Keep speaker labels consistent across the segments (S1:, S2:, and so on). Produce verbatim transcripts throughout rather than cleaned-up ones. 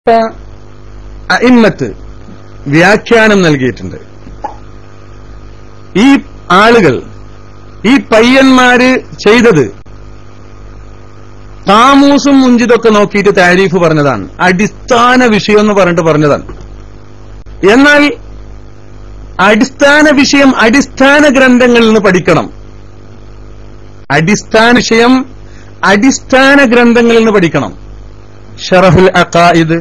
S1: അഇമ്മത്ത് വ്യാഖ്യാനം നൽകിയിട്ടുണ്ട്. ഈ ആളുകൾ, ഈ പയ്യന്മാര് ചെയ്തത് കാമൂസും മുഞ്ചിതൊക്കെ നോക്കിയിട്ട് താരീഫ് പറഞ്ഞതാണ്, അടിസ്ഥാന വിഷയം എന്ന് പറഞ്ഞിട്ട് പറഞ്ഞതാണ്. എന്നാൽ അടിസ്ഥാന വിഷയം അടിസ്ഥാന ഗ്രന്ഥങ്ങളിൽ നിന്ന് പഠിക്കണം. അടിസ്ഥാന വിഷയം അടിസ്ഥാന ഗ്രന്ഥങ്ങളിൽ നിന്ന് പഠിക്കണം. ഷറഹുൽ അഖായിദ്,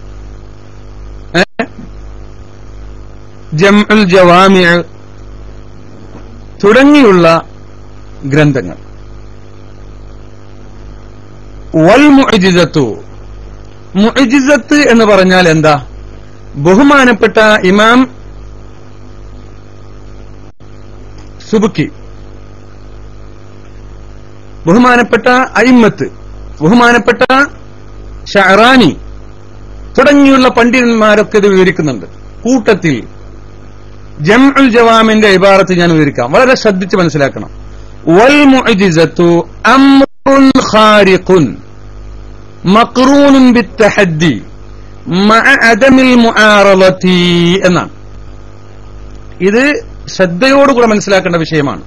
S1: ജംഉൽ ജവാമിഅ് തുടങ്ങിയുള്ള ഗ്രന്ഥങ്ങൾ. വൽ മുഅ്ജിസത്തു, മുഅ്ജിസത്ത് എന്ന് പറഞ്ഞാൽ എന്താ? ബഹുമാനപ്പെട്ട ഇമാം സുബുക്കി, ബഹുമാനപ്പെട്ട അയിമ്മത്ത്, ബഹുമാനപ്പെട്ട ഷഅറാനി തുടങ്ങിയുള്ള പണ്ഡിതന്മാരൊക്കെ ഇത് വിവരിക്കുന്നുണ്ട്. കൂട്ടത്തിൽ ജംഉൽ ജവാമിന്റെ ഇബാറത്ത് ഞാൻ വിവരിക്കാം, വളരെ ശ്രദ്ധിച്ച് മനസ്സിലാക്കണം. വൽ മുഅ്ജിസത്തു അംറുൻ ഖാരിഖുൻ മഖ്റൂനുൻ ബിത്തഹദ്ദി മഅ അദമിൽ മുആറളതി എന്നാണ്. ഇത് ശ്രദ്ധയോടുകൂടെ മനസ്സിലാക്കേണ്ട വിഷയമാണ്.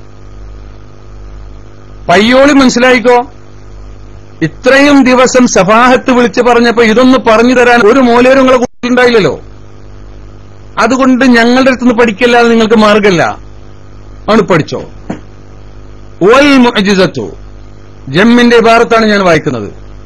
S1: പയ്യോളി മനസ്സിലായിക്കോ. ഇത്രയും ദിവസം സഫാഹത്ത് വിളിച്ചു പറഞ്ഞപ്പോ ഇതൊന്ന് പറഞ്ഞു തരാൻ ഒരു മൂലരും നിങ്ങളെ കൂട്ടിലുണ്ടായില്ലല്ലോ. അതുകൊണ്ട് ഞങ്ങളുടെ അടുത്തുനിന്ന് പഠിക്കല്ലാതെ നിങ്ങൾക്ക് മാർഗമില്ല. ആണ് പഠിച്ചോ. വൽ മുഅ്ജിസത്തു, ജമ്മിന്റെ ഇബാറത്താണ് ഞാൻ വായിക്കുന്നത്.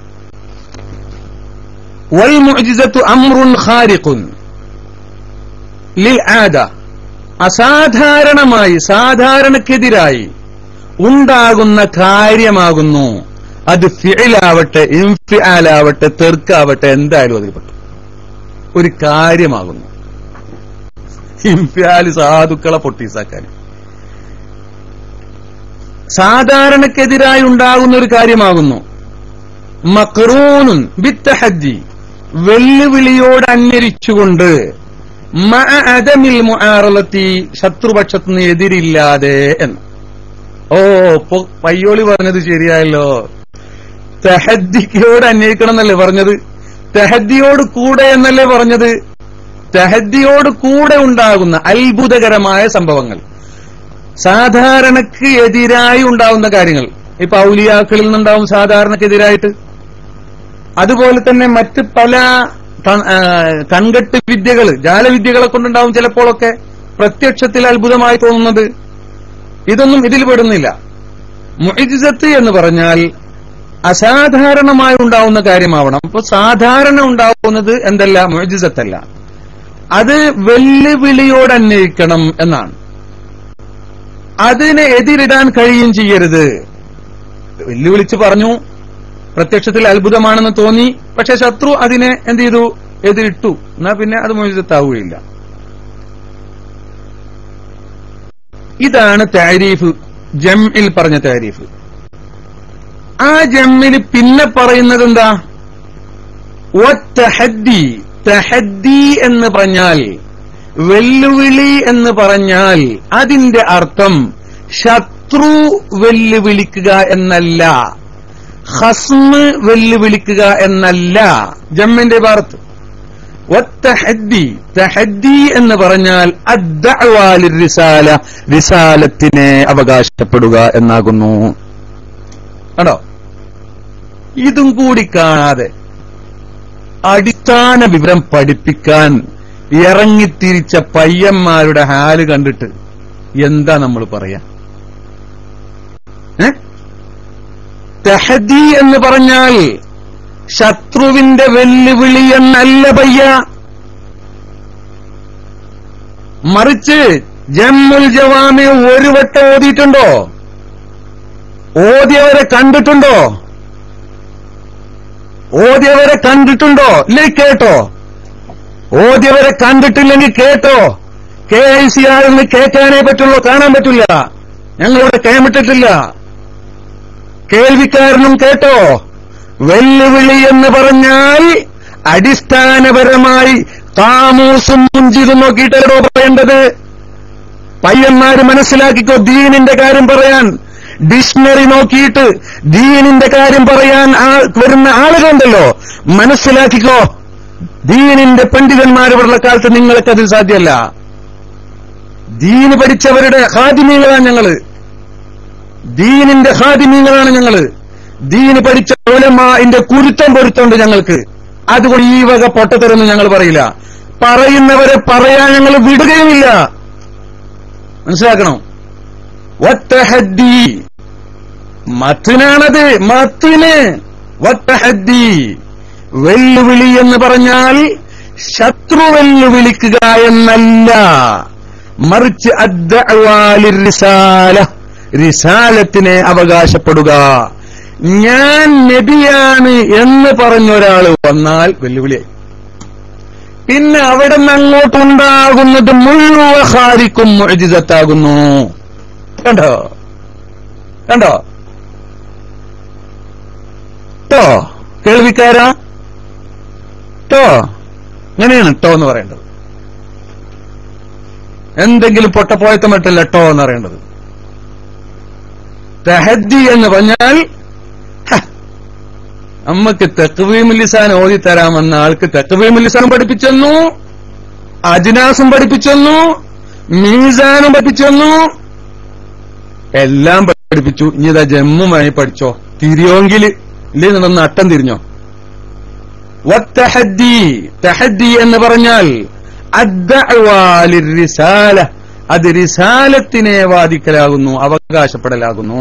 S1: വൽ മുഅ്ജിസത്തു അംറുൻ ഖാരിഖുൻ ലിൽ ആദ, അസാധാരണമായി സാധാരണക്കെതിരായി ഉണ്ടാകുന്ന കാര്യമാകുന്നു. അത് ഫിഇലാവട്ടെ ഇൻഫിആലാവട്ടെ തെർക്കാവട്ടെ എന്തായാലും അതിൽപ്പെട്ടു ഒരു കാര്യമാകുന്നു. ഇൻഫിആൽ സാധുക്കളെ പൊട്ടീസാക്കാൻ സാധാരണക്കെതിരായി ഉണ്ടാകുന്ന ഒരു കാര്യമാകുന്നു. മഖ്റൂനുൻ ബിത്തഹദ്ദി, വെല്ലുവിളിയോട് അന്വരിച്ചുകൊണ്ട്, മഅ അദമിൽ മുആറളതി, ശത്രുപക്ഷത്തുനിന്ന് എതിരില്ലാതെ എന്ന്. ഓ പയ്യോളി പറഞ്ഞത് ശരിയായല്ലോ. തഹദ്ദിയോട് അന്വേഷിക്കണം എന്നല്ലേ പറഞ്ഞത്? തഹദ്ദിയോട് കൂടെ എന്നല്ലേ പറഞ്ഞത്? തഹദ്ദിയോട് കൂടെ ഉണ്ടാകുന്ന അത്ഭുതകരമായ സംഭവങ്ങൾ, സാധാരണക്ക് എതിരായി ഉണ്ടാകുന്ന കാര്യങ്ങൾ. ഇപ്പൊ ഔലിയാക്കളിൽ നിന്നുണ്ടാവും സാധാരണക്കെതിരായിട്ട്. അതുപോലെ തന്നെ മറ്റ് പല കൺകെട്ട് വിദ്യകൾ, ജാലവിദ്യകളെ കൊണ്ടുണ്ടാവും ചിലപ്പോഴൊക്കെ പ്രത്യക്ഷത്തിൽ അത്ഭുതമായി തോന്നുന്നത്. ഇതൊന്നും ഇതിൽ പെടുന്നില്ല. മുഅ്ജിസത്ത് എന്ന് പറഞ്ഞാൽ അസാധാരണമായി ഉണ്ടാവുന്ന കാര്യമാവണം. അപ്പൊ സാധാരണ ഉണ്ടാവുന്നത് എന്തല്ല? മുഅ്ജിസത്തല്ല. അത് വെല്ലുവിളിയോട് അന്വയിക്കണം എന്നാണ്. അതിനെ എതിരിടാൻ കഴിയും ചെയ്യരുത്. വെല്ലുവിളിച്ച് പറഞ്ഞു, പ്രത്യക്ഷത്തിൽ അത്ഭുതമാണെന്ന് തോന്നി, പക്ഷെ ശത്രു അതിനെ എന്ത് ചെയ്തു? എതിരിട്ടു. എന്നാ പിന്നെ അത് മുഅ്ജിസത്താവുകയില്ല. ഇതാണ് താരീഫ്, ജംഇൽ പറഞ്ഞ താരീഫ്. ആ ജംഇൽ പിന്നെ പറയുന്നത് എന്താ? വത്തഹദ്ദി, തഹദ്ദി എന്ന് പറഞ്ഞാൽ, വെല്ലുവിളി എന്ന് പറഞ്ഞാൽ അതിന്റെ അർത്ഥം ശത്രു വെല്ലുവിളിക്കുക എന്നല്ല, ഖസ്മ് വെല്ലുവിളിക്കുക എന്നല്ല. ജമ്മിന്റെ ഭാരത്ത് വത്തഹദ്ദി, തഹദ്ദി എന്ന് പറഞ്ഞാൽ അദ്ദഅ്വാ ലിർരിസാല, റിസാലത്തിനെ അവകാശപ്പെടുക എന്നാകുന്നു. ആണോ? ഇതും കൂടി കാണാതെ അടിസ്ഥാന വിവരം പഠിപ്പിക്കാൻ ഇറങ്ങിത്തിരിച്ച പയ്യന്മാരുടെ ഹാല് കണ്ടിട്ട് എന്താ നമ്മൾ പറയാ? ഏ തഹദ്ദി എന്ന് പറഞ്ഞാൽ ശത്രുവിന്റെ വെല്ലുവിളി എന്നല്ല പയ്യ, മറിച്ച് ജംഉൽ ജവാമി ഒരു വട്ടം ഓതിയിട്ടുണ്ടോ? ഓതിയവരെ കണ്ടിട്ടുണ്ടോ? ഓതിയവരെ കണ്ടിട്ടുണ്ടോ? ഇല്ലേ കേട്ടോ? ഓതിയവരെ കണ്ടിട്ടില്ലെങ്കിൽ കേട്ടോ. കെ ഐ സി ആണെന്ന് കേൾക്കാനേ പറ്റുള്ളൂ, കാണാൻ പറ്റില്ല. ഞങ്ങളിവിടെ കേമിട്ടിട്ടില്ല. കേൾവിക്കാരനും കേട്ടോ. വെല്ലുവിളി എന്ന് പറഞ്ഞാൽ അടിസ്ഥാനപരമായി കാമൂസും മുഞ്ചിതും നോക്കിയിട്ടോ പറയേണ്ടത്. പയ്യന്മാര് മനസ്സിലാക്കിക്കോ. ദീനിന്റെ കാര്യം പറയാൻ ഡിക്ഷണറി നോക്കിയിട്ട് ദീനിന്റെ കാര്യം പറയാൻ വരുന്ന ആളുകളുണ്ടല്ലോ, മനസ്സിലാക്കിക്കോ. ദീനിന്റെ പണ്ഡിതന്മാരുള്ള കാലത്ത് നിങ്ങൾക്ക് അതിൽ സാധ്യമല്ല. ദീന് പഠിച്ചവരുടെ ഖാദിമീങ്ങളാണ് ഞങ്ങള്, ദീനിന്റെ ഖാദിമീങ്ങളാണ് ഞങ്ങള്. ദീന് പഠിച്ച ഉലമാഇന്റെ കുരുത്തം പൊരുത്തമുണ്ട് ഞങ്ങൾക്ക്. അതുകൊണ്ട് ഈ വക പൊട്ടത്തരൊന്നും ഞങ്ങൾ പറയില്ല. പറയുന്നവരെ പറയാൻ ഞങ്ങൾ വിടുകയുമില്ല. മനസ്സിലാക്കണം. വത്തഹദ്ദി മത്തിനാണത്, മത്തിന്. വത്തഹദ്ദി വെല്ലുവിളി എന്ന് പറഞ്ഞാൽ ശത്രു വെല്ലുവിളിക്കുക എന്നല്ല, മറിച്ച് അദ്ദഅ്വാ ലിർരിസാല, റിസാലത്തിനെ അവകാശപ്പെടുക. ഞാൻ നബിയാണ് എന്ന് പറഞ്ഞൊരാൾ വന്നാൽ വെല്ലുവിളിയായി. പിന്നെ അവിടെ നിന്ന് അങ്ങോട്ടുണ്ടാകുന്നത് മുഴുവൻ ഖാരിക്കും മുഅ്ജിസത്താകുന്നു. കണ്ടോ കണ്ടോ ട്ടോ കേൾവിക്കാരാ, ട്ടോ അങ്ങനെയാണ് ട്ടോ എന്ന് പറയേണ്ടത്. എന്തെങ്കിലും പൊട്ടപ്പോയത്തം മറ്റല്ല ട്ടോ എന്ന് പറയേണ്ടത്. തഹദ്ദി എന്ന് പറഞ്ഞാൽ നമ്മക്ക് തഖ്വീമുൽ ലിസാൻ ഓതി തരാമെന്ന ആൾക്ക് തഖ്വീമുൽ ലിസാൻ പഠിപ്പിച്ചെന്നു, അജ്നാസും പഠിപ്പിച്ചെന്നു, മീസാനും പഠിപ്പിച്ചെന്നു, എല്ലാം പഠിപ്പിച്ചു. ഇനി ഇതാ ജമ്മുമായി പഠിച്ചോ, തിരിയോങ്കിൽ ഇല്ലേ നടന്ന് അട്ടം തിരിഞ്ഞോ. വത്തഹദ്ദി തഹദ്ദി എന്ന് പറഞ്ഞാൽ അദ്ദഅ്വാ ലിർരിസാല, അത് റിസാലത്തിനെ വാദിക്കലാകുന്നു, അവകാശപ്പെടലാകുന്നു.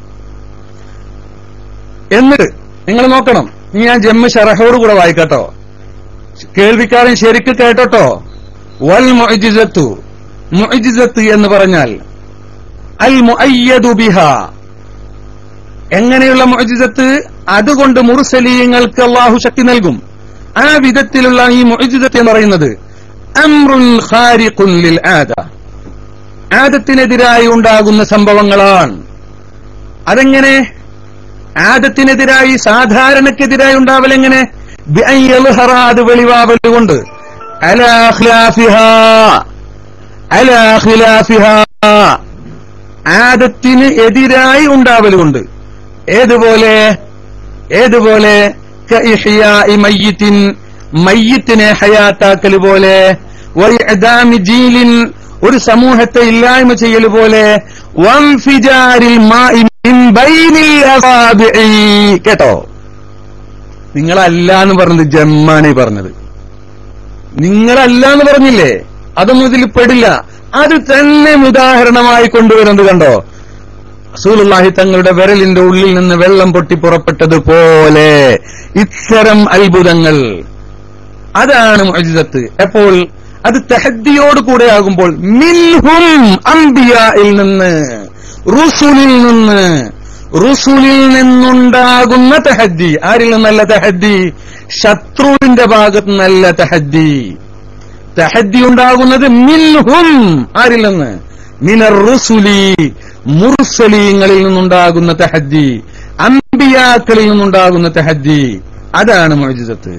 S1: എന്നിട്ട് നിങ്ങൾ നോക്കണം, ഇനി ഞാൻ ജമ്മു ശറഹോട് കൂടെ വായിക്കട്ടോ, കേൾവിക്കാരൻ ശരിക്ക് കേട്ടോ. വൽ മുഅ്ജിസത്തു, മുഅ്ജിസത്ത് എന്ന് പറഞ്ഞാൽ അൽ മുഅയ്യദു ബിഹാ, എങ്ങനെയുള്ള മുഅ്ജിസത്ത്? അതുകൊണ്ട് മുർസലീങ്ങൾക്ക് അല്ലാഹു ശക്തി നൽകും. ആ വിധത്തിലുള്ള ഈ മുഅ്ജിസത്ത് എന്ന് പറയുന്നത് അംറുൻ ഖാരിഖുൻ ലിൽ ആദ, ആദത്തിനെതിരായി ഉണ്ടാകുന്ന സംഭവങ്ങളാണ്. അതെങ്ങനെ? ആദത്തിനെതിരായി, സാധാരണക്കെതിരായി ഉണ്ടാവലെങ്ങനെ? ബിഅൻ യൽഹറ, അത് വെളിവാവലുകൊണ്ട്, അലാ ഖിലാഫിഹാ, അലാ ഖിലാഫിഹാ, ആദത്തിന് എതിരായി ഉണ്ടാവലുകൊണ്ട്. ഏതുപോലെ? ഏതുപോലെ? കഇഹ്യാഇ മയ്യിത്തിൻ, മയ്യിത്തിനെ ഹയാത്താക്കൽ പോലെ, വഇഅദാമി ജീലിൻ, ഒരു സമൂഹത്തെ ഇല്ലായ്മ ചെയ്യൽ പോലെ, വൻഫിജാരിൽ മാഇ മിൻ ബൈനിൽ അസാബിഇ. കേട്ടോ, നിങ്ങളല്ല എന്ന് പറഞ്ഞത് ജമ്മാണ് പറഞ്ഞത്, നിങ്ങളല്ല എന്ന് പറഞ്ഞില്ലേ, അതൊന്നും ഇതിൽ പെടില്ല. അത് തന്നെ ഉദാഹരണമായി കൊണ്ടുവരുന്നത് കണ്ടോ, റസൂലുള്ളാഹി തങ്ങളുടെ വിരലിന്റെ ഉള്ളിൽ നിന്ന് വെള്ളം പൊട്ടി പുറപ്പെട്ടതുപോലെ ഇത്തരം അത്ഭുതങ്ങൾ, അതാണ് മുഅ്ജിസത്ത്. എപ്പോൾ? അത് തഹദ്ദിയോട് കൂടെ ആകുമ്പോൾ, മിൻഹും അംബിയായിൽ നിന്ന്, റുസുലിൽ നിന്ന്, റുസുലിൽ നിന്നുണ്ടാകുന്ന തഹദ്ദി. ആരിൽ നിന്നല്ല തഹദ്ദി? ശത്രുവിന്റെ ഭാഗത്ത് നിന്നല്ല തഹദ്ദി. തഹദ്ദി ഉണ്ടാകുന്നത് മിൻഹും, ആരിൽ നിന്ന്? മിനർ റുസുലി, മുർസലീങ്ങളിൽ നിന്നുണ്ടാകുന്ന തഹദ്ദി, അംബിയാക്കളിൽ നിന്നുണ്ടാകുന്ന തഹദ്ദി. അതാണ് മുഅ്ജിസത്ത്.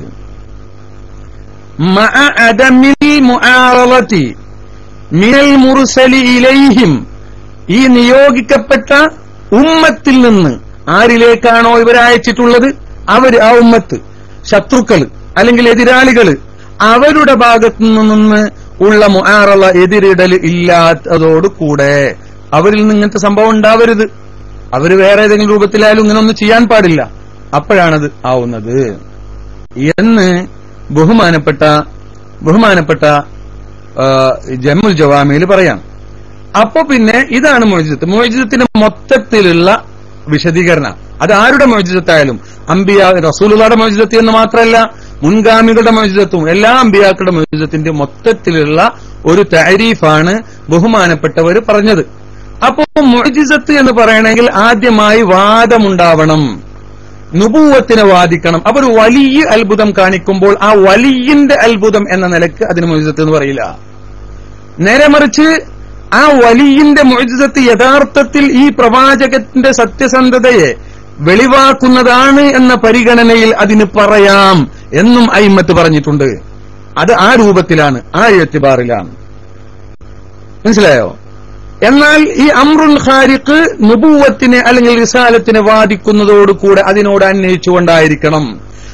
S1: മഅ അദമിൽ മുആറളതി മിനൽ മുർസലി ഇലൈഹിം, ഈ നിയോഗിക്കപ്പെട്ട ഉമ്മത്തിൽ നിന്ന് ആരിലേക്കാണോ ഇവരയച്ചിട്ടുള്ളത്, അവർ, ആ ഉമ്മത്ത്, ശത്രുക്കൾ അല്ലെങ്കിൽ എതിരാളികൾ, അവരുടെ ഭാഗത്തു നിന്ന് ഉള്ള മുആറള, എതിരിടൽ ഇല്ലാത്തതോടുകൂടെ അവരിൽ നിന്ന് ഇങ്ങനത്തെ സംഭവം ഉണ്ടാവരുത്. അവർ വേറെ ഏതെങ്കിലും രൂപത്തിലായാലും ഇങ്ങനെ ഒന്നും ചെയ്യാൻ പാടില്ല. അപ്പോഴാണത് ആവുന്നത് എന്ന് ബഹുമാനപ്പെട്ട ബഹുമാനപ്പെട്ട ജമ്മുൽ ജവാമിയിൽ പറയാം. അപ്പോ പിന്നെ ഇതാണ് മുഅ്ജിസത്ത്. മുഅ്ജിസത്തിന്റെ മൊത്തത്തിലുള്ള വിശദീകരണം. അത് ആരുടെ മുഅ്ജിസത്തായാലും, അംബിയാ, റസൂലുള്ളാഹിയുടെ മുഅ്ജിസത്ത് എന്ന് മാത്രമല്ല, മുൻഗാമികളുടെ മുഅ്ജിസത്തും, എല്ലാ അംബിയാക്കളുടെ മുഅ്ജിസത്തിന്റെ മൊത്തത്തിലുള്ള ഒരു തഅരീഫാണ് ബഹുമാനപ്പെട്ടവർ പറഞ്ഞത്. അപ്പോ മുഅ്ജിസത്ത് എന്ന് പറയണമെങ്കിൽ ആദ്യമായി വാദമുണ്ടാവണം, നുബുവത്തിനെ വാദിക്കണം. അപ്പൊ ഒരു വലിയ അത്ഭുതം കാണിക്കുമ്പോൾ ആ വലിയന്റെ അത്ഭുതം എന്ന നിലക്ക് അതിന് മുഅ്ജിസത്ത് എന്ന് പറയില്ല. നേരെ മറിച്ച് ആ വലിയന്റെ മുഅ്ജിസത്ത് യഥാർത്ഥത്തിൽ ഈ പ്രവാചകത്തിന്റെ സത്യസന്ധതയെ വെളിവാക്കുന്നതാണ് എന്ന പരിഗണനയിൽ അതിന് പറയാം എന്നും അയിമ്മത്ത് പറഞ്ഞിട്ടുണ്ട്. അത് ആ രൂപത്തിലാണ്, ആ എത്തിബാറിലാണ്. മനസ്സിലായോ? എന്നാൽ ഈ അംറുൻ ഖാരിഖ് നുബുവത്തിനെ അല്ലെങ്കിൽ റിസാലത്തിനെ വാദിക്കുന്നതോടുകൂടെ അതിനോട് അന്വയിച്ചുകൊണ്ടായിരിക്കണം.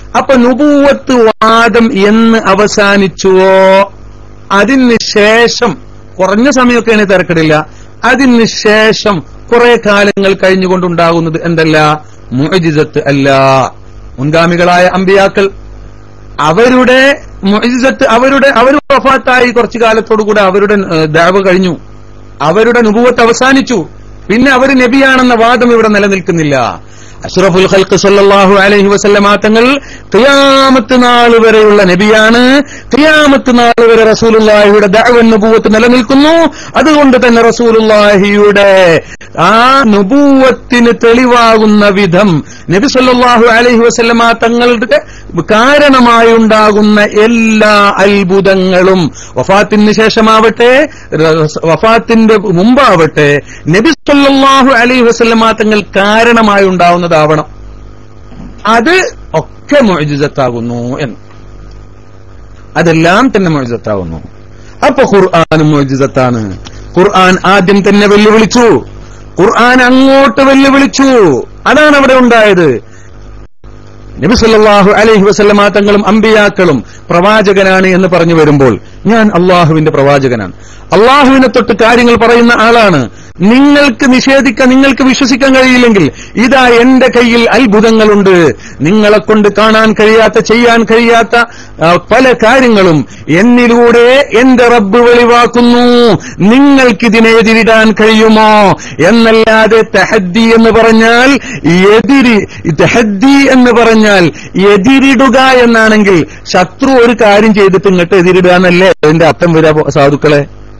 S1: അപ്പൊ നുബൂവത്ത് വാദം എന്ന് അവസാനിച്ചുവോ അതിന് ശേഷം കുറഞ്ഞ സമയമൊക്കെയാണ് തിരക്കിടില്ല, അതിന് ശേഷം കുറെ കാലങ്ങൾ കഴിഞ്ഞുകൊണ്ടുണ്ടാകുന്നത് എന്തല്ല, മുഅ്ജിസത്ത് അല്ല. മുൻഗാമികളായ അമ്പിയാക്കൾ അവരുടെ മുഅ്ജിസത്ത് അവരുടെ അവർ വഫാത്തായി കുറച്ചു കാലത്തോടുകൂടെ അവരുടെ ദഅവ കഴിഞ്ഞു, അവരുടെ നുബുവത്ത് അവസാനിച്ചു, പിന്നെ അവർ നബിയാണെന്ന വാദം ഇവിടെ നിലനിൽക്കുന്നില്ല. അഷ്റഫുൽ ഖൽഖ് സല്ലല്ലാഹു അലൈഹി വസല്ലമ തങ്ങൾ ഖിയാമത്ത് നാൾ വരെയുള്ള നബിയാണ്. ഖിയാമത്ത് നാൾ വരെ റസൂലുള്ളാഹിയുടെ ദഅവ നുബുവത്ത് നിലനിൽക്കുന്നു. അതുകൊണ്ട് തന്നെ റസൂലുള്ളാഹിയുടെ ആ നുബുവത്തിന് തെളിവാകുന്ന വിധം നബി സല്ലല്ലാഹു അലൈഹി വസല്ലമ തങ്ങളുടെ കാരണമായി ഉണ്ടാകുന്ന എല്ലാ അത്ഭുതങ്ങളും വഫാത്തിന് ശേഷമാവട്ടെ വഫാത്തിന്റെ മുമ്പാവട്ടെ നബി സല്ലല്ലാഹു അലൈഹി വസല്ലമ തങ്ങൾ കാരണമായി ഉണ്ടാവുന്നതാവണം. അത് ഒക്കെ മുഅ്ജിസത്താകുന്നു എന്ന്, അതെല്ലാം തന്നെ മുഅ്ജിസത്താകുന്നു. അപ്പൊ ഖുർആനും മുഅ്ജിസത്താണ്. ഖുർആൻ ആദ്യം തന്നെ വെല്ലുവിളിച്ചു, ഖുർആൻ അങ്ങോട്ട് വെല്ലുവിളിച്ചു. അതാണ് അവിടെ ഉണ്ടായത്. നബി സല്ലല്ലാഹു അലൈഹി വസല്ലമ തങ്ങളും അമ്പിയാക്കളും പ്രവാചകനാണ് എന്ന് പറഞ്ഞു വരുമ്പോൾ, ഞാൻ അള്ളാഹുവിന്റെ പ്രവാചകനാണ്, അള്ളാഹുവിനെ തൊട്ട് കാര്യങ്ങൾ പറയുന്ന ആളാണ്, നിങ്ങൾക്ക് നിഷേധിക്കാൻ നിങ്ങൾക്ക് വിശ്വസിക്കാൻ കഴിയില്ലെങ്കിൽ ഇതാ എന്റെ കയ്യിൽ അത്ഭുതങ്ങളുണ്ട്, നിങ്ങളെ കൊണ്ട് കാണാൻ കഴിയാത്ത ചെയ്യാൻ കഴിയാത്ത പല കാര്യങ്ങളും എന്നിലൂടെ എന്റെ റബ്ബ് വെളിവാക്കുന്നു, നിങ്ങൾക്കിതിനെ എതിരിടാൻ കഴിയുമോ എന്നല്ലാതെ തഹദ്ദി എന്ന് പറഞ്ഞാൽ എതിരി തഹദ്ദി എന്ന് പറഞ്ഞാൽ എതിരിടുക എന്നാണെങ്കിൽ ശത്രു ഒരു കാര്യം ചെയ്തിട്ട് ഇങ്ങോട്ട് എതിരിടുക എന്നല്ലേ അതിന്റെ അർത്ഥം വരാ സാധുക്കളെ?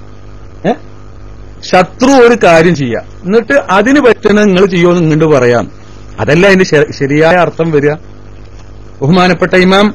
S1: ശത്രു ഒരു കാര്യം ചെയ്യാം എന്നിട്ട് അതിന് പറ്റുന്ന നിങ്ങൾ ചെയ്യുമെന്ന് ഇങ്ങോട്ട് പറയാം, അതല്ല അതിന്റെ ശരിയായ അർത്ഥം വരിക. ബഹുമാനപ്പെട്ട ഇമാം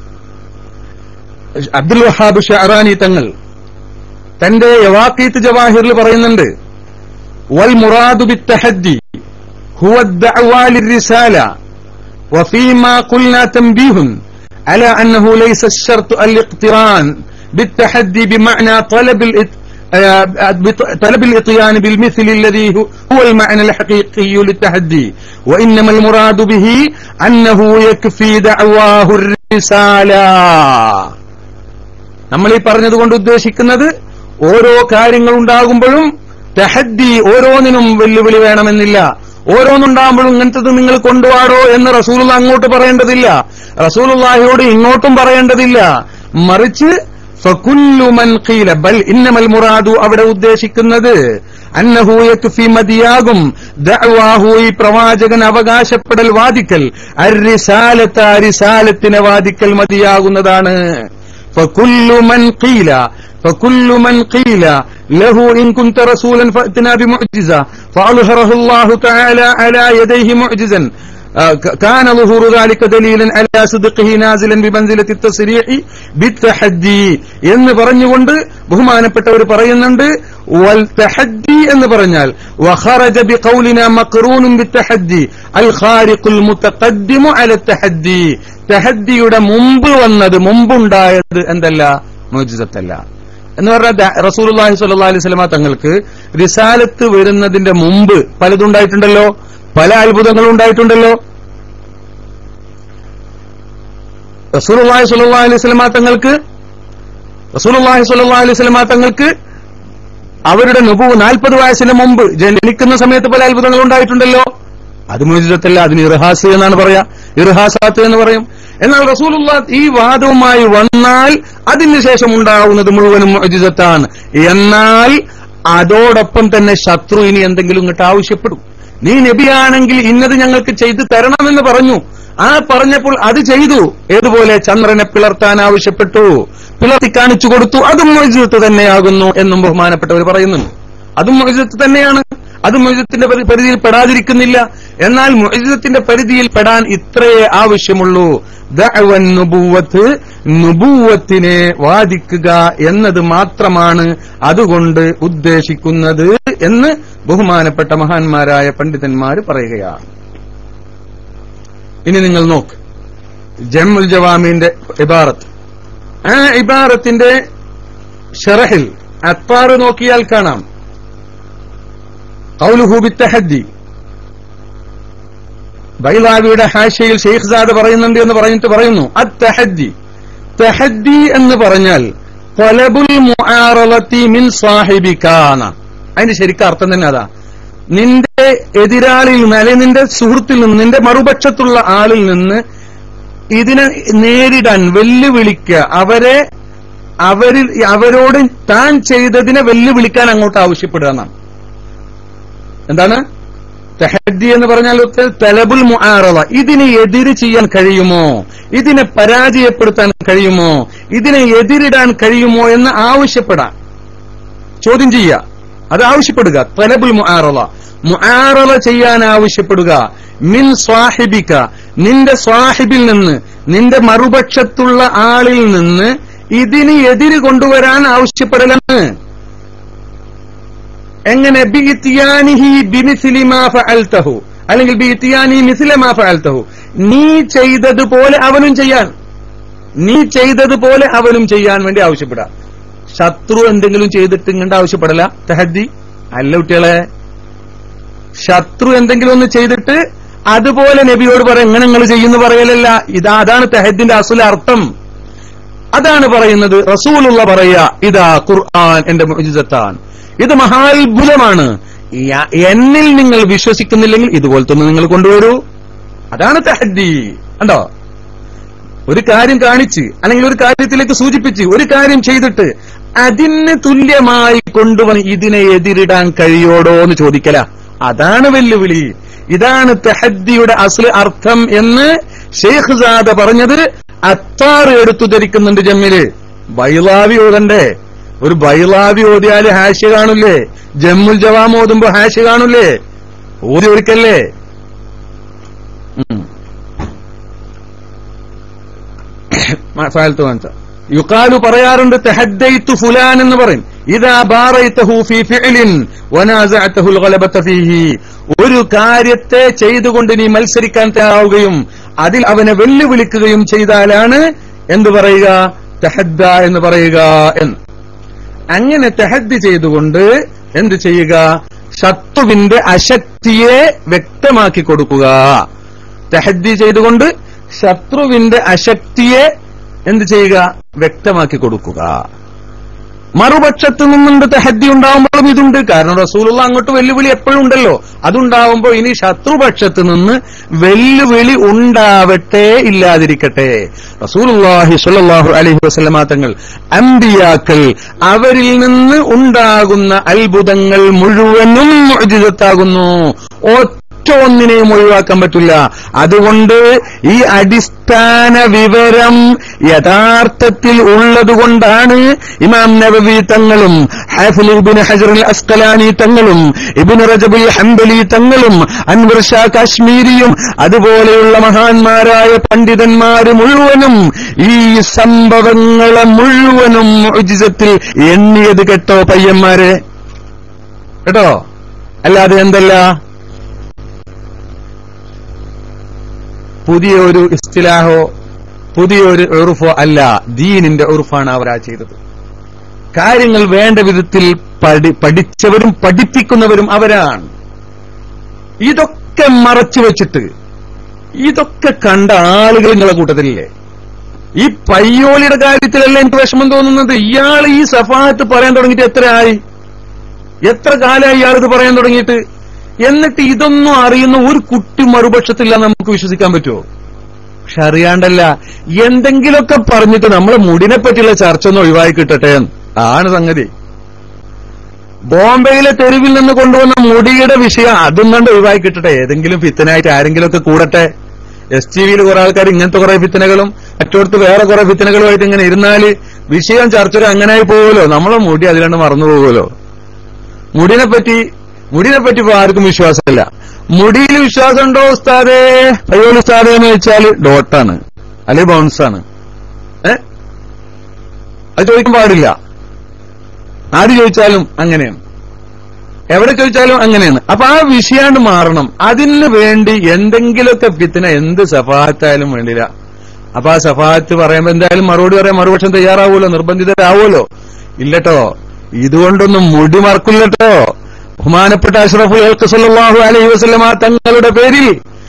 S1: അബ്ദുൽ വഹാബ് ഷഅറാനി തങ്ങൾ തന്റെ യവാഖീത്ത് ജവാഹിറിൽ പറയുന്നുണ്ട്, വൽ മുറാദു ബിത്തഹദ്ദി ഹുവ അദ്ദഅവാ ലിർരിസാല വഫീമാ ഖുൽനാ തൻബീഹുൻ അലാ അന്നഹു ലൈസ അശ്ശർതു അൽ-ഇഖ്തിറാൻ ബിത്തഹദ്ദി ബിമഅനാ തലബ് طلب الاتيان بالمثل الذي هو المعنى الحقيقي للتحدي وإنما المراد به أنه يكفي دعواه الرسالة. നമ്മൾ ഈ പറഞ്ഞതുകൊണ്ട് ഉദ്ദേശിക്കുന്നത് ഓരോ കാര്യങ്ങൾ ഉണ്ടാകുമ്പോഴും തഹദ്ദി ഓരോന്നിനും വെല്ലുവിളി വേണമെന്നില്ല, ഓരോന്നുണ്ടാകുമ്പോഴും ഇങ്ങനത്തത് നിങ്ങൾ കൊണ്ടുവാടോ എന്ന് റസൂലുള്ളാഹി അങ്ങോട്ട് പറയേണ്ടതില്ല, റസൂലുള്ളാഹിയോട് ഇങ്ങോട്ടും പറയേണ്ടതില്ല, മറിച്ച് ഫകുല്ലു മൻ ഖീല ബൽ ഇന്നമൽ മുറാദു അവിടെ ഉദ്ദേശിക്കുന്നത് അന്നഹു യക്ഫി മദിയാകും ദഅവാഹു ഈ പ്രവാചകൻ അവകാശപ്പെടൽ വാദിക്കൽ അർരിസാലത റിസാലത്തിനെ വാദിക്കൽ മതിയാകുന്നതാണ്. ഫകുല്ലു മൻ ഖീല ഫകുല്ലു മൻ ഖീല ലഹു ഇൻ കുൻത റസൂലൻ ഫഅത്നാ ബിമുഅ്ജിസ ഫഅൽഹറഹു അല്ലാഹു തആല അലാ യദൈഹി മുഅ്ജിസൻ كان ظهور ذلك دليلا على صدقه نازلا بمنزلة التصريح بالتحدي എന്ന് പറഞ്ഞുകൊണ്ട് ബഹുമാനപ്പെട്ടവർ പറയുന്നുണ്ട്, വൽ തഹദ്ദി എന്ന് പറഞ്ഞാൽ വഖറജ ബിഖൗലിനാ മഖറൂനും ബിത്തഹദ്ദി അൽ ഖാരിഖുൽ മുതഖദ്ദിമു അല തഹദ്ദി. തഹദ്ദിയുടെ മുമ്പ് വന്നത് മുമ്പുണ്ടായത് എന്തല്ല, മുഅ്ജിസത്തല്ല എന്ന് പറഞ്ഞാൽ റസൂലുള്ളാഹി സ്വല്ലല്ലാഹു അലൈഹി വസല്ലമ തങ്ങൾക്ക് റിസാലത്ത് വരുന്നതിന്റെ മുമ്പ് പലതുണ്ടായിട്ടുണ്ടല്ലോ, പല അത്ഭുതങ്ങളും ഉണ്ടായിട്ടുണ്ടല്ലോ. റസൂലുള്ളാഹി സ്വല്ലല്ലാഹു അലൈഹി വസല്ലമ തങ്ങൾക്ക് റസൂലുള്ളാഹി സ്വല്ലല്ലാഹു അലൈഹി വസല്ലമ തങ്ങൾക്ക് അവരുടെ നുബുവ നാൽപ്പത് വയസ്സിന് മുമ്പ് ജനിക്കുന്ന സമയത്ത് പല അത്ഭുതങ്ങൾ ഉണ്ടായിട്ടുണ്ടല്ലോ. അത് മുഅ്ജിസത്തല്ല, അതിന് ഇർഹാസ് എന്നാണ് പറയാ, ഇർഹാസാത്ത് എന്ന് പറയും. എന്നാൽ റസൂലുള്ളാഹി ഈ വാദവുമായി വന്നാൽ അതിനുശേഷം ഉണ്ടാവുന്നത് മുഴുവനും മുഅ്ജിസത്താണ്. എന്നാൽ അതോടൊപ്പം തന്നെ ശത്രു ഇനി എന്തെങ്കിലും ഇങ്ങോട്ട് ആവശ്യപ്പെടും, നീ നബിയാണെങ്കിൽ ഇന്നത് ഞങ്ങൾക്ക് ചെയ്തു തരണമെന്ന് പറഞ്ഞു. ആ പറഞ്ഞപ്പോൾ അത് ചെയ്തു. ഏതുപോലെ ചന്ദ്രനെ പിളർത്താൻ ആവശ്യപ്പെട്ടു, പിളർത്തി കാണിച്ചു കൊടുത്തു, അതും മുഅ്ജിസത്ത് തന്നെയാകുന്നു എന്നും ബഹുമാനപ്പെട്ടവർ പറയുന്നുണ്ട്. അതും മുഅ്ജിസത്ത് തന്നെയാണ്, അതും മുഅ്ജിസത്തിന്റെ പരിധിയിൽ പെടാതിരിക്കുന്നില്ല. എന്നാൽ മുഅ്ജിസത്തിന്റെ പരിധിയിൽ പെടാൻ ഇത്രയേ ആവശ്യമുള്ളൂ, ദഅവൻ നുബുവത്ത് നുബുവത്തിനെ വാദിക്കുക എന്നത് മാത്രമാണ് അതുകൊണ്ട് ഉദ്ദേശിക്കുന്നത് എന്ന് ബഹുമാനപ്പെട്ട മഹാന്മാരായ പണ്ഡിതന്മാർ പറയുകയാണ്. ഇനി നിങ്ങൾ നോക്ക്, ജംഉൽ ജവാമിന്റെ ഇബാറത്ത്, ആ ഇബാറത്തിന്റെ ശറഹിൽ അത്വാർ നോക്കിയാൽ കാണാം, ഖൗലുഹു ബിത്തഹദ്ദി ബൈലാവിയുടെ ഹാഷിയിൽ ഷെയ്ഖ് സാദ് പറയുന്നുണ്ട് എന്ന് പറഞ്ഞിട്ട് പറയുന്നു, അത്തഹദ്ദി, തഹദ്ദി എന്ന് പറഞ്ഞാൽ ത്വലബുൽ മുആറളതി മിൻ സാഹിബികാന. അതിന്റെ ശരിക്കും അർത്ഥം തന്നെ അതാ, നിന്റെ എതിരാളിയിൽ നിന്ന് അല്ലെങ്കിൽ നിന്റെ സുഹൃത്തിൽ നിന്ന്, നിന്റെ മറുപക്ഷത്തുള്ള ആളിൽ നിന്ന് ഇതിനെ നേരിടാൻ വെല്ലുവിളിക്കുക, അവരെ അവരിൽ അവരോട് താൻ ചെയ്തതിനെ വെല്ലുവിളിക്കാൻ അങ്ങോട്ട് ആവശ്യപ്പെടുക എന്നാണ്. എന്താണ് തഹദ്ദി എന്ന് പറഞ്ഞാൽ? തലബുൽ മുആറള, ഇതിനെ എതിര് ചെയ്യാൻ കഴിയുമോ, ഇതിനെ പരാജയപ്പെടുത്താൻ കഴിയുമോ, ഇതിനെ എതിരിടാൻ കഴിയുമോ എന്ന് ആവശ്യപ്പെടാൻ, ചോദ്യം ചെയ്യുക, അത് ആവശ്യപ്പെടുക. തലബുൽ മുആറള, മുആറള ചെയ്യാൻ ആവശ്യപ്പെടുക. മിൻ സ്വാഹിബിക, നിന്റെ സ്വാഹിബിൽ നിന്ന്, നിന്റെ മറുപക്ഷത്തുള്ള ആളിൽ നിന്ന് ഇതിന് എതിര് കൊണ്ടുവരാൻ ആവശ്യപ്പെടലെന്ന്. എങ്ങനെ? ബിഇത്യാനിഹി ബിമിസ്ലി മാ ഫഅൽതഹു, അല്ലെങ്കിൽ ബിഇത്യാനി മിസ്ല മാ ഫഅൽതഹു, നീ ചെയ്തതുപോലെ അവനും ചെയ്യാൻ, നീ ചെയ്തതുപോലെ അവനും ചെയ്യാൻ വേണ്ടി ആവശ്യപ്പെടാം. ശത്രു എന്തെങ്കിലും ചെയ്തിട്ട് ഇങ്ങോട്ട് ആവശ്യപ്പെടല തഹദ്ദി അല്ല കുട്ടികളെ. ശത്രു എന്തെങ്കിലും ഒന്ന് ചെയ്തിട്ട് അതുപോലെ നബിയോട് പറയാം, എങ്ങനെ നിങ്ങൾ ചെയ്യുന്നു പറയലല്ല. ഇതാ അതാണ് തഹദ്ദിന്റെ അസുല അർത്ഥം. അതാണ് പറയുന്നത്. റസൂലുള്ള പറയാ, ഇതാ ഖുർആൻ എന്റെ മുഅ്ജിസത്താണ്, ഇത് മഹാത്ഭുതമാണ്, എന്നിൽ നിങ്ങൾ വിശ്വസിക്കുന്നില്ലെങ്കിൽ ഇതുപോലത്തെ ഒന്ന് നിങ്ങൾ കൊണ്ടുവരൂ. അതാണ് തഹദ്ദി. കണ്ടോ? ഒരു കാര്യം കാണിച്ച് അല്ലെങ്കിൽ ഒരു കാര്യത്തിലേക്ക് സൂചിപ്പിച്ച് ഒരു കാര്യം ചെയ്തിട്ട് അതിന് തുല്യമായി കൊണ്ടുവന്ന് ഇതിനെ എതിരിടാൻ കഴിയോടോ എന്ന് ചോദിക്കല, അതാണ് വെല്ലുവിളി. ഇതാണ് തഹദ്ദിയുടെ അസ്ല അർത്ഥം എന്ന് ഷെയ്ഖ് സാദ പറഞ്ഞത്. അത്താറ് എടുത്തു ധരിക്കുന്നുണ്ട് ജമ്മില്. ബൈലാവി ഓതണ്ടേ? ഒരു ബൈലാവി ഓതിയാല് ഹാഷ്യ കാണൂലേ? ജമ്മുൽ ജവാം ഓതുമ്പോ ഹാഷ്യ കാണൂലേ? ഓതി ഒരിക്കല്ലേ? യുഖാലു പറയാറുണ്ട്, തഹദ്ദൈതു ഫുലാൻ എന്ന് പറയും. ഇദാ ബാറൈതഹു ഫീ ഫിഅലിൻ വനാസഅതഹു അൽഗലബത ഫീഹി, ഒരു കാര്യത്തെ ചെയ്തുകൊണ്ട് നീ മത്സരിക്കാൻ തയ്യാറാവുകയും അതിൽ അവനെ വെല്ലുവിളിക്കുകയും ചെയ്താലാണ് എന്തു പറയുക? തഹദ്ദ എന്ന് പറയുക എന്ന്. അങ്ങനെ തഹദ്ദി ചെയ്തുകൊണ്ട് എന്ത് ചെയ്യുക? ശത്രുവിന്റെ അശക്തിയെ വ്യക്തമാക്കി കൊടുക്കുക. തഹദ്ദി ചെയ്തുകൊണ്ട് ശത്രുവിന്റെ അശക്തിയെ എന്ത് ചെയ്യുക? വ്യക്തമാക്കി കൊടുക്കുക. മറുപക്ഷത്ത് നിന്നുണ്ട് തഹദ്ദി ഉണ്ടാവുമ്പോഴും ഇതുണ്ട്. കാരണം റസൂലുള്ള അങ്ങോട്ട് വെല്ലുവിളി എപ്പോഴും ഉണ്ടല്ലോ. അതുണ്ടാവുമ്പോ ഇനി ശത്രുപക്ഷത്ത് നിന്ന് വെല്ലുവിളി ഉണ്ടാവട്ടെ, ഇല്ലാതിരിക്കട്ടെ. റസൂലുള്ളാഹി സ്വല്ലല്ലാഹു അലൈഹി വസല്ലമ തങ്ങൾ, അമ്പിയാക്കൾ, അവരിൽ നിന്ന് ഉണ്ടാകുന്ന അത്ഭുതങ്ങൾ മുഴുവനും മുഅ്ജിസത്താകുന്നു. ഒന്നിനെയും ഒഴിവാക്കാൻ പറ്റില്ല. അതുകൊണ്ട് ഈ അടിസ്ഥാന വിവരം യഥാർത്ഥത്തിൽ ഉള്ളതുകൊണ്ടാണ് ഇമാം നവവി തങ്ങളും ഹാഫിൽ ഇബ്നു ഹജർ അൽ അസ്ഖലാനി തങ്ങളും ഇബ്നു റജബുൽ ഹംബലി തങ്ങളും അൻവർ ഷാ കാശ്മീരിയും അതുപോലെയുള്ള മഹാന്മാരായ പണ്ഡിതന്മാര് മുഴുവനും ഈ സംഭവങ്ങളെ മുഴുവനും മുഅ്ജിസത്തിൽ എണ്ണിയത് കേട്ടോ പയ്യന്മാരെ, കേട്ടോ? അല്ലാതെ എന്തല്ല പുതിയൊരു ഇസ്തിലാഹോ പുതിയൊരു ഉറുഫോ അല്ല, ദീനിന്റെ ഉറുഫാണ് അവരാ ചെയ്തത്. കാര്യങ്ങൾ വേണ്ട വിധത്തിൽ പഠിച്ചവരും പഠിപ്പിക്കുന്നവരും അവരാണ്. ഇതൊക്കെ മറച്ചു വെച്ചിട്ട് ഇതൊക്കെ കണ്ട ആളുകൾ നിങ്ങളെ കൂട്ടത്തിലില്ലേ? ഈ പയ്യോളിയുടെ കാര്യത്തിലല്ല എനിക്ക് വിഷമം തോന്നുന്നത്. ഇയാൾ ഈ സഫാഹത്ത് പറയാൻ തുടങ്ങിയിട്ട് എത്രയായി? എത്ര കാലമായി ഇയാളിത് പറയാൻ തുടങ്ങിയിട്ട്? എന്നിട്ട് ഇതൊന്നും അറിയുന്ന ഒരു കുട്ടി മറുപക്ഷത്തില്ല നമുക്ക് വിശ്വസിക്കാൻ പറ്റുമോ? പക്ഷെ അറിയാണ്ടല്ല, എന്തെങ്കിലുമൊക്കെ പറഞ്ഞിട്ട് നമ്മളെ മുടിനെ പറ്റിയുള്ള ചർച്ച ഒന്ന് ഒഴിവായി കിട്ടട്ടെ ആണ് സംഗതി. ബോംബെയിലെ തെരുവിൽ നിന്ന് കൊണ്ടുവന്ന മുടിയുടെ വിഷയം അതും കണ്ട് ഒഴിവായി കിട്ടട്ടെ. ഏതെങ്കിലും ഫിത്തനായിട്ട് ആരെങ്കിലുമൊക്കെ കൂടട്ടെ. എസ് ടി വിയിൽ കുറെ ആൾക്കാർ ഇങ്ങനത്തെ കുറെ ഫിത്തനകളും മറ്റോടത്ത് വേറെ കുറെ ഫിത്തനകളുമായിട്ട് ഇങ്ങനെ ഇരുന്നാല് വിഷയം ചർച്ച അങ്ങനെയായി പോകുമല്ലോ. നമ്മളെ മുടി അതിലണ്ട് മറന്നു പോകുമല്ലോ. മുടിനെ പറ്റി മുടിനെ പറ്റി ഇപ്പൊ ആർക്കും വിശ്വാസമില്ല. മുടിയിൽ വിശ്വാസമുണ്ടോ ഉസ്താദേ? അയ്യോൾ ഉസ്താദേ എന്ന് വെച്ചാൽ ഡോട്ടാണ് അല്ലെങ്കിൽ ബൗൺസാണ്. ഏ അത് ചോദിക്കാൻ പാടില്ല. ആര് ചോദിച്ചാലും അങ്ങനെയാണ്, എവിടെ ചോദിച്ചാലും അങ്ങനെയാണ്. അപ്പൊ ആ വിഷയാണ്ട് മാറണം. അതിന് വേണ്ടി എന്തെങ്കിലുമൊക്കെ ഫിത്ന എന്ത് സഫാഹത്തായാലും വേണ്ടില്ല. അപ്പൊ ആ സഫാഹത്ത് പറയുമ്പോ എന്തായാലും മറുപടി പറയാൻ മറുപക്ഷം തയ്യാറാവുമല്ലോ, നിർബന്ധിതരാവുമല്ലോ. ഇല്ലട്ടോ, ഇതുകൊണ്ടൊന്നും മുടി മറക്കില്ലട്ടോ. ബഹുമാനപ്പെട്ട അഷ്റഫുൽ ഖൽഖ് സല്ലല്ലാഹു അലൈഹി വസല്ലമ തങ്ങളുടെ പേരിൽ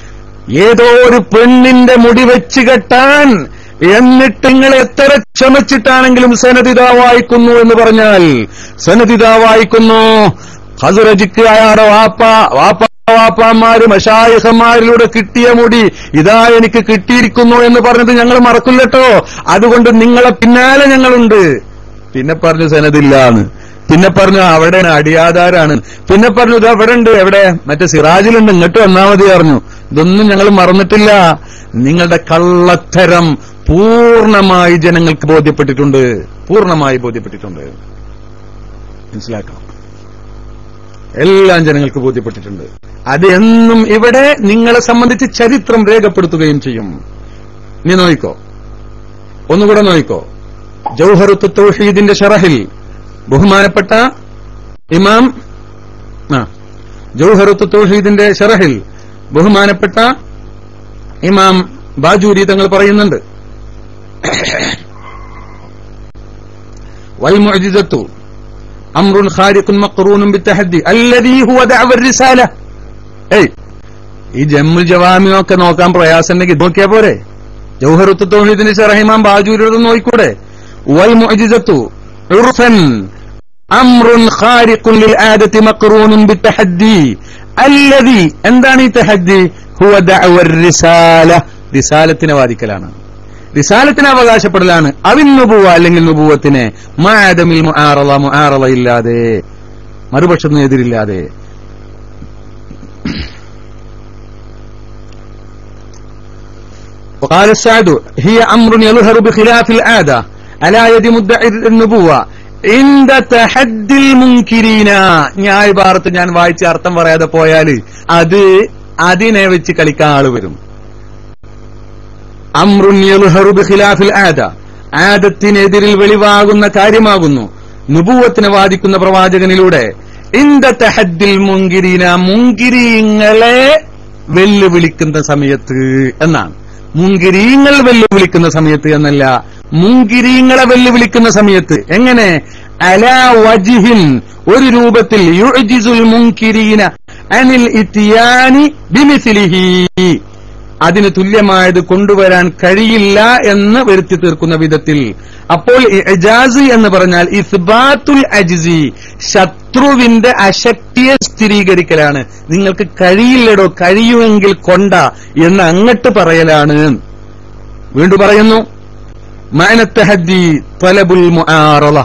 S1: ഏതോ ഒരു പെണ്ണിന്റെ മുടി വെച്ച് കെട്ടാൻ, എന്നിട്ട് നിങ്ങൾ എത്ര ക്ഷമിച്ചിട്ടാണെങ്കിലും സനദിതാ വായിക്കുന്നു എന്ന് പറഞ്ഞാൽ സനദിതാ വായിക്കുന്നു. ഖസ്റജിക്ക് അയാളുടെ വാപ്പ വാപ്പ വാപ്പാമാര് മശായിഖന്മാരിലൂടെ കിട്ടിയ മുടി ഇതാ എനിക്ക് കിട്ടിയിരിക്കുന്നു എന്ന് പറഞ്ഞത് ഞങ്ങൾ മറക്കില്ലട്ടോ. അതുകൊണ്ട് നിങ്ങളെ പിന്നാലെ ഞങ്ങളുണ്ട്. പിന്നെ പറഞ്ഞു സനദില്ലാന്ന്. പിന്നെ പറഞ്ഞു അവിടെ അടിയാധാരാണ്. പിന്നെ പറഞ്ഞു ഇത് അവിടെ ഉണ്ട്, എവിടെ മറ്റേ സിറാജിലുണ്ട്, ഇങ്ങോട്ട് വന്നാൽ മതി പറഞ്ഞു. ഇതൊന്നും ഞങ്ങൾ മറന്നിട്ടില്ല. നിങ്ങളുടെ കള്ളത്തരം പൂർണ്ണമായി ജനങ്ങൾക്ക് ബോധ്യപ്പെട്ടിട്ടുണ്ട്, പൂർണ്ണമായി ബോധ്യപ്പെട്ടിട്ടുണ്ട്. മനസ്സിലാക്കണം, എല്ലാം ജനങ്ങൾക്ക് ബോധ്യപ്പെട്ടിട്ടുണ്ട്. അത് എന്നും ഇവിടെ നിങ്ങളെ സംബന്ധിച്ച് ചരിത്രം രേഖപ്പെടുത്തുകയും ചെയ്യും. നീ നോയിക്കോ, ഒന്നുകൂടെ നോയിക്കോ. ജൗഹറത്തു തൗഹീദിന്റെ ശറഹിൽ ബഹുമാനപ്പെട്ട ഇമാം ആ ജൗഹറത്തു തൗഹീദിന്റെ ശറഹിൽ ബഹുമാനപ്പെട്ട ഇമാം ബാജൂരി തങ്ങൾ പറയുന്നുണ്ട്, വൽ മുഅ്ജിസത്തു അംറുൻ ഖാരിഖുൻ മഖ്റൂനുൻ ബിത്തഹദ്ദി അല്ലദീ ഹുവ ദഅവ റിസാല. ഏയ് ഈ ജമ്മുൽ ജവാമിയൊക്കെ നോക്കാൻ പ്രയാസമുണ്ടെങ്കിൽ നോക്കിയാ പോരെ? ജൗഹറത്തു തൗഹീദിന്റെ ശറഹ് ഇമാം ബാജൂരിയുടെ നോക്കിക്കൂടെ? വൽ മുഅ്ജിസത്തു ഉർഫൻ അംറുൻ ഖാരിഖുൻ ലിൽ ആദത്തി മഖ്റൂനുൻ ബിത്തഹദ്ദി അല്ലദീ, എന്താണ് ഈ തഹദ്ദി? ഹുവ ദഅവ റിസാല, റിസാലത്തിനെ വാദിക്കലാണ്, റിസാലത്തിനെ അവകാശപ്പെടലാണ്. അവിൻ നുബുവ, അല്ലെങ്കിൽ നുബുവത്തിനെ, മഅദമിൽ മുആറള, മുആറള ഇല്ലാതെ, മറുപക്ഷത്തിന് എതിരില്ലാതെ. وقال السعد هي امر يظهر بخلاف العاده على يد مدعي النبوه عند تحدي المنكرين. ഞാൻ ഈ ഭാഗത്ത് ഞാൻ വായിച്ച അർത്ഥം പറയാതെ പോയാൽ അത് അതിനെ വെച്ച് കളിക്കാൻ ആള് വരും. അംറുൻ യൽഹറു ബിഖിലാഫിൽ ആദ, ആദത്തിനെതിരിൽ വെളിവാകുന്ന കാര്യമാകുന്നു നുബുവത്തിനെ വാദിക്കുന്ന പ്രവാചകനിലൂടെ. ഇന്ദ തഹദ്ദിൽ മുൻകിരീന, മുൻകിരീങ്ങളെ വെല്ലുവിളിക്കുന്ന സമയത്ത് എന്നാണ്. മുൻകിരീങ്ങൾ വെല്ലുവിളിക്കുന്ന സമയത്ത് എന്നല്ല, മുൻകിരീങ്ങളെ വെല്ലുവിളിക്കുന്ന സമയത്ത്. എങ്ങനെ? അലാ വജ്ഹിൻ, ഒരു രൂപത്തിൽ, യുഅ്ജിസുൽ മുൻകിരീന അനിൽ ഇത്യാനി ബിമിസ്ലിഹി, അതിന് തുല്യമായത് കൊണ്ടുവരാൻ കഴിയില്ല എന്ന് വരുത്തി തീർക്കുന്ന വിധത്തിൽ. അപ്പോൾ ഇജാസ് എന്ന് പറഞ്ഞാൽ ഇസ്ബാത്തുൽ അജ്സി, ശത്രുവിന്റെ അശക്തിയെ സ്ഥിരീകരിക്കലാണ്. നിങ്ങൾക്ക് കഴിയില്ലടോ, കഴിയുമെങ്കിൽ കൊണ്ട എന്ന് അങ്ങട്ട് പറയലാണ്. വീണ്ടും പറയുന്നു, മഅന തഹദ്ദി തലബുൽ മുആറള,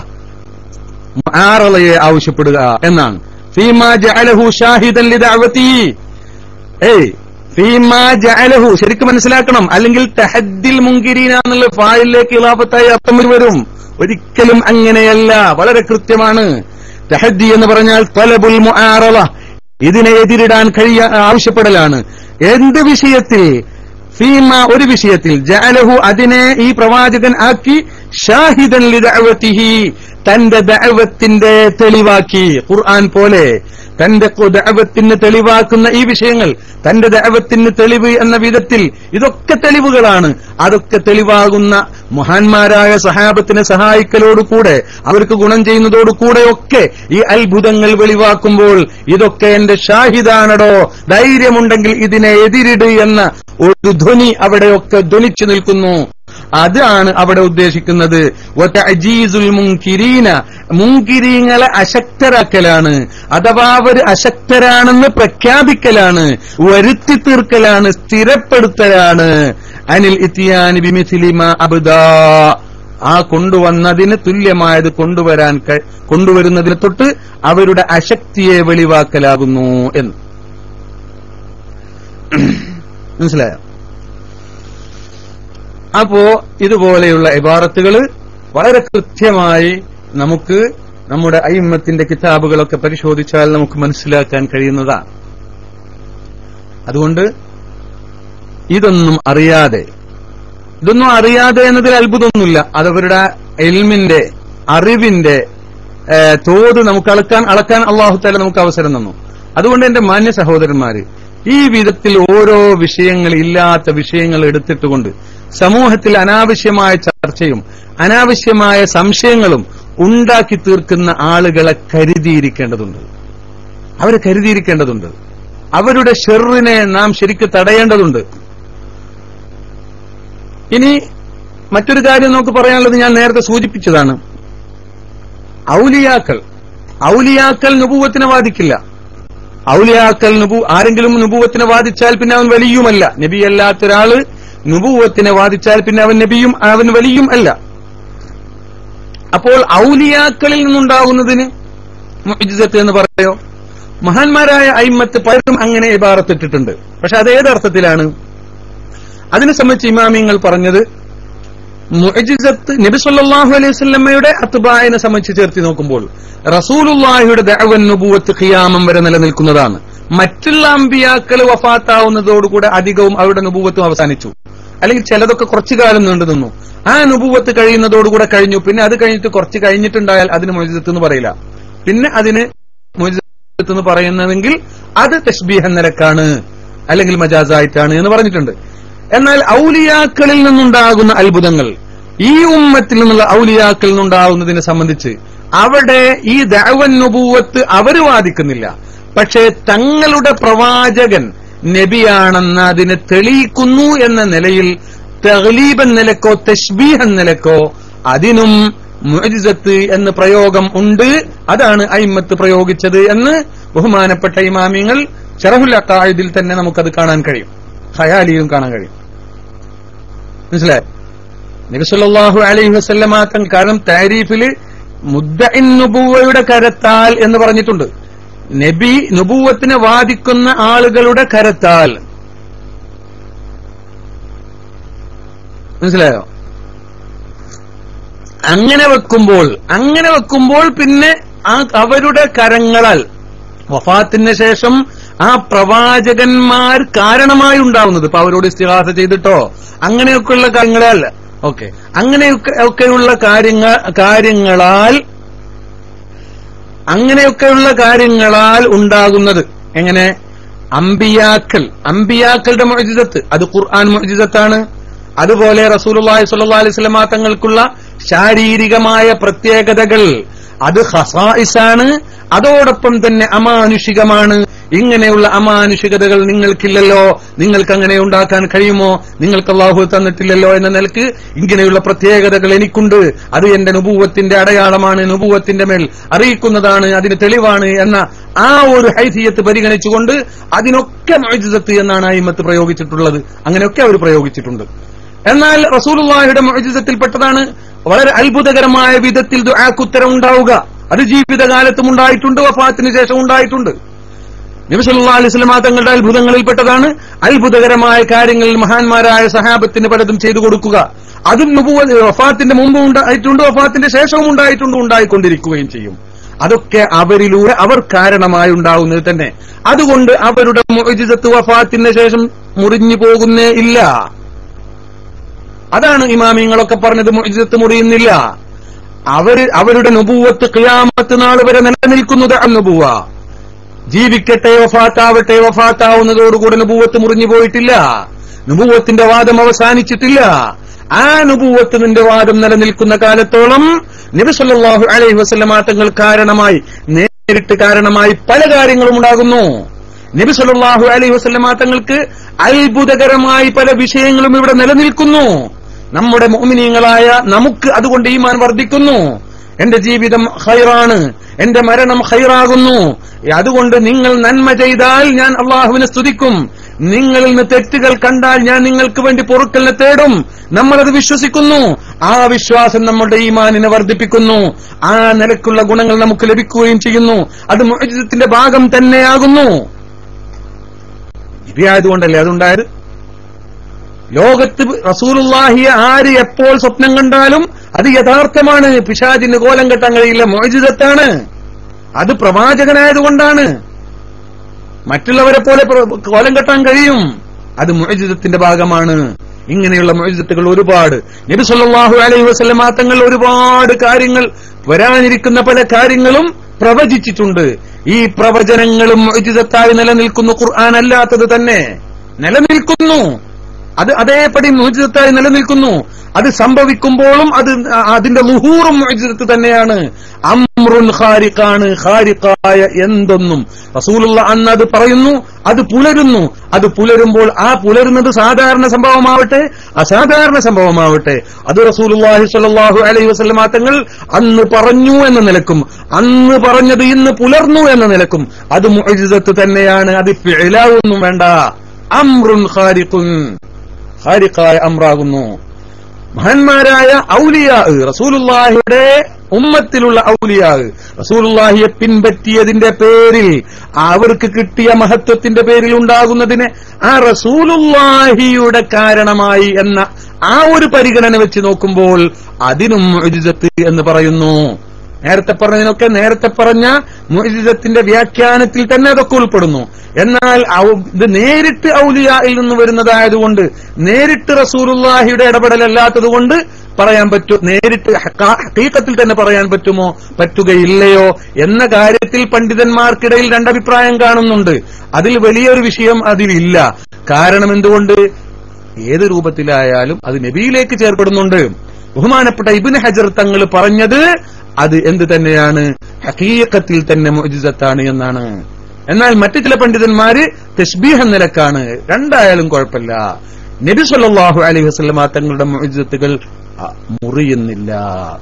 S1: മുആറളയെ ആവശ്യപ്പെടുക എന്നാണ്. ഫീമാ ജഅലഹു ഷാഹിദൻ ലിദഅവതിഹി, ഏയ് ഫീമാ ജഅലഹു, ശരിക്കും മനസ്സിലാക്കണം, അല്ലെങ്കിൽ തഹദ്ദിൽ മുൻകിരീന എന്നുള്ള ഫായിലേക്ക് ഇളാഫത്തായി അർത്ഥം വരും. ഒരിക്കലും അങ്ങനെയല്ല, വളരെ കൃത്യമാണ്. തഹദ്ദി എന്ന് പറഞ്ഞാൽ തലബുൽ മുആറള, ഇതിനെ എതിരിടാൻ കഴിയ ആവശ്യപ്പെടലാണ്. എന്ത് വിഷയത്തിൽ? ഫീമ, ഒരു വിഷയത്തിൽ, ജഅലഹു, അതിനെ ഈ പ്രവാചകൻ ആക്കി, ഷാഹിദൻ ലിദഅവതിഹി, തന്റെ ദഅവത്തിന്റെ തെളിവാക്കി. ഖുർആൻ പോലെ തന്റെ ദഅവത്തിന് തെളിവാക്കുന്ന ഈ വിഷയങ്ങൾ, തന്റെ ദഅവത്തിന് തെളിവ് എന്ന വിധത്തിൽ ഇതൊക്കെ തെളിവുകളാണ്. അതൊക്കെ തെളിവാകുന്ന മഹാന്മാരായ സഹാബത്തിനെ സഹായിക്കലോടുകൂടെ, അവർക്ക് ഗുണം ചെയ്യുന്നതോടുകൂടെയൊക്കെ ഈ അത്ഭുതങ്ങൾ വെളിവാക്കുമ്പോൾ ഇതൊക്കെ എന്റെ ഷാഹിദാണടോ, ധൈര്യമുണ്ടെങ്കിൽ ഇതിനെ എതിരിട് എന്ന ഒരു ധ്വനി അവിടെയൊക്കെ ധ്വനിച്ചു നിൽക്കുന്നു. അതാണ് അവിടെ ഉദ്ദേശിക്കുന്നത്. വതഅജീസുൽ മുൻകിരീന, മുൻകിരീങ്ങളെ അശക്തരാക്കലാണ്, അഥവാ അവർ അശക്തരാണെന്ന് പ്രഖ്യാപിക്കലാണ്, വരുത്തി തീർക്കലാണ്, സ്ഥിരപ്പെടുത്തലാണ്. അനിൽ ഇത്യാനി ബിമിസ്ലി മാ അബ്ദാ, ആ കൊണ്ടുവന്നതിന് തുല്യമായത് കൊണ്ടുവരാൻ കൊണ്ടുവരുന്നതിന് തൊട്ട് അവരുടെ അശക്തിയെ വെളിവാക്കലാകുന്നു എന്ന്. മനസ്സിലായോ? അപ്പോ ഇതുപോലെയുള്ള ഇബാറത്തുകൾ വളരെ കൃത്യമായി നമുക്ക് നമ്മുടെ അയിമ്മത്തിന്റെ കിതാബുകളൊക്കെ പരിശോധിച്ചാൽ നമുക്ക് മനസ്സിലാക്കാൻ കഴിയുന്നതാണ്. അതുകൊണ്ട് ഇതൊന്നും അറിയാതെ ഇതൊന്നും അറിയാതെ എന്നതിൽ അത്ഭുതമൊന്നുമില്ല. അതവരുടെ ഇൽമിന്റെ, അറിവിന്റെ തോത് നമുക്ക് അളക്കാൻ അളക്കാൻ അള്ളാഹു തആല നമുക്ക് അവസരം തന്നു. അതുകൊണ്ട് എന്റെ മാന്യ സഹോദരന്മാര്, ഈ വിധത്തിൽ ഓരോ വിഷയങ്ങൾ, ഇല്ലാത്ത വിഷയങ്ങൾ എടുത്തിട്ടുകൊണ്ട് സമൂഹത്തിൽ അനാവശ്യമായ ചർച്ചയും അനാവശ്യമായ സംശയങ്ങളും ഉണ്ടാക്കി തീർക്കുന്ന ആളുകളെ കരുതിയിരിക്കേണ്ടതുണ്ട്. അവരെ കരുതിയിരിക്കേണ്ടതുണ്ട്. അവരുടെ ഷെറിനെ നാം ശരിക്ക് തടയേണ്ടതുണ്ട്. ഇനി മറ്റൊരു കാര്യം നമുക്ക് പറയാനുള്ളത് ഞാൻ നേരത്തെ സൂചിപ്പിച്ചതാണ്. ഔലിയാക്കൾ ഔലിയാക്കൾ നുബുവത്തിനെ വാദിക്കില്ല. ഔലിയാക്കൾ നുബു ആരെങ്കിലും നുബുവത്തിനെ വാദിച്ചാൽ പിന്നെ അവൻ വലിയുമല്ല. നബിയല്ലാത്തൊരാള് നുബുവത്തിനെ വാദിച്ചാൽ പിന്നെ അവൻ നബിയും അവൻ വലിയും അല്ല. അപ്പോൾ ഔലിയാക്കളിൽ നിന്നുണ്ടാകുന്നതിന് മുഅ്ജിസത്ത് എന്ന് പറയോ? മഹാന്മാരായ അയിമ്മത്ത് പലരും അങ്ങനെ ഇബാറത്തിട്ടിട്ടുണ്ട്. പക്ഷെ അതേതർത്ഥത്തിലാണ്? അതിനെ സംബന്ധിച്ച് ഇമാമിങ്ങൾ പറഞ്ഞത് മുഅ്ജിസത്ത് നബി സല്ലല്ലാഹു അലൈഹി വസല്ലമയുടെ അത്ബാഇനെ സംബന്ധിച്ച് ചേർത്തി നോക്കുമ്പോൾ റസൂലുള്ളാഹിയുടെ ദഅവൻ നുബുവത്ത് ഖിയാമം വരെ നിലനിൽക്കുന്നതാണ്. മറ്റുള്ള അമ്പിയാക്കൾ വഫാത്താവുന്നതോടുകൂടെ അധികവും അവരുടെ നുബുവത്തും അവസാനിച്ചു. അല്ലെങ്കിൽ ചിലതൊക്കെ കുറച്ചു കാലം നീണ്ടു നിന്നു. ആ നുബുവത്ത് കഴിയുന്നതോടുകൂടെ കഴിഞ്ഞു. പിന്നെ അത് കഴിഞ്ഞിട്ട് കുറച്ച് കഴിഞ്ഞിട്ടുണ്ടായാൽ അതിന് മുഅ്ജിസത്ത് എന്ന് പറയില്ല. പിന്നെ അതിന് മുഅ്ജിസത്ത് എന്ന് പറയുന്നതെങ്കിൽ അത് തശ്ബീഹ് എന്ന നിലക്കാണ്, അല്ലെങ്കിൽ മജാസായിട്ടാണ് എന്ന് പറഞ്ഞിട്ടുണ്ട്. എന്നാൽ ഔലിയാക്കളിൽ നിന്നുണ്ടാകുന്ന അത്ഭുതങ്ങൾ, ഈ ഉമ്മത്തിൽ നിന്നുള്ള ഔലിയാക്കളിൽ നിന്നുണ്ടാകുന്നതിനെ സംബന്ധിച്ച് അവിടെ ഈ ദഅവൻ നുബുവത്ത് അവര് വാദിക്കുന്നില്ല. പക്ഷേ തങ്ങളുടെ പ്രവാചകൻ നബിയാണെന്ന് അതിനെ തെളിയിക്കുന്നു എന്ന നിലയിൽ തഗ്ലീബ് എന്ന നിലക്കോ തശ്ബീഹ് എന്ന നിലക്കോ അതിനും മുഅ്ജിസത്ത് എന്ന പ്രയോഗം ഉണ്ട്. അതാണ് അയിമ്മത്ത് പ്രയോഗിച്ചത് എന്ന് ബഹുമാനപ്പെട്ട ഇമാമിങ്ങൾ ശറഹുൽ അഖായിദിൽ തന്നെ നമുക്കത് കാണാൻ കഴിയും, ഖയാലിയും കാണാൻ കഴിയും. മനസ്സിലായോ? നബി സല്ലല്ലാഹു അലൈഹി വസല്ലമ തങ്ങൾ കാരണം താരീഫില് മുദ്ദഇൻ നുബുവയുടെ കരത്താൽ എന്ന് പറഞ്ഞിട്ടുണ്ട്. നബി നുബുവത്തിനെ വാദിക്കുന്ന ആളുകളുടെ കരത്താൽ. മനസ്സിലായോ? അങ്ങനെ വെക്കുമ്പോൾ അങ്ങനെ വെക്കുമ്പോൾ പിന്നെ ആ അവരുടെ കരങ്ങളാൽ വഫാത്തിന് ശേഷം ആ പ്രവാചകന്മാർ കാരണമായി ഉണ്ടാവുന്നത്, ഇപ്പൊ അവരോട് ഇസ്തിഗാസ ചെയ്തിട്ടോ അങ്ങനെയൊക്കെയുള്ള കാര്യങ്ങളല്ല. ഓക്കെ, അങ്ങനെയൊക്കെ ഒക്കെയുള്ള കാര്യങ്ങൾ കാര്യങ്ങളാൽ അങ്ങനെയൊക്കെയുള്ള കാര്യങ്ങളാൽ ഉണ്ടാകുന്നത് എങ്ങനെ? അമ്പിയാക്കൾ അമ്പിയാക്കളുടെ മുഅ്ജിസത്ത് അത് ഖുർആൻ മുഅ്ജിസത്താണ്. അതുപോലെ റസൂലുള്ളാഹി സ്വല്ലല്ലാഹു അലൈഹി വസല്ലമ തങ്ങൾക്കുള്ള ശാരീരികമായ പ്രത്യേകതകൾ അത് ഖസായിസാണ്, അതോടൊപ്പം തന്നെ അമാനുഷികമാണ്. ഇങ്ങനെയുള്ള അമാനുഷികതകൾ നിങ്ങൾക്കില്ലല്ലോ, നിങ്ങൾക്ക് അങ്ങനെ ഉണ്ടാക്കാൻ കഴിയുമോ? നിങ്ങൾക്ക് അല്ലാഹു തന്നിട്ടില്ലല്ലോ എന്ന നിലക്ക് ഇങ്ങനെയുള്ള പ്രത്യേകതകൾ എനിക്കുണ്ട്, അത് എന്റെ നുബുവത്തിന്റെ അടയാളമാണ്, നുബുവത്തിന്റെ മേൽ അറിയിക്കുന്നതാണ്, അതിന് തെളിവാണ് എന്ന ആ ഒരു ഹൈസിയത്ത് പരിഗണിച്ചുകൊണ്ട് അതിനൊക്കെ മുഅ്ജിസത്ത് എന്നാണ് അയിമ്മത്ത് പ്രയോഗിച്ചിട്ടുള്ളത്. അങ്ങനെയൊക്കെ അവർ പ്രയോഗിച്ചിട്ടുണ്ട്. എന്നാൽ റസൂലുള്ളാഹിയുടെ മുഅ്ജിസത്തിൽപ്പെട്ടതാണ് വളരെ അത്ഭുതകരമായ വിധത്തിൽ ദുആക്കുത്തരം ഉണ്ടാവുക. അത് ജീവിതകാലത്തും ഉണ്ടായിട്ടുണ്ട്, വഫാത്തിന് ശേഷം ഉണ്ടായിട്ടുണ്ട്. നബി സല്ലല്ലാഹു അലൈഹി വസല്ലം തങ്ങളുടെ അത്ഭുതങ്ങളിൽപ്പെട്ടതാണ് അത്ഭുതകരമായ കാര്യങ്ങളിൽ മഹാന്മാരായ സഹാബത്തിന് പലതും ചെയ്തു കൊടുക്കുക. അതും നുബുവത്ത് വഫാത്തിന്റെ മുമ്പ് ഉണ്ടായിട്ടുണ്ട്, വഫാത്തിന്റെ ശേഷവും ഉണ്ടായിട്ടുണ്ട്, ഉണ്ടായിക്കൊണ്ടിരിക്കുകയും ചെയ്യും. അതൊക്കെ അവരിലൂടെ അവർ കാരണമായി ഉണ്ടാവുന്നത് തന്നെ. അതുകൊണ്ട് അവരുടെ മുഅ്ജിസത്ത് വഫാത്തിന് ശേഷം മുറിഞ്ഞു പോകുന്നേ ഇല്ല. അതാണ് ഇമാമിങ്ങളൊക്കെ പറഞ്ഞത്, മുഅ്ജിസത്ത് മുറിയുന്നില്ല. അവര് അവരുടെ നുബുവത്ത് ഖിയാമത്ത് നാൾ വരെ നിലനിൽക്കുന്നത് അന്നുബുവ. ജീവിക്കട്ടെ, വഫാത്താവട്ടെ, വഫാത്താവുന്നതോടുകൂടെ നുബുവത്ത് മുറിഞ്ഞു പോയിട്ടില്ല, നുബുവത്തിന്റെ വാദം അവസാനിച്ചിട്ടില്ല. ആ നുബുവത്തിന്റെ വാദം നിലനിൽക്കുന്ന കാലത്തോളം നബി സല്ലല്ലാഹു അലൈഹി വസല്ലമ തങ്ങൾ കാരണമായി, നേരിട്ട് കാരണമായി പല കാര്യങ്ങളും ഉണ്ടാകുന്നു. നബി സല്ലല്ലാഹു അലൈഹി വസല്ലമ തങ്ങൾക്ക് അത്ഭുതകരമായി പല വിഷയങ്ങളും ഇവിടെ നിലനിൽക്കുന്നു. നമ്മുടെ മുഅ്മിനീങ്ങളായ നമുക്ക് അതുകൊണ്ട് ഈമാൻ വർദ്ധിക്കുന്നു. എന്റെ ജീവിതം ഖൈറാണ്, എന്റെ മരണം ഖൈറാകുന്നു, അതുകൊണ്ട് നിങ്ങൾ നന്മ ചെയ്താൽ ഞാൻ അള്ളാഹുവിനെ സ്തുതിക്കും, നിങ്ങളിൽ നിന്ന് തെറ്റുകൾ കണ്ടാൽ ഞാൻ നിങ്ങൾക്ക് വേണ്ടി പൊറുക്കലിനെ തേടും. നമ്മളത് വിശ്വസിക്കുന്നു. ആ വിശ്വാസം നമ്മുടെ ഈമാനിനെ വർദ്ധിപ്പിക്കുന്നു. ആ നിലക്കുള്ള ഗുണങ്ങൾ നമുക്ക് ലഭിക്കുകയും ചെയ്യുന്നു. അത് മുഅ്ജിസത്തിന്റെ ഭാഗം തന്നെയാകുന്നു. ഇതായതുകൊണ്ടല്ലേ അതുണ്ടായത്. ലോകത്ത് റസൂലുള്ളാഹിയെ ആര് എപ്പോൾ സ്വപ്നം കണ്ടാലും അത് യഥാർത്ഥമാണ്. പിശാചിന് കോലം കെട്ടാൻ കഴിയില്ല, മുഅ്ജിസത്താണ്. അത് പ്രവാചകനായതുകൊണ്ടാണ്. മറ്റുള്ളവരെ പോലെ കോലം കെട്ടാൻ കഴിയും, അത് മുഅ്ജിസത്തിന്റെ ഭാഗമാണ്. ഇങ്ങനെയുള്ള മുഅ്ജിസത്തുകൾ ഒരുപാട് നബി സല്ലല്ലാഹു അലൈഹി വസല്ലം തങ്ങൾ ഒരുപാട് കാര്യങ്ങൾ, വരാനിരിക്കുന്ന പല കാര്യങ്ങളും പ്രവചിച്ചിട്ടുണ്ട്. ഈ പ്രവചനങ്ങളും മുഅ്ജിസത്തായി നിലനിൽക്കുന്നു. ഖുർആൻ അല്ലാത്തത് തന്നെ നിലനിൽക്കുന്നു, അത് അതേപടി മുഅ്ജിസത്തായി നിലനിൽക്കുന്നു. അത് സംഭവിക്കുമ്പോഴും അത് അതിന്റെ ളുഹൂറും മുഅ്ജിസത്ത് തന്നെയാണ്. അംറു അംറുൻ ഖാരിഖാണ്, ഖാരിഖായ എന്തൊന്നും റസൂലുള്ള അന്ന് അത് പറയുന്നു, അത് പുലരുന്നു. അത് പുലരുമ്പോൾ ആ പുലരുന്നത് സാധാരണ സംഭവമാവട്ടെ അസാധാരണ സംഭവമാവട്ടെ, അത് റസൂലുള്ളാഹി സ്വല്ലല്ലാഹു അലൈഹി വസല്ലം തങ്ങൾ അന്ന് പറഞ്ഞു എന്ന നിലക്കും അന്ന് പറഞ്ഞത് ഇന്ന് പുലർന്നു എന്ന നിലക്കും അത് മുഅ്ജിസത്ത് തന്നെയാണ്. അത് ഫിഅലാവൊന്നും വേണ്ട. അംറുൻ ഖാരിഖുൻ, ഖാരിഖായ അംറാകുന്നു. മഹാന്മാരായ ഔലിയാ, റസൂലുള്ളാഹിയുടെ ഉമ്മത്തിലുള്ള ഔലിയാ, റസൂലുള്ളാഹിയെ പിൻപറ്റിയതിന്റെ പേരിൽ അവർക്ക് കിട്ടിയ മഹത്വത്തിന്റെ പേരിൽ ഉണ്ടാകുന്നതിനെ ആ റസൂലുള്ളാഹിയുടെ കാരണമായി എന്ന ആ ഒരു പരിഗണന വെച്ച് നോക്കുമ്പോൾ അതിനും മുഅ്ജിസത്ത് എന്ന് പറയുന്നു. നേരത്തെ പറഞ്ഞതിനൊക്കെ നേരത്തെ പറഞ്ഞ മുഅ്ജിസത്തിന്റെ വ്യാഖ്യാനത്തിൽ തന്നെ അതൊക്കെ ഉൾപ്പെടുന്നു. എന്നാൽ ഇത് നേരിട്ട് ഔലിയായിൽ നിന്ന് വരുന്നതായതുകൊണ്ട്, നേരിട്ട് റസൂലുള്ളാഹിയുടെ ഇടപെടലല്ലാത്തതുകൊണ്ട് പറയാൻ പറ്റൂ, നേരിട്ട് ഹഖീഖത്തിൽ തന്നെ പറയാൻ പറ്റുമോ പറ്റുകയില്ലയോ എന്ന കാര്യത്തിൽ പണ്ഡിതന്മാർക്കിടയിൽ രണ്ടഭിപ്രായം കാണുന്നുണ്ട്. അതിൽ വലിയൊരു വിഷയം അതിലില്ല. കാരണം എന്തുകൊണ്ട്? ഏത് രൂപത്തിലായാലും അത് നബിയിലേക്ക് ചേർപ്പെടുന്നുണ്ട്. ബഹുമാനപ്പെട്ട ഇബ്നു ഹജർ തങ്ങൾ പറഞ്ഞത് അത് എന്ത് തന്നെയാണ്? ഹഖീഖത്തിൽ തന്നെ മുഅ്ജിസത്താണ് എന്നാണ്. എന്നാൽ മറ്റു ചില പണ്ഡിതന്മാര് തശ്ബീഹ് നിലക്കാണ്. രണ്ടായാലും കുഴപ്പമില്ല. നബി സല്ലല്ലാഹു അലൈഹി വസല്ലം തങ്ങളുടെ മുഅ്ജിസത്തുകൾ മുറിയുന്നില്ല.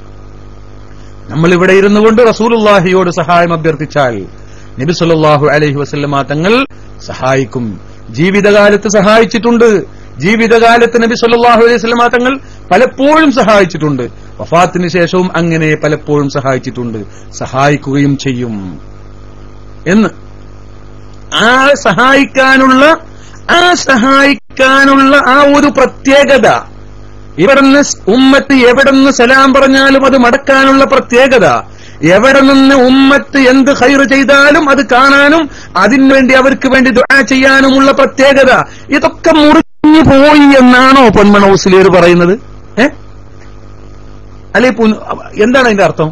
S1: നമ്മൾ ഇവിടെ ഇരുന്നു കൊണ്ട് റസൂലുള്ളാഹിയോട് സഹായം അഭ്യർത്ഥിച്ചാൽ നബി സല്ലല്ലാഹു അലൈഹി വസല്ലം തങ്ങൾ സഹായിക്കും. ജീവിതകാലത്ത് സഹായിച്ചിട്ടുണ്ട്. ജീവിതകാലത്ത് നബി സല്ലല്ലാഹു അലൈഹി വസല്ലം തങ്ങൾ പലപ്പോഴും സഹായിച്ചിട്ടുണ്ട്. വഫാത്തിന് ശേഷവും അങ്ങനെ പലപ്പോഴും സഹായിച്ചിട്ടുണ്ട്, സഹായിക്കുകയും ചെയ്യും എന്ന്. ആ സഹായിക്കാനുള്ള ആ സഹായിക്കാനുള്ള ആ ഒരു പ്രത്യേകത, ഇവിടുന്ന് ഉമ്മത്ത് എവിടെ നിന്ന് സലാം പറഞ്ഞാലും അത് മടക്കാനുള്ള പ്രത്യേകത, എവിടെ നിന്ന് ഉമ്മത്ത് എന്ത് ഖൈർ ചെയ്താലും അത് കാണാനും അതിനുവേണ്ടി അവർക്ക് വേണ്ടി ദുആ ചെയ്യാനുമുള്ള പ്രത്യേകത, ഇതൊക്കെ മുറിഞ്ഞു പോയി എന്നാണോ പൊന്മണ ഉസ്ലിയർ പറയുന്നത്? ഏ അല്ലെ, എന്താണ് അതിന്റെ അർത്ഥം?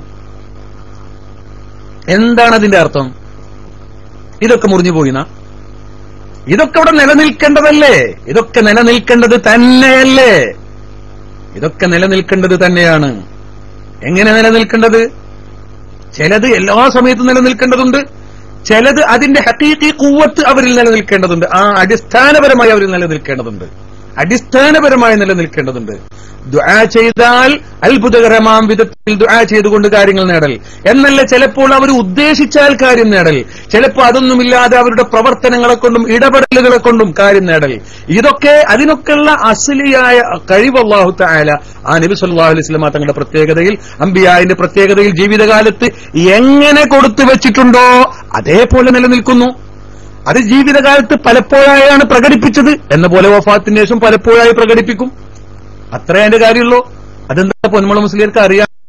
S1: എന്താണ് അതിന്റെ അർത്ഥം? ഇതൊക്കെ മുറിഞ്ഞു പോയിന? ഇതൊക്കെ ഇവിടെ നിലനിൽക്കേണ്ടതല്ലേ? ഇതൊക്കെ നിലനിൽക്കേണ്ടത് തന്നെയല്ലേ? ഇതൊക്കെ നിലനിൽക്കേണ്ടത് തന്നെയാണ്. എങ്ങനെ നിലനിൽക്കേണ്ടത്? ചിലത് എല്ലാ സമയത്തും നിലനിൽക്കേണ്ടതുണ്ട്, ചിലത് അതിന്റെ ഹഖീഖി ഖുവ്വത്ത് അവരിൽ നിലനിൽക്കേണ്ടതുണ്ട്. ആ അടിസ്ഥാനപരമായി അവരിൽ നിലനിൽക്കേണ്ടതുണ്ട്, അടിസ്ഥാനപരമായി നിലനിൽക്കേണ്ടതുണ്ട്. ദുആ ചെയ്താൽ അത്ഭുതകരമാം വിധത്തിൽ ദുആ ചെയ്തുകൊണ്ട് കാര്യങ്ങൾ നേടൽ എന്നല്ല, ചിലപ്പോൾ അവർ ഉദ്ദേശിച്ചാൽ കാര്യം നേടൽ, ചിലപ്പോൾ അതൊന്നുമില്ലാതെ അവരുടെ പ്രവർത്തനങ്ങളെ കൊണ്ടും ഇടപെടലുകളെ കൊണ്ടും കാര്യം നേടൽ. ഇതൊക്കെ അതിനൊക്കെയുള്ള അസ്ലിയായ കഴിവ് അല്ലാഹു തആല ആ നബി സല്ലല്ലാഹു അലൈഹി വസല്ലം തങ്ങളുടെ പ്രത്യേകതയിൽ, അംബിയായിന്റെ പ്രത്യേകതയിൽ ജീവിതകാലത്ത് എങ്ങനെ കൊടുത്തു വെച്ചിട്ടുണ്ടോ അതേപോലെ നിലനിൽക്കുന്നു. അത് ജീവിതകാലത്ത് പലപ്പോഴായാണ് പ്രകടിപ്പിച്ചത് എന്ന പോലെ വഫാത്തിന് ശേഷം പലപ്പോഴായി പ്രകടിപ്പിക്കും. അത്രേ അതിന്റെ കാര്യമുള്ളൂ. അതെന്താ പൊന്മള മുസ്ലിയർക്ക്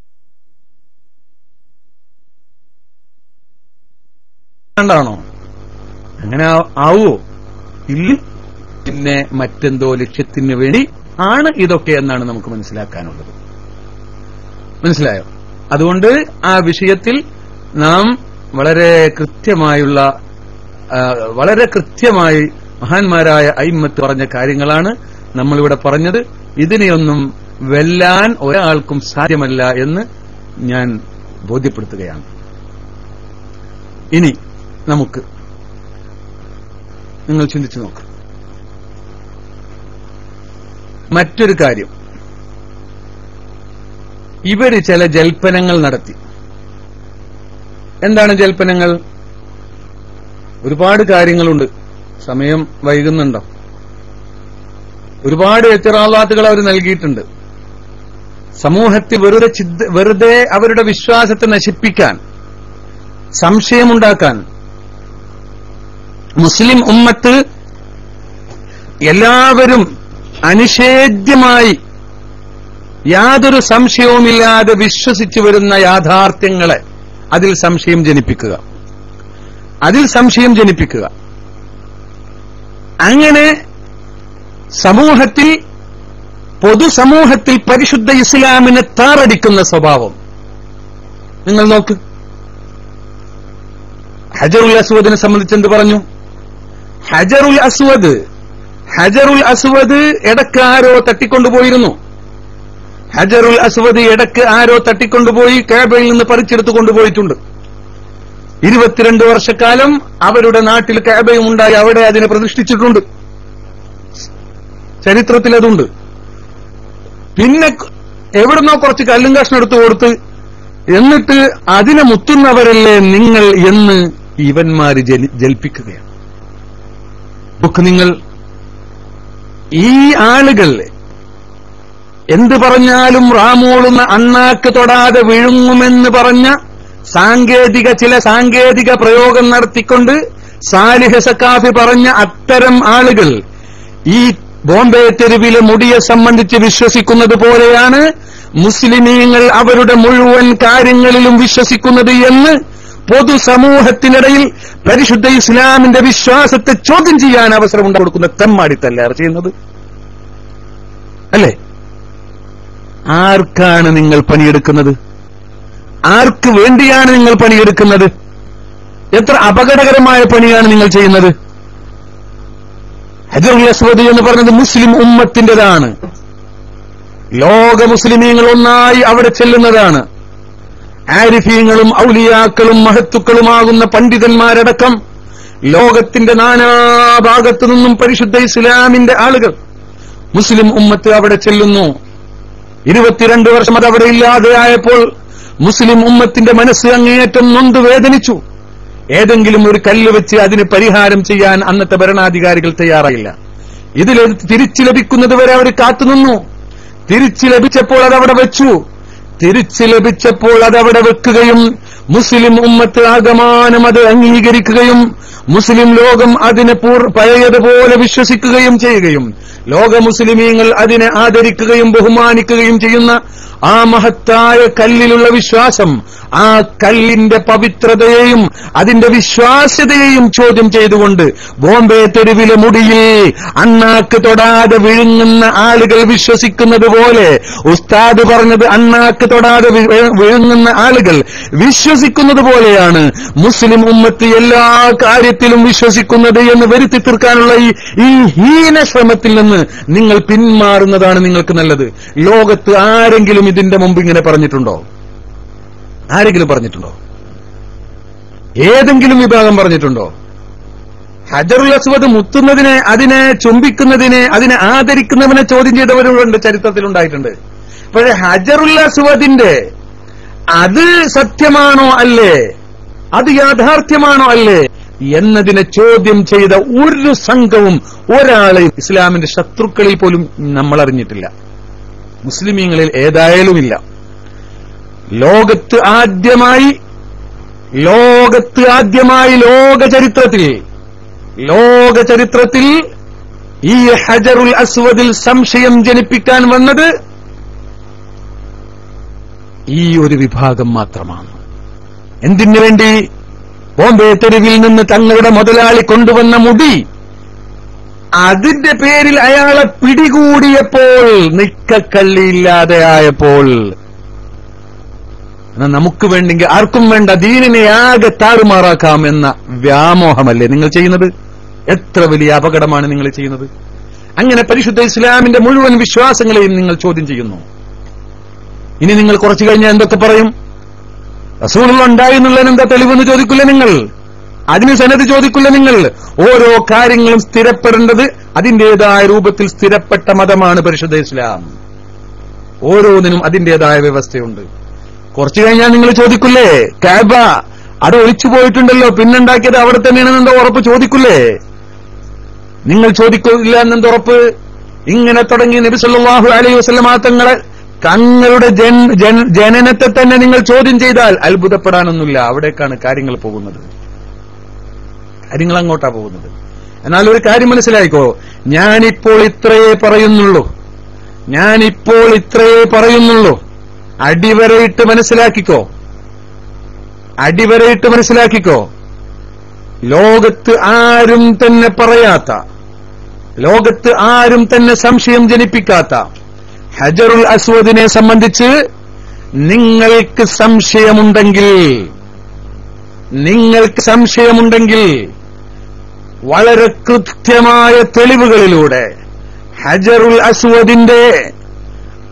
S1: അറിയാണ്ടാണോ? അങ്ങനെ ആവോ? ഇല്ല. പിന്നെ മറ്റെന്തോ ലക്ഷ്യത്തിന് വേണ്ടി ആണ് ഇതൊക്കെ എന്നാണ് നമുക്ക് മനസ്സിലാക്കാനുള്ളത്. മനസ്സിലായോ? അതുകൊണ്ട് ആ വിഷയത്തിൽ നാം വളരെ കൃത്യമായുള്ള വളരെ കൃത്യമായി മഹാന്മാരായ അയിമ്മത്ത് പറഞ്ഞ കാര്യങ്ങളാണ് നമ്മളിവിടെ പറഞ്ഞത്. ഇതിനെയൊന്നും വെല്ലാൻ ഒരാൾക്കും സാധ്യമല്ല എന്ന് ഞാൻ ബോധ്യപ്പെടുത്തുകയാണ്. ഇനി നമുക്ക് നിങ്ങൾ ചിന്തിച്ചു നോക്ക്. മറ്റൊരു കാര്യം, ഇവര് ചില ജൽപ്പനങ്ങൾ നടത്തി. എന്താണ് ജൽപ്പനങ്ങൾ? ഒരുപാട് കാര്യങ്ങളുണ്ട്. സമയം വൈകുന്നുണ്ടോ? ഒരുപാട് എത്തിറാളാത്തുകൾ അവർ നൽകിയിട്ടുണ്ട്. സമൂഹത്തിൽ വെറുതെ വെറുതെ അവരുടെ വിശ്വാസത്തെ നശിപ്പിക്കാൻ, സംശയമുണ്ടാക്കാൻ, മുസ്ലിം ഉമ്മത്ത് എല്ലാവരും അനിഷേധ്യമായി യാതൊരു സംശയവുമില്ലാതെ വിശ്വസിച്ചു വരുന്ന യാഥാർത്ഥ്യങ്ങളെ അതിൽ സംശയം ജനിപ്പിക്കുക അതിൽ സംശയം ജനിപ്പിക്കുക അങ്ങനെ സമൂഹത്തിൽ, പൊതുസമൂഹത്തിൽ പരിശുദ്ധ ഇസ്ലാമിനെ താറടിക്കുന്ന സ്വഭാവം നിങ്ങൾ നോക്ക്. ഹജറുൽ അസ്വദിനെ സംബന്ധിച്ച് എന്ത് പറഞ്ഞു? ഹജറുൽ അസ്വദ് ഹജറുൽ അസ്വദ് ഇടക്കാരോ തട്ടിക്കൊണ്ടുപോയിരുന്നു. ഹജറുൽ അസ്വദ് ഇടക്ക് ആരോ തട്ടിക്കൊണ്ടുപോയി കഅബയിൽ നിന്ന് പറിച്ചെടുത്തു കൊണ്ടുപോയിട്ടുണ്ട്. ഇരുപത്തിരണ്ട് വർഷക്കാലം അവരുടെ നാട്ടിൽ കഅബയും ഉണ്ടായി, അവിടെ അതിനെ പ്രതിഷ്ഠിച്ചിട്ടുണ്ട്. ചരിത്രത്തിൽ അതുണ്ട്. പിന്നെ എവിടുന്നോ കുറച്ച് കല്ലും കഷ്ണം എടുത്തു കൊടുത്ത് എന്നിട്ട് അതിനെ മുത്തുന്നവരല്ലേ നിങ്ങൾ എന്ന് ഇവന്മാര് ജൽപ്പിക്കുകയാണ്. ബുക്ക് നിങ്ങൾ ഈ ആളുകൾ എന്ത് പറഞ്ഞാലും റാമോളുന്ന അണ്ണാക്ക് തൊടാതെ വിഴുങ്ങുമെന്ന് പറഞ്ഞ സാങ്കേതിക ചില സാങ്കേതിക പ്രയോഗം നടത്തിക്കൊണ്ട് സാലിഹ് സക്കാഫി പറഞ്ഞ അത്തരം ആളുകൾ ഈ ബോംബെ തെരുവിലെ മുടിയെ സംബന്ധിച്ച് വിശ്വസിക്കുന്നത് പോലെയാണ് മുസ്ലിമീങ്ങൾ അവരുടെ മുഴുവൻ കാര്യങ്ങളിലും വിശ്വസിക്കുന്നത് എന്ന് പൊതുസമൂഹത്തിനിടയിൽ പരിശുദ്ധ ഇസ്ലാമിന്റെ വിശ്വാസത്തെ ചോദ്യം ചെയ്യാൻ അവസരം കൊടുക്കുന്ന തെമ്മാടിത്തല്ലേറെ ചെയ്യുന്നത് അല്ലേ? ആർക്കാണ് നിങ്ങൾ പണിയെടുക്കുന്നത്? ആർക്ക് വേണ്ടിയാണ് നിങ്ങൾ പണിയെടുക്കുന്നത്? എത്ര അപകടകരമായ പണിയാണ് നിങ്ങൾ ചെയ്യുന്നത്? ഹജറുൽ അസ്വദ് എന്ന് പറഞ്ഞത് മുസ്ലിം ഉമ്മത്തിന്റേതാണ്. ലോക മുസ്ലിമീങ്ങൾ ഒന്നായി അവിടെ ചെല്ലുന്നതാണ്. ആരിഫീങ്ങളും ഔലിയാക്കളും മഹത്തുക്കളുമാകുന്ന പണ്ഡിതന്മാരടക്കം ലോകത്തിന്റെ നാനാഭാഗത്തു നിന്നും പരിശുദ്ധ ഇസ്ലാമിന്റെ ആളുകൾ മുസ്ലിം ഉമ്മത്ത് അവിടെ ചെല്ലുന്നു. ഇരുപത്തിരണ്ട് വർഷം അത് അവിടെ ഇല്ലാതെയായപ്പോൾ മുസ്ലിം ഉമ്മത്തിന്റെ മനസ്സ് അങ്ങേയറ്റം നൊന്ത് വേദനിച്ചു. ഏതെങ്കിലും ഒരു കല്ല് വെച്ച് അതിന് പരിഹാരം ചെയ്യാൻ അന്നത്തെ ഭരണാധികാരികൾ തയ്യാറായില്ല. ഇതിൽ തിരിച്ചു ലഭിക്കുന്നത് വരെ അവർ കാത്തുനിന്നു. തിരിച്ചു ലഭിച്ചപ്പോൾ അതവിടെ വെച്ചു. തിരിച്ചു ലഭിച്ചപ്പോൾ അതവിടെ വെക്കുകയും മുസ്ലിം ഉമ്മത്ത് ആകമാനം അത് അംഗീകരിക്കുകയും മുസ്ലിം ലോകം അതിനെ പഴയതുപോലെ വിശ്വസിക്കുകയും ചെയ്യുകയും ലോക മുസ്ലിമീങ്ങൾ അതിനെ ആദരിക്കുകയും ബഹുമാനിക്കുകയും ചെയ്യുന്ന ആ മഹത്തായ കല്ലിലുള്ള വിശ്വാസം, ആ കല്ലിന്റെ പവിത്രതയെയും അതിന്റെ വിശ്വാസ്യതയെയും ചോദ്യം ചെയ്തുകൊണ്ട് ബോംബെ തെരുവിലെ മുടിയിൽ അണ്ണാക്ക് തൊടാതെ വിഴുങ്ങുന്ന ആളുകൾ വിശ്വസിക്കുന്നത് പോലെ, ഉസ്താദ് പറഞ്ഞത് അണ്ണാക്ക് തൊടാതെ വിഴുങ്ങുന്ന ആളുകൾ വിശ്വസിക്കുന്നത് പോലെയാണ് മുസ്ലിം ഉമ്മത്ത് എല്ലാ കാര്യത്തിലും വിശ്വസിക്കുന്നത് എന്ന് വരുത്തി തീർക്കാനുള്ള ഈ ഹീന ശ്രമത്തിൽ നിന്ന് നിങ്ങൾ പിന്മാറുന്നതാണ് നിങ്ങൾക്ക് നല്ലത്. ലോകത്ത് ആരെങ്കിലും ഇതിന്റെ മുമ്പ് ഇങ്ങനെ പറഞ്ഞിട്ടുണ്ടോ? ആരെങ്കിലും പറഞ്ഞിട്ടുണ്ടോ? ഏതെങ്കിലും വിഭാഗം പറഞ്ഞിട്ടുണ്ടോ? ഹജറുൽ അസ്വദ് മുത്തുന്നതിനെ, അതിനെ ചുംബിക്കുന്നതിനെ, അതിനെ ആദരിക്കുന്നവനെ ചോദ്യം ചെയ്തവരുണ്ട്, ചരിത്രത്തിലുണ്ടായിട്ടുണ്ട്. പക്ഷേ ഹജറുൽ അസ്വദിന്റെ അത് സത്യമാണോ അല്ലേ, അത് യാഥാർത്ഥ്യമാണോ അല്ലേ എന്നതിനെ ചോദ്യം ചെയ്ത ഒരു സംഘവും ഒരാളെയും ഇസ്ലാമിന്റെ ശത്രുക്കളിൽ പോലും നമ്മൾ അറിഞ്ഞിട്ടില്ല. മുസ്ലിമീങ്ങളിൽ ഏതായാലുമില്ല. ലോകത്ത് ആദ്യമായി ലോകത്ത് ആദ്യമായി ലോക ചരിത്രത്തിൽ ലോക ചരിത്രത്തിൽ ഈ ഹജറുൽ അസ്വദിൽ സംശയം ജനിപ്പിക്കാൻ വന്നത് ഈ ഒരു വിഭാഗം മാത്രമാണ്. എന്തിനു വേണ്ടി? ബോംബെ തെരുവിൽ നിന്ന് തങ്ങളുടെ മുതലാളി കൊണ്ടുവന്ന മുടി, അതിന്റെ പേരിൽ അയാളെ പിടികൂടിയപ്പോൾ, നിക്കക്കള്ളിയില്ലാതെ ആയപ്പോൾ, നമുക്ക് വേണ്ടെങ്കിൽ ആർക്കും വേണ്ട, ദീനിനെ ആകെ താറുമാറാക്കാം എന്ന വ്യാമോഹമല്ലേ നിങ്ങൾ ചെയ്യുന്നത്? എത്ര വലിയ അപകടമാണ് നിങ്ങൾ ചെയ്യുന്നത്? അങ്ങനെ പരിശുദ്ധ ഇസ്ലാമിന്റെ മുഴുവൻ വിശ്വാസങ്ങളെയും നിങ്ങൾ ചോദ്യം ചെയ്യുന്നു. ഇനി നിങ്ങൾ കുറച്ചു കഴിഞ്ഞാൽ എന്തൊക്കെ പറയും? റസൂലുള്ള ഉണ്ടായി എന്നുള്ളതിന് എന്താ തെളിവെന്ന് ചോദിക്കില്ല നിങ്ങൾ? അതിന് സനത് ചോദിക്കില്ല നിങ്ങൾ? ഓരോ കാര്യങ്ങളും സ്ഥിരപ്പെടേണ്ടത് അതിന്റേതായ രൂപത്തിൽ സ്ഥിരപ്പെട്ട മതമാണ് പരിശുദ്ധ ഇസ്ലാം. ഓരോന്നിനും അതിന്റേതായ വ്യവസ്ഥയുണ്ട്. കുറച്ചു കഴിഞ്ഞാൽ നിങ്ങൾ ചോദിക്കില്ലേ, കഅബ അത് ഒളിച്ചു പോയിട്ടുണ്ടല്ലോ, പിന്നുണ്ടാക്കിയത് അവിടെ തന്നെയാണെന്നെന്തോ ഉറപ്പ് ചോദിക്കില്ലേ? നിങ്ങൾ ചോദിക്കില്ല എന്നെന്തോ ഉറപ്പ്? ഇങ്ങനെ തുടങ്ങി നബി സല്ലല്ലാഹു അലൈഹി വസല്ലമ തങ്ങളെ തങ്ങളുടെ ജനനത്തെ തന്നെ നിങ്ങൾ ചോദ്യം ചെയ്താൽ അത്ഭുതപ്പെടാനൊന്നുമില്ല. അവിടേക്കാണ് കാര്യങ്ങൾ പോകുന്നത്. കാര്യങ്ങൾ അങ്ങോട്ടാ പോകുന്നത്. എന്നാൽ ഒരു കാര്യം മനസ്സിലായിക്കോ, ഞാനിപ്പോൾ ഇത്രയേ പറയുന്നുള്ളൂ, ഞാനിപ്പോൾ ഇത്രയേ പറയുന്നുള്ളൂ. അടിവരയിട്ട് മനസ്സിലാക്കിക്കോ, അടിവരയിട്ട് മനസ്സിലാക്കിക്കോ. ലോകത്ത് ആരും തന്നെ പറയാത്ത, ലോകത്ത് ആരും തന്നെ സംശയം ജനിപ്പിക്കാത്ത ഹജറുൽ അസ്വദിനെ സംബന്ധിച്ച് നിങ്ങൾക്ക് സംശയമുണ്ടെങ്കിൽ, നിങ്ങൾക്ക് സംശയമുണ്ടെങ്കിൽ വളരെ കൃത്യമായ തെളിവുകളിലൂടെ ഹജറുൽ അസ്വദിന്റെ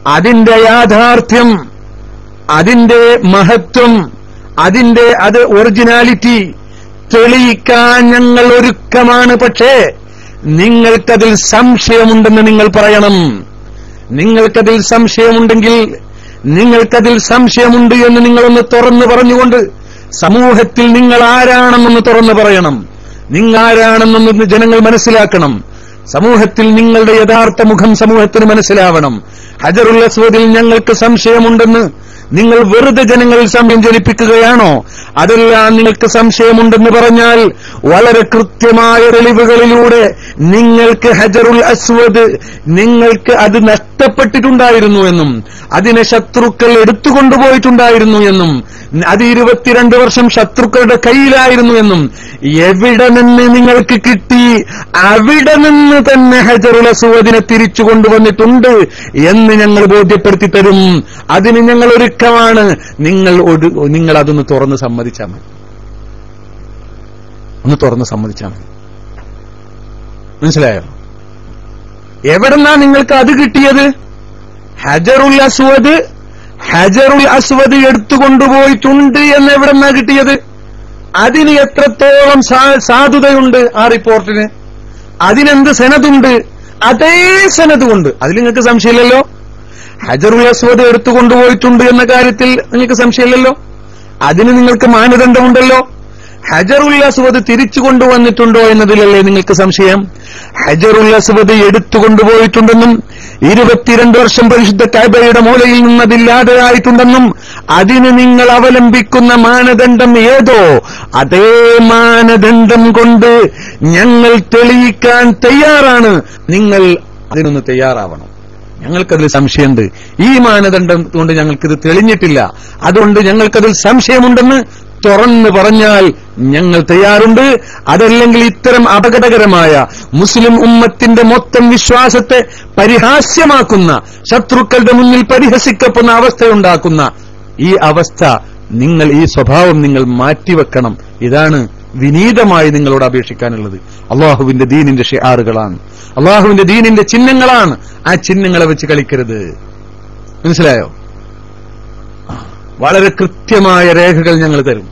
S1: അതിന്റെ യാഥാർത്ഥ്യം, അതിന്റെ മഹത്വം, അതിന്റെ അത് ഒറിജിനാലിറ്റി തെളിയിക്കാൻ ഞങ്ങൾ ഒരുക്കമാണ്. പക്ഷേ നിങ്ങൾക്കതിൽ സംശയമുണ്ടെന്ന് നിങ്ങൾ പറയണം. നിങ്ങൾക്കതിൽ സംശയമുണ്ടെങ്കിൽ നിങ്ങൾക്കതിൽ സംശയമുണ്ട് എന്ന് നിങ്ങളൊന്ന് തുറന്നു പറഞ്ഞുകൊണ്ട് സമൂഹത്തിൽ നിങ്ങൾ ആരാണെന്നൊന്ന് തുറന്നു പറയണം. നിങ്ങൾ ആരാണെന്നൊന്ന് ജനങ്ങൾ മനസ്സിലാക്കണം. സമൂഹത്തിൽ നിങ്ങളുടെ യഥാർത്ഥ മുഖം സമൂഹത്തിന് മനസ്സിലാവണം. ഹജറുൽ അസ്വദിൽ ഞങ്ങൾക്ക് സംശയമുണ്ടെന്ന് നിങ്ങൾ വെറുതെ ജനങ്ങളിൽ സംശയം ജനിപ്പിക്കുകയാണോ? അതെല്ലാം നിങ്ങൾക്ക് സംശയമുണ്ടെന്ന് പറഞ്ഞാൽ വളരെ കൃത്യമായ തെളിവുകളിലൂടെ നിങ്ങൾക്ക് ഹജറുൽ അസ്വദ് നിങ്ങൾക്ക് അത് നഷ്ടപ്പെട്ടിട്ടുണ്ടായിരുന്നു എന്നും അതിനെ ശത്രുക്കൾ എടുത്തുകൊണ്ടുപോയിട്ടുണ്ടായിരുന്നു എന്നും അത് ഇരുപത്തിരണ്ട് വർഷം ശത്രുക്കളുടെ കയ്യിലായിരുന്നു എന്നും എവിടെ നിന്ന് നിങ്ങൾക്ക് കിട്ടി, അവിടെ നിന്ന് തന്നെ ഹജറുൽ അസ്വദിനെ തിരിച്ചു കൊണ്ടുവന്നിട്ടുണ്ട് എന്ന് ഞങ്ങൾ ബോധ്യപ്പെടുത്തി തരും. അതിന് ഞങ്ങൾ ഒരുക്കമാണ്. നിങ്ങൾ നിങ്ങൾ അതൊന്ന് തുറന്ന് സമ്മതിച്ചാൽ മതി. ഒന്ന് തുറന്ന് സമ്മതിച്ചാൽ മതി. മനസ്സിലായോ? എവിടെന്നാ നിങ്ങൾക്ക് അത് കിട്ടിയത്? ഹജറുൽ അസ്വദ് ഹജറുൽ അസ്വദ് എടുത്തുകൊണ്ടുപോയിട്ടുണ്ട് എന്ന് എവിടെന്നാ കിട്ടിയത്? അതിന് എത്രത്തോളം സാധുതയുണ്ട് ആ റിപ്പോർട്ടിന്? അതിനെന്ത് സനദുണ്ട്? അതേ സനദ് കൊണ്ട്. അതിൽ നിങ്ങൾക്ക് സംശയമില്ലല്ലോ. ഹജറുൽ അസ്വദ് എടുത്തുകൊണ്ടുപോയിട്ടുണ്ട് എന്ന കാര്യത്തിൽ നിങ്ങൾക്ക് സംശയമില്ലല്ലോ. അതിന് നിങ്ങൾക്ക് മാനദണ്ഡമുണ്ടല്ലോ. ഹജറുൽ അസ്വദ് തിരിച്ചു കൊണ്ടുവന്നിട്ടുണ്ടോ എന്നതിലല്ലേ നിങ്ങൾക്ക് സംശയം? ഹജറുൽ അസ്വദ് എടുത്തുകൊണ്ടുപോയിട്ടുണ്ടെന്നും ഇരുപത്തിരണ്ട് വർഷം പരിശുദ്ധ കഅബയുടെ മൂലയിൽ നിന്നതില്ലാതെയായിട്ടുണ്ടെന്നും അതിന് നിങ്ങൾ അവലംബിക്കുന്ന മാനദണ്ഡം ഏതോ അതേ മാനദണ്ഡം കൊണ്ട് ഞങ്ങൾ തെളിയിക്കാൻ തയ്യാറാണ്. നിങ്ങൾ അതിനൊന്ന് തയ്യാറാവണം. ഞങ്ങൾക്കതിൽ സംശയമുണ്ട്. ഈ മാനദണ്ഡം കൊണ്ട് ഞങ്ങൾക്കിത് തെളിഞ്ഞിട്ടില്ല, അതുകൊണ്ട് ഞങ്ങൾക്കതിൽ സംശയമുണ്ടെന്ന് തുറന്നു പറഞ്ഞാൽ ഞങ്ങൾ തയ്യാറുണ്ട്. അതല്ലെങ്കിൽ ഇത്തരം അപകടകരമായ മുസ്ലിം ഉമ്മത്തിന്റെ മൊത്തം വിശ്വാസത്തെ പരിഹാസ്യമാക്കുന്ന, ശത്രുക്കളുടെ മുന്നിൽ പരിഹസിക്കപ്പെടുന്ന അവസ്ഥയുണ്ടാക്കുന്ന ഈ അവസ്ഥ നിങ്ങൾ, ഈ സ്വഭാവം നിങ്ങൾ മാറ്റിവെക്കണം. ഇതാണ് വിനീതമായി നിങ്ങളോട് അപേക്ഷിക്കാനുള്ളത്. അള്ളാഹുവിന്റെ ദീനിന്റെ ഷിആറുകളാണ്, അള്ളാഹുവിന്റെ ദീനിന്റെ ചിഹ്നങ്ങളാണ്. ആ ചിഹ്നങ്ങളെ വെച്ച് കളിക്കരുത്. മനസ്സിലായോ? വളരെ കൃത്യമായ രേഖകൾ ഞങ്ങൾ തരും.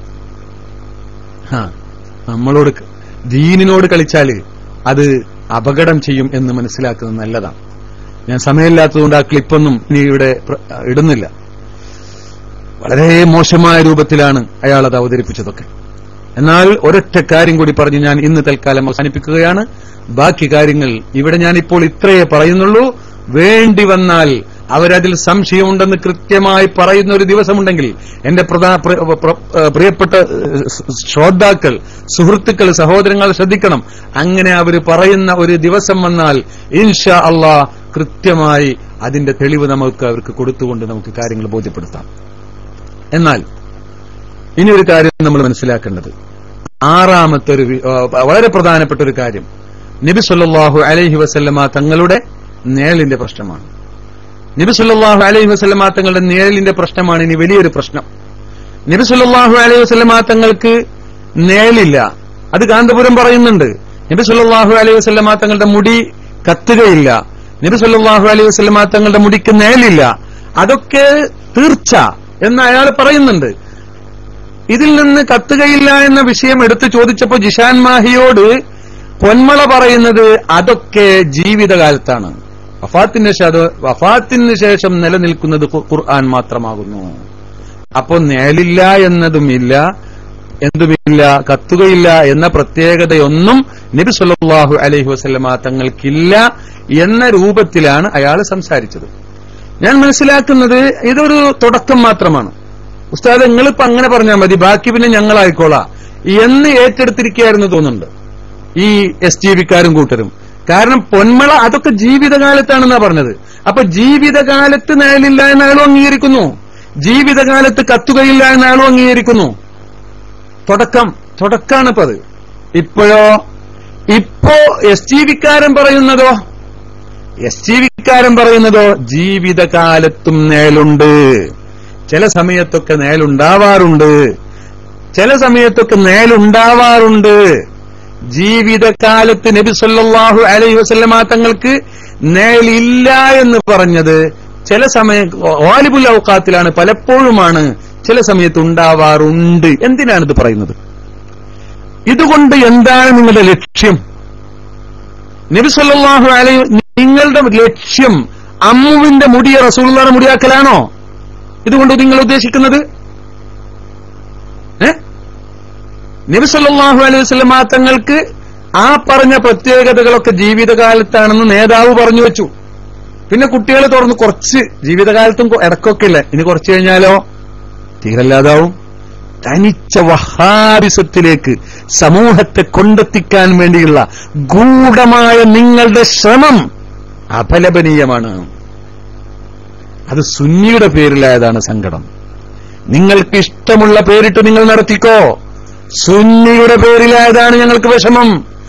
S1: നമ്മളോട് ദീനിനോട് കളിച്ചാല് അത് അപകടം ചെയ്യും എന്ന് മനസ്സിലാക്കുന്നത് നല്ലതാണ്. ഞാൻ സമയമില്ലാത്തതുകൊണ്ട് ആ ക്ലിപ്പൊന്നും ഇനി ഇവിടെ ഇടുന്നില്ല. വളരെ മോശമായ രൂപത്തിലാണ് അയാൾ അത് അവതരിപ്പിച്ചതൊക്കെ. എന്നാൽ ഒരൊറ്റ കാര്യം കൂടി പറഞ്ഞ് ഞാൻ ഇന്ന് തൽക്കാലം അവസാനിപ്പിക്കുകയാണ്. ബാക്കി കാര്യങ്ങൾ ഇവിടെ ഞാനിപ്പോൾ ഇത്രയേ പറയുന്നുള്ളൂ. വേണ്ടി വന്നാൽ അവരതിൽ സംശയമുണ്ടെന്ന് കൃത്യമായി പറയുന്ന ഒരു ദിവസമുണ്ടെങ്കിൽ എന്റെ പ്രിയപ്പെട്ട ശ്രോതാക്കൾ, സുഹൃത്തുക്കൾ, സഹോദരങ്ങൾ ശ്രദ്ധിക്കണം. അങ്ങനെ അവർ പറയുന്ന ഒരു ദിവസം വന്നാൽ ഇൻഷാ അള്ളാഹ് കൃത്യമായി അതിന്റെ തെളിവ് നമുക്ക് അവർക്ക് കൊടുത്തുകൊണ്ട് നമുക്ക് കാര്യങ്ങൾ ബോധ്യപ്പെടുത്താം. എന്നാൽ ഇനി ഒരു കാര്യം നമ്മൾ മനസ്സിലാക്കേണ്ടത്, ആറാമത്തെ ഒരു വളരെ പ്രധാനപ്പെട്ട ഒരു കാര്യം, നബി സല്ലല്ലാഹു അലൈഹി വസല്ലമ തങ്ങളുടെ നിഴലിന്റെ പ്രശ്നമാണ്. നബി സല്ലല്ലാഹു അലൈഹി വസല്ലമ തങ്ങളുടെ നിഴലിന്റെ പ്രശ്നമാണ് ഇനി വലിയൊരു പ്രശ്നം. നബി സല്ലല്ലാഹു അലൈഹി വസല്ലമ തങ്ങൾക്ക് നിഴലില്ല. അത് കാന്തപുരം പറയുന്നുണ്ട്. നബി സല്ലല്ലാഹു അലൈഹി വസല്ലമ തങ്ങളുടെ മുടി കത്തുകയില്ല. നബി സല്ലല്ലാഹു അലൈഹി വസല്ലമ തങ്ങളുടെ മുടിക്ക് നിഴലില്ല. അതൊക്കെ തീർച്ച എന്ന് അയാൾ പറയുന്നുണ്ട്. ഇതിൽ നിന്ന് കത്തുകയില്ല എന്ന വിഷയം എടുത്തു ചോദിച്ചപ്പോ ജിഷാൻ മാഹിയോട് പൊന്മള പറയുന്നത് അതൊക്കെ ജീവിതകാലത്താണ്, വഫാത്തിന് ശേഷം വഫാത്തിന് ശേഷം നിലനിൽക്കുന്നത് ഖുർആൻ മാത്രമാകുന്നു. അപ്പോ നിഴലില്ല എന്നതുമില്ല, എന്തുമില്ല, കത്തുകയില്ല എന്ന പ്രത്യേകതയൊന്നും നബി സല്ലല്ലാഹു അലൈഹി വസല്ലമ തങ്ങൾക്കില്ല എന്ന രൂപത്തിലാണ് അയാൾ സംസാരിച്ചത്. ഞാൻ മനസ്സിലാക്കുന്നത് ഇതൊരു തുടക്കം മാത്രമാണ്. ഉസ്താദ് നിങ്ങളിപ്പോ അങ്ങനെ പറഞ്ഞാൽ മതി, ബാക്കി പിന്നെ ഞങ്ങളായിക്കോളാം എന്ന് ഏറ്റെടുത്തിരിക്കുകയായിരുന്നു തോന്നുന്നുണ്ട് ഈ എസ് ടി വിക്കാരും കൂട്ടരും. കാരണം പൊന്മള അതൊക്കെ ജീവിതകാലത്താണെന്നാ പറഞ്ഞത്. അപ്പൊ ജീവിതകാലത്ത് നിഴലില്ല എന്ന് അയാളും അംഗീകരിക്കുന്നു, ജീവിതകാലത്ത് കത്തുകയില്ല എന്ന് അയാളും അംഗീകരിക്കുന്നു. തുടക്കം തുടക്കാണിപ്പോ അത്. ഇപ്പോഴോ ഇപ്പോ എസ് ടി വിക്കാരൻ പറയുന്നതോ എസ് ടി വിക്കാരൻ പറയുന്നതോ ജീവിതകാലത്തും നിഴലുണ്ട്, ചില സമയത്തൊക്കെ നിഴലുണ്ടാവാറുണ്ട്, ചില സമയത്തൊക്കെ നിഴലുണ്ടാവാറുണ്ട്. ജീവിതകാലത്ത് നബി സല്ലല്ലാഹു അലൈഹി വസല്ലമ തങ്ങൾക്ക് നിഴലില്ല എന്ന് പറഞ്ഞത് ചില സമയം ഗാലിബുൽ ഔഖാത്തിലാണ്, പലപ്പോഴുമാണ്, ചില സമയത്ത് ഉണ്ടാവാറുണ്ട്. എന്തിനാണ് ഇത് പറയുന്നത്? ഇതുകൊണ്ട് എന്താണ് നിങ്ങളുടെ ലക്ഷ്യം? നബി സല്ലല്ലാഹു അലൈഹി നിങ്ങളുടെ ലക്ഷ്യം അമ്മുവിന്റെ മുടിയെ റസൂലുള്ളാഹിയുടെ മുടിയാക്കലാണോ ഇതുകൊണ്ട് നിങ്ങൾ ഉദ്ദേശിക്കുന്നത്? ഏ നബി സല്ലല്ലാഹു അലൈഹി വസല്ലം തങ്ങൾക്ക് ആ പറഞ്ഞ പ്രത്യേകതകളൊക്കെ ജീവിതകാലത്താണെന്ന് നേതാവ് പറഞ്ഞു വെച്ചു. പിന്നെ കുട്ടികളെ തുറന്ന് കുറച്ച് ജീവിതകാലത്തും ഇടക്കൊക്കെ ഇല്ല, ഇനി കുറച്ചു കഴിഞ്ഞാലോ തീരല്ലാതാവും. തനിച്ച വഹാബിസത്തിലേക്ക് സമൂഹത്തെ കൊണ്ടെത്തിക്കാൻ വേണ്ടിയുള്ള ഗൂഢമായ നിങ്ങളുടെ ശ്രമം അപലപനീയമാണ്. അത് സുന്നിയുടെ പേരിലായതാണ് സങ്കടം. നിങ്ങൾക്ക് ഇഷ്ടമുള്ള പേരിട്ട് നിങ്ങൾ നടത്തിക്കോ, സുന്നിയുടെ പേരിലായതാണ് ഞങ്ങൾക്ക് വിഷമം.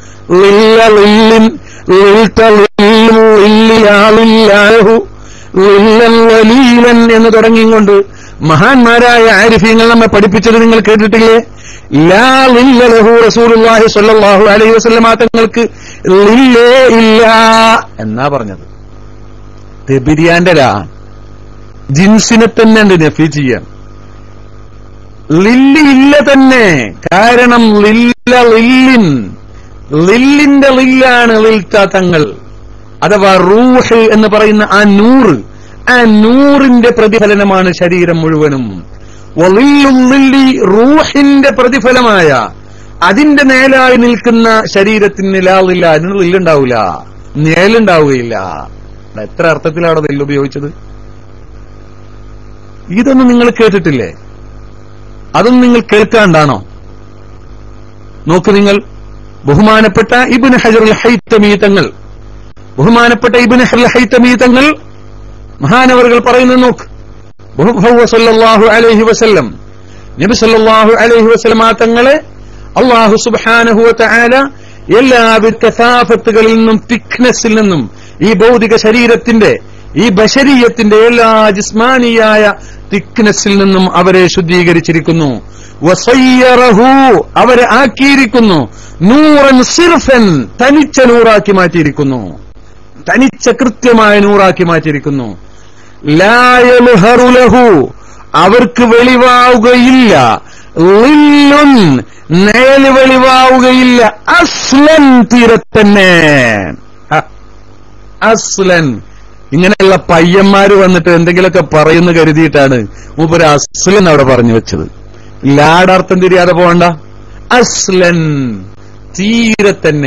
S1: എന്ന് തുടങ്ങിക്കൊണ്ട് മഹാന്മാരായ ആരിഫീങ്ങൾ നമ്മെ പഠിപ്പിച്ചത് നിങ്ങൾ കേട്ടിട്ടില്ലേ? ലാ ലില്ല ലഹു റസൂലുള്ളാഹി സ്വല്ലല്ലാഹു അലൈഹി വസല്ലം തങ്ങൾക്ക് ലില്ലേ ഇല്ല എന്നാ പറഞ്ഞത്. തെബിരിയാന്റെ ലാ ജിൻസിനെ തന്നെ ഉണ്ട് നഫി ചെയ്യാൻ. ലില്ലി ഇല്ല തന്നെ. കാരണം ലില്ല ലില്ലിൻ ലില്ലിന്റെ ലില്ലാണ് ലിൽത്ത തങ്ങൾ, അഥവാ റൂഹ് എന്ന് പറയുന്ന ആ നൂറ്, ആ നൂറിന്റെ പ്രതിഫലനമാണ് ശരീരം മുഴുവനും. വലില്ലുള്ളില്ലി റൂഹിന്റെ പ്രതിഫലമായ അതിന്റെ നേലായി നിൽക്കുന്ന ശരീരത്തിന് ലാളില്ല, അതിന് ലില്ലുണ്ടാവില്ല, നേലുണ്ടാവുകയില്ല. എത്ര അർത്ഥത്തിലാണ് നെല്ല് ഉപയോഗിച്ചത്? ഇതൊന്നും നിങ്ങൾ കേട്ടിട്ടില്ലേ? അതൊന്നും നിങ്ങൾ കേൾക്കാണ്ടാണോ? നോക്ക് നിങ്ങൾ, ബഹുമാനപ്പെട്ട ഇബ്നു ഹജറുൽ ഹൈതമി തങ്ങൾ ബഹുമാനപ്പെട്ട ഇബ്നു ഹജറുൽ ഹൈതമി തങ്ങൾ മഹാനവറുകൾ പറയുന്നത് നോക്ക്. സല്ലല്ലാഹു അലൈഹി വസല്ലം നബി സല്ലല്ലാഹു അലൈഹി വസല്ലം തങ്ങളെ അല്ലാഹു സുബ്ഹാനഹു വ തആല എല്ലാവിധ കസാഫത്തുകളിൽ നിന്നും തിക്നെസ്സിൽ നിന്നും ഈ ഭൗതിക ശരീരത്തിന്റെ ഈ ബശരീയത്തിന്റെ എല്ലാ ജിസ്മാനിയായ തിക്നെസ്സിൽ നിന്നും അവരെ ശുദ്ധീകരിച്ചിരിക്കുന്നു. വസയ്യറഹു അവരെ ആക്കിയിരിക്കുന്നു. നൂറൻ സിർഫൻ തനിച്ച നൂറാക്കി മാറ്റിയിരിക്കുന്നു. തനിച്ച കൃത്യമായ നൂറാക്കി മാറ്റിയിരിക്കുന്നു. ലാ യൽഹറു ലഹു അവർക്ക് വെളിവാവുകയില്ല. ലില്ലുൻ നേല് വെളിവാവുകയില്ല. അസ്ലൻ തീരത്തന്നെ. അസ്ലൻ ഇങ്ങനെയുള്ള പയ്യന്മാര് വന്നിട്ട് എന്തെങ്കിലുമൊക്കെ പറയുന്നു കരുതിയിട്ടാണ് മൂപ്പര് അസ്ലൻ അവിടെ പറഞ്ഞു വെച്ചത്. ലാടർത്ഥം തിരിയാതെ പോകണ്ട. അസ്ലൻ തീരെ തന്നെ.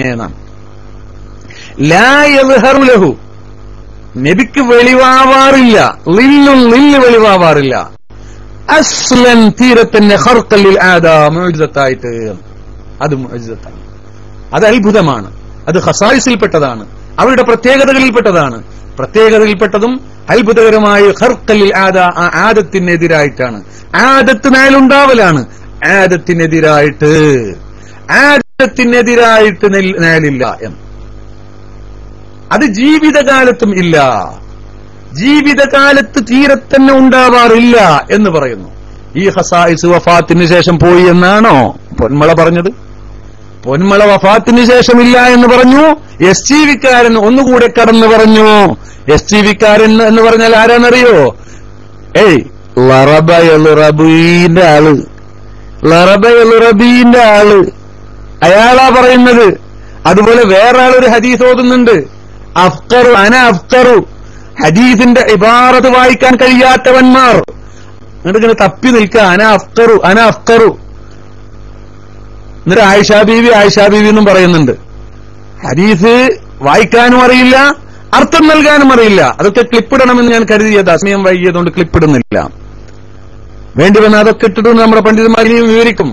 S1: ലാ യൽഹറു ലഹു നബിക്ക് വെളിവാവാറില്ല. ലില്ലുൻ ലില്ല് വെളിവാവാറില്ല. അസ്ലൻ തീരെ തന്നെ. ഖർഖലിൽ ആദാ മുഅ്ജിസത്തായിട്ട്. അത് മുഅ്ജിസത്താണ്, അത് അത്ഭുതമാണ്, അത് ഖസായിസിൽപ്പെട്ടതാണ്, അവരുടെ പ്രത്യേകതകളിൽപ്പെട്ടതാണ്. പ്രത്യേകതയിൽപ്പെട്ടതും അത്ഭുതകരമായ ഖർഖലിൽ ആദാ ആ ആദത്തിനെതിരായിട്ടാണ്. ആദത്ത് നേലുണ്ടാവലാണ്. ആദത്തിനെതിരായിട്ട് ആദത്തിനെതിരായിട്ട് നേലില്ല എന്ന്. അത് ജീവിതകാലത്തും ഇല്ല, ജീവിതകാലത്ത് തീരെ തന്നെ ഉണ്ടാവാറില്ല എന്ന് പറയുന്നു. ഈ ഖസായിസ് വഫാത്തിന് ശേഷം പോയി എന്നാണോ പൊന്മള പറഞ്ഞത്? പൊന്മള വഫാത്തിന് ശേഷം ഇല്ല എന്ന് പറഞ്ഞു. എസ് ടി വിക്കാരൻ ഒന്നുകൂടെ കടന്നു പറഞ്ഞു. എസ് ടി വിക്കാരൻ എന്ന് പറഞ്ഞാൽ ആരാന്നറിയോ? ഏയ് ലറബിന്റെ ആള്, ലറബിന്റെ ആള് അയാളാ പറയുന്നത്. അതുപോലെ വേറെ ആളൊരു ഹദീസ് ഓതുന്നുണ്ട്. അഫ്കറു അന അഫ്കറു, ഹദീസിന്റെ ഇബാറത്ത് വായിക്കാൻ കഴിയാത്തവന്മാർ എന്നിട്ട് ഇങ്ങനെ തപ്പി നിൽക്കുക. അന അഫ്കറു അന അഫ്കറു. എന്നിട്ട് ആയിഷാ ബീവി ആയിഷാ ബീവി എന്നും പറയുന്നുണ്ട്. ഹദീസ് വായിക്കാനും അറിയില്ല, അർത്ഥം നൽകാനും അറിയില്ല. അതൊക്കെ ക്ലിപ്പിടണമെന്ന് ഞാൻ കരുതിയത്, സമയം വൈകിയതുകൊണ്ട് ക്ലിപ്പിടുന്നില്ല. വേണ്ടി വന്ന അതൊക്കെ ഇട്ടിട്ട് നമ്മുടെ പണ്ഡിതന്മാരെയും വിവരിക്കും.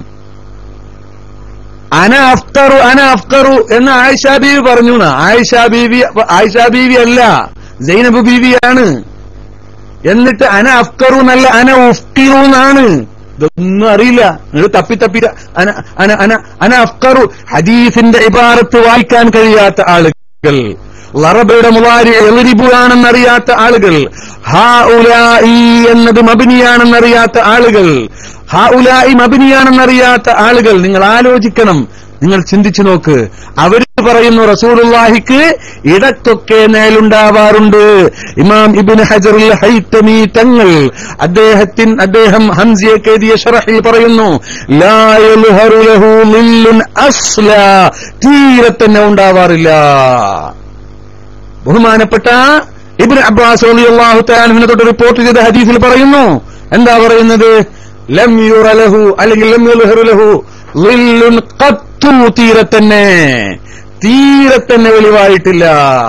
S1: അന അഫ്കറു അന അഫ്കറു എന്ന് ആയിഷാ ബീവി പറഞ്ഞു. ആയിഷാ ബീവി ആയിഷാ ബീവി അല്ല, സൈനബ് ബീവിയാണ്. എന്നിട്ട് അന അഫ്കറു എന്നല്ല അന ഉഫ്കിറു എന്നാണ്. ഇതൊന്നും അറിയില്ല. നിങ്ങൾ തപ്പി തപ്പി അന അന അന അന അഫ്കറു. ഹദീസിന്റെ ഇബാറത്ത് വായിക്കാൻ കഴിയാത്ത ആളുകൾ, ലറബയുടെ മുളാരി എളിരിബുവാണെന്നറിയാത്ത ആളുകൾ, ഹാ ഉലായി എന്നത് മബിനിയാണെന്നറിയാത്ത ആളുകൾ, ഹാ ഉലായി മബിനിയാണെന്നറിയാത്ത ആളുകൾ. നിങ്ങൾ ആലോചിക്കണം, നിങ്ങൾ ചിന്തിച്ചു നോക്ക്. അവർ പറയുന്നു റസൂലുള്ളാഹിക്ക് ഇടക്കൊക്കെ നേലുണ്ടാവാറുണ്ട്. ഇമാം ഇബ്നു ഹജറുൽ ഹൈതമി തങ്ങൾ അദ്ദേഹത്തിൻ അദ്ദേഹം ഹംസിയക്ക് എഴുതിയ ശറഹിൽ പറയുന്നു, ലാ യൽഹറു ലഹു ളില്ലുൻ അസ്ല, തീരെ തന്നെ ഉണ്ടാവാറില്ല. ബഹുമാനപ്പെട്ട ഇബ്നു അബ്ബാസ് റളിയല്ലാഹു തആല അൻഹു തൊട്ട് റിപ്പോർട്ട് ചെയ്ത ഹദീസിൽ പറയുന്നു, എന്താ പറയുന്നത്? ലം യുറ ലഹു അല്ലെങ്കിൽ ലം യൽഹറു ലഹു ളില്ലുൻ ഖത്തു, തീരെ തന്നെ തീരെ തന്നെ വെളിവായിട്ടില്ല.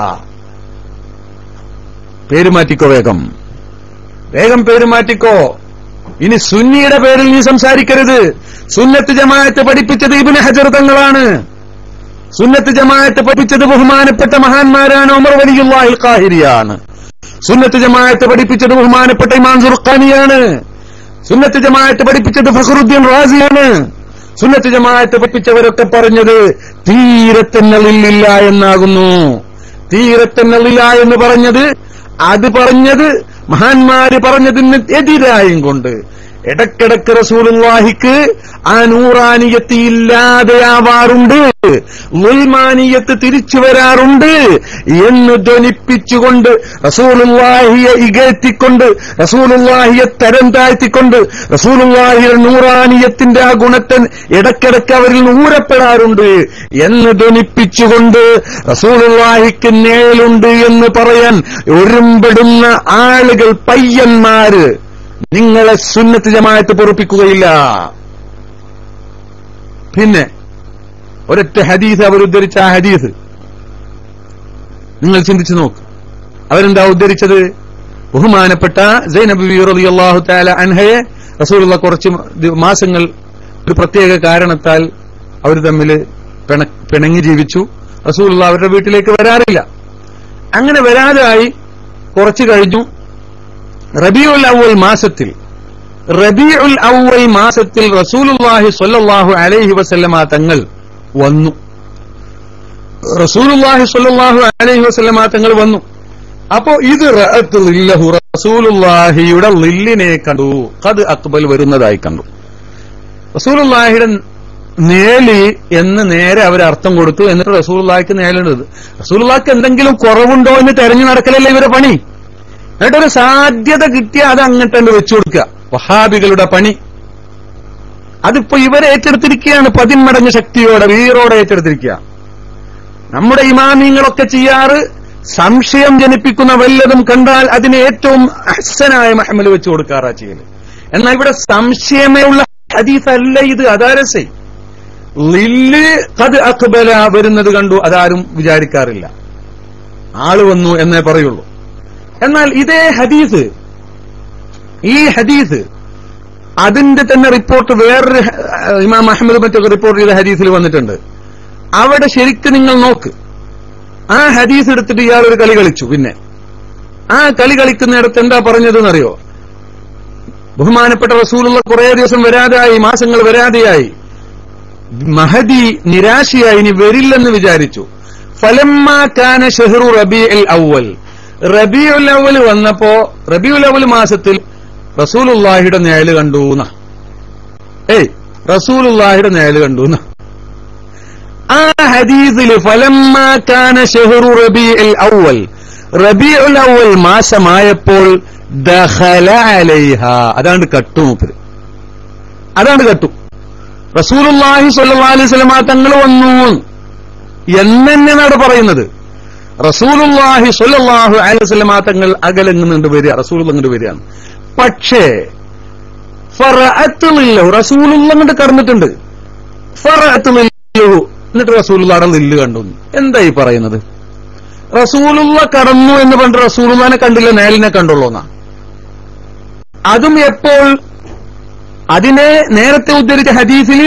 S1: പേര് മാറ്റിക്കോ, വേഗം വേഗം പേര് മാറ്റിക്കോ. ഇനി സുന്നിയുടെ പേരിൽ നീ സംസാരിക്കരുത്. സുന്നത്ത് ജമാഅത്ത് പഠിപ്പിച്ചത് ഇബ്നു ഹജർ തങ്ങളാണ്. സുന്നത്ത് ജമാഅത്ത് പഠിപ്പിച്ചത് ബഹുമാനപ്പെട്ട മഹാന്മാരാണ്. ഉമർ വലിയുല്ലാഹിൽ ഖാഹിരിയാണ്. സുന്നത്ത് ജമാഅത്ത് പഠിപ്പിച്ചത് ബഹുമാനപ്പെട്ട ഇമാം സുർഖാനിയാണ്. സുന്നത്ത് ജമാഅത്ത് പഠിപ്പിച്ചത് ഫഖറുദ്ദീൻ റാസിയാണ്. സുന്നത്ത് ജമാഅത്ത് പഠിപ്പിച്ചവരൊക്കെ പറഞ്ഞത് തീരത്തെന്നളില്ല എന്നാകുന്നു. തീരത്തെന്നളില്ല എന്ന് പറഞ്ഞത് അത് പറഞ്ഞത് മഹാന്മാര് പറഞ്ഞതിന് എതിരായും കൊണ്ട് ഇടക്കിടക്ക് റസൂലുള്ളാഹിക്ക് ആ നൂറാനിയത്ത് ഇല്ലാതെയാവാറുണ്ട്, ഉൽമാനിയത്ത് തിരിച്ചു വരാറുണ്ട് എന്ന് ധ്വനിപ്പിച്ചുകൊണ്ട് റസൂലുള്ളാഹിയെ ഇകഴ്ത്തിക്കൊണ്ട് റസൂലുള്ളാഹിയെ തരം താഴ്ത്തിക്കൊണ്ട് റസൂലുള്ളാഹിയുടെ നൂറാനിയത്തിന്റെ ആ ഗുണത്തെ ഇടക്കിടക്ക് അവരിൽ ഊരപ്പെടാറുണ്ട് എന്ന് ധ്വനിപ്പിച്ചുകൊണ്ട് റസൂലുള്ളാഹിക്ക് നേലുണ്ട് എന്ന് പറയാൻ ഒരുമ്പെടുന്ന ആളുകൾ, പയ്യന്മാര്, നിങ്ങളെ സുന്നത്ത് ജമാഅത്ത് പൊറുപ്പിക്കുകയില്ല. പിന്നെ ഒരൊറ്റ ഹദീസ് അവർ ഉദ്ധരിച്ച ആ ഹദീസ് നിങ്ങൾ ചിന്തിച്ചു നോക്ക്. അവരെന്താ ഉദ്ധരിച്ചത്? ബഹുമാനപ്പെട്ട സൈനബ് റളിയല്ലാഹു തആല അൻഹയെ റസൂലുള്ളാഹി കുറച്ച് മാസങ്ങൾ ഒരു പ്രത്യേക കാരണത്താൽ അവർ തമ്മിൽ പിണങ്ങി ജീവിച്ചു. റസൂലുള്ളാഹി അവരുടെ വീട്ടിലേക്ക് വരാറില്ല. അങ്ങനെ വരാതായി കുറച്ചു കഴിഞ്ഞു. റബീഉൽ അവ്വൽ മാസത്തിൽ റബീഉൽ അവ്വൽ മാസത്തിൽ റസൂലുള്ളാഹി സ്വല്ലല്ലാഹു അലൈഹി വസല്ലമ തങ്ങൾ വന്നു. റസൂലുള്ളാഹി സ്വല്ലല്ലാഹു അലൈഹി വസല്ലമ തങ്ങൾ വന്നു. അപ്പോ ഇത് റഅത്ത് ലില്ലഹു, റസൂലുള്ളാഹിയുടെ ലില്ലിനെ കണ്ടു. ഖദ് അഖ്ബൽ വരുന്നതായി കണ്ടു. റസൂലുള്ളാഹിയുടെ നേലി എന്ന് നേരെ അവർ അർത്ഥം കൊടുത്തു. എന്നിട്ട് റസൂലുള്ളാഹിക്ക് നേലുണ്ടത്. റസൂലുള്ളാഹിക്ക് എന്തെങ്കിലും കുറവുണ്ടോ എന്ന് തെരഞ്ഞു നടക്കലല്ലേ ഇവരെ പണി. എന്നിട്ടൊരു സാധ്യത കിട്ടിയ അത് അങ്ങോട്ട് വെച്ചു കൊടുക്കുക. വഹാബികളുടെ പണി അതിപ്പോ ഇവരെ ഏറ്റെടുത്തിരിക്കുകയാണ്. പതിന്മടങ്ങ് ശക്തിയോടെ വീറോടെ ഏറ്റെടുത്തിരിക്കുക. നമ്മുടെ ഇമാമിങ്ങളൊക്കെ ചെയ്യാറ് സംശയം ജനിപ്പിക്കുന്ന വല്ലതും കണ്ടാൽ അതിന് ഏറ്റവും അഹ്സനായ മഹ്മൽ വെച്ചു കൊടുക്കാറാ ചെയ്യല്. എന്നാൽ ഇവിടെ സംശയമേ ഉള്ള ഹദീസ് അല്ല ഇത്. അദാരസ ലില്ല് ഖദ് അഖ്ബല വരുന്നത് കണ്ടു, അതാരും വിചാരിക്കാറില്ല. ആള് വന്നു എന്നേ പറയുള്ളൂ. എന്നാൽ ഇതേ ഹദീസ്, ഈ ഹദീസ് അതിന്റെ തന്നെ റിപ്പോർട്ട് വേറൊരു ഇമാം അഹ്മദ് മറ്റൊക്കെ റിപ്പോർട്ട് ചെയ്ത ഹദീസിൽ വന്നിട്ടുണ്ട്. അവിടെ ശരിക്കും നിങ്ങൾ നോക്ക്. ആ ഹദീസ് എടുത്തിട്ട് ഇയാളൊരു കളി കളിച്ചു. പിന്നെ ആ കളി കളിക്കുന്നിടത്ത് എന്താ പറഞ്ഞതെന്നറിയോ? ബഹുമാനപ്പെട്ട റസൂലുള്ളാഹി കുറെ ദിവസം വരാതെയായി, മാസങ്ങൾ വരാതെയായി. മഹദി നിരാശയായി, ഇനി വരില്ലെന്ന് വിചാരിച്ചു. ഫലമ്മാ കാന ശഹ്റു റബീഉൽ അവ്വൽ, റബീഉൽ അവ്വൽ വന്നപ്പോ റബീഉൽ അവ്വൽ മാസത്തിൽ റസൂലുള്ളാഹിയുടെ നേല് കണ്ടൂന്ന ഏയ് റസൂലുള്ളാഹിയുടെ നേല് കണ്ടൂന്ന ആ ഹദീസില് ഫലമ്മാ കാന ശഹ്റു റബീഉൽ അവ്വൽ, റബീഉൽ അവ്വൽ മാസമായപ്പോൾ ദഖല അലൈഹ, അതാണ് കട്ടു മൂപ്പര്, അതാണ് കട്ടു. റസൂലുള്ളാഹി സ്വല്ലല്ലാഹു അലൈഹി വസല്ലം തങ്ങൾ വന്നു എന്നെന്നാണ് പറയുന്നത്. റസൂലുള്ളാഹി സ്വല്ലല്ലാഹു അലൈഹി വസല്ലം തങ്ങൾ അകലങ്ങുന്നുണ്ട് വരിക, റസൂലുള്ളാഹി അങ്ങോട്ട് വരികയാണ്. പക്ഷേ ഫറഅത്ത് ലില്ലഹു, റസൂലുള്ളാഹി അങ്ങോട്ട് കടന്നിട്ടുണ്ട്. ഫറഅത്ത് ലില്ലഹു, എന്നിട്ട് റസൂലുള്ളാഹിയുടെ ലില്ല് കണ്ടു. എന്താ ഈ പറയുന്നത്? റസൂലുള്ളാഹി കടന്നു എന്ന് പറഞ്ഞിട്ട് റസൂലുള്ളാഹിനെ കണ്ടില്ല, നേലിനെ കണ്ടുള്ളൂന്നാ. അതും എപ്പോൾ? അതിനെ നേരത്തെ ഉദ്ധരിച്ച ഹദീസിൽ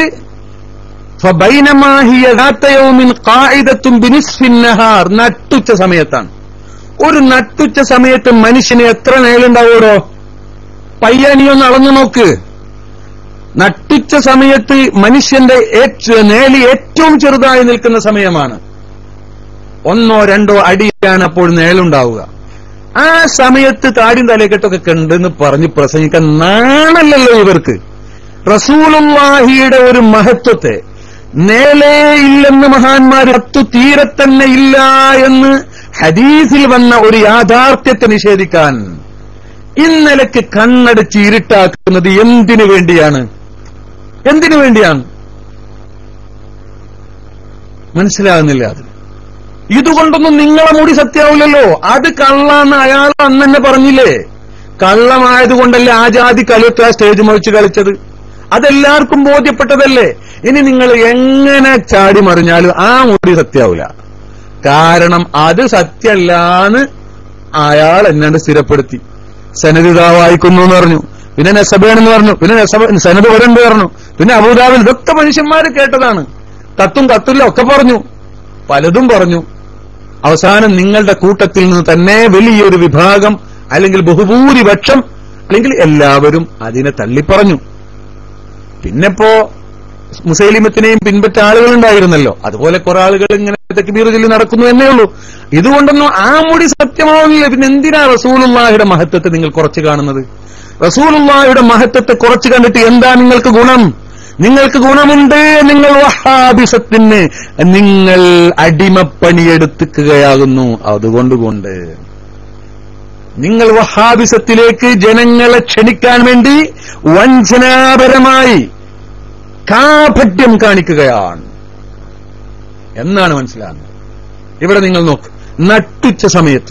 S1: ഫബൈനമാ ഹിയ ദാത യൗമിൻ ഖാഇദത്തുൻ ബിനിസ്ഫിൻ നഹാർ, നട്ടുച്ച സമയത്താണ്. ഒരു നട്ടുച്ച സമയത്ത് മനുഷ്യന് എത്ര നേലുണ്ടാവൂടോ? പയ്യാനിയൊന്ന് അളന്നു നോക്ക്. നട്ടുച്ച സമയത്ത് മനുഷ്യന്റെ നേലി ഏറ്റവും ചെറുതായി നിൽക്കുന്ന സമയമാണ്. ഒന്നോ രണ്ടോ അടിയാണ് അപ്പോൾ നേലുണ്ടാവുക. ആ സമയത്ത് താടിയും തലക്കെട്ടൊക്കെ കണ്ടെന്ന് പറഞ്ഞ് പ്രസംഗിക്കാൻ നാണല്ലല്ലോ ഇവർക്ക്. റസൂലുള്ളാഹിയുടെ ഒരു മഹത്വത്തെ, നേലേ ഇല്ലെന്ന് മഹാന്മാർ അത്തു തീരെ തന്നെ ഇല്ല എന്ന് ഹദീസിൽ വന്ന ഒരു യാഥാർത്ഥ്യത്തെ നിഷേധിക്കാൻ ഇന്നലക്ക് കണ്ണടച്ച് ഇരുട്ടാക്കുന്നത് എന്തിനു വേണ്ടിയാണ്? എന്തിനു വേണ്ടിയാണ് മനസ്സിലാകുന്നില്ല. അത് ഇതുകൊണ്ടൊന്നും നിങ്ങളെ മുടി സത്യാവില്ലല്ലോ. അത് കള്ളാന്ന് അയാൾ അന്ന് തന്നെ പറഞ്ഞില്ലേ. കള്ളമായതുകൊണ്ടല്ലേ ആ ജാതി കളിയൊക്കെ ആ സ്റ്റേജ് മുറിച്ച് കളിച്ചത്. അതെല്ലാവർക്കും ബോധ്യപ്പെട്ടതല്ലേ. ഇനി നിങ്ങൾ എങ്ങനെ ചാടി മറിഞ്ഞാലും ആ മുടി സത്യാവില്ല. കാരണം അത് സത്യല്ലാന്ന് അയാൾ എന്നാണ്ട് സ്ഥിരപ്പെടുത്തി. സനദിതാ വായിക്കുന്നു എന്ന് പറഞ്ഞു, പിന്നെ നെസബേണെന്ന് പറഞ്ഞു, പിന്നെ സനദ് വരണ്ട് പറഞ്ഞു, പിന്നെ അബൂദാബിൽ. ഇതൊക്കെ മനുഷ്യന്മാര് കേട്ടതാണ്. കത്തും കത്തില്ല ഒക്കെ പറഞ്ഞു, പലതും പറഞ്ഞു. അവസാനം നിങ്ങളുടെ കൂട്ടത്തിൽ നിന്ന് തന്നെ വലിയൊരു വിഭാഗം അല്ലെങ്കിൽ ബഹുഭൂരിപക്ഷം അല്ലെങ്കിൽ എല്ലാവരും അതിനെ തള്ളിപ്പറഞ്ഞു. പിന്നെപ്പോ മുസൈലിമത്തിനെയും പിൻപറ്റ ആളുകളുണ്ടായിരുന്നല്ലോ. അതുപോലെ കുറെ ആളുകൾ ഇങ്ങനെ തക്ബീർ ചൊല്ലി നടക്കുന്നു എന്നേ ഉള്ളൂ. ഇതുകൊണ്ടൊന്നും ആ മുടി സത്യമാവുന്നില്ല. പിന്നെ എന്തിനാ റസൂലുള്ളാഹിയുടെ മഹത്വത്തെ നിങ്ങൾ കുറച്ച് കാണുന്നത്? റസൂലുള്ളാഹിയുടെ മഹത്വത്തെ കുറച്ച് കണ്ടിട്ട് എന്താ നിങ്ങൾക്ക് ഗുണം? നിങ്ങൾക്ക് ഗുണമുണ്ട്. നിങ്ങൾ വഹാബിസത്തിന് നിങ്ങൾ അടിമപ്പണിയെടുക്കുകയാകുന്നു. അതുകൊണ്ടുകൊണ്ട് നിങ്ങൾ വഹാബിസത്തിലേക്ക് ജനങ്ങളെ ക്ഷണിക്കാൻ വേണ്ടി വഞ്ചനാപരമായി കാപട്യം കാണിക്കുകയാണ് എന്നാണ് മനസ്സിലാകുന്നത്. ഇവിടെ നിങ്ങൾ നോക്ക്, നട്ടുച്ച സമയത്ത്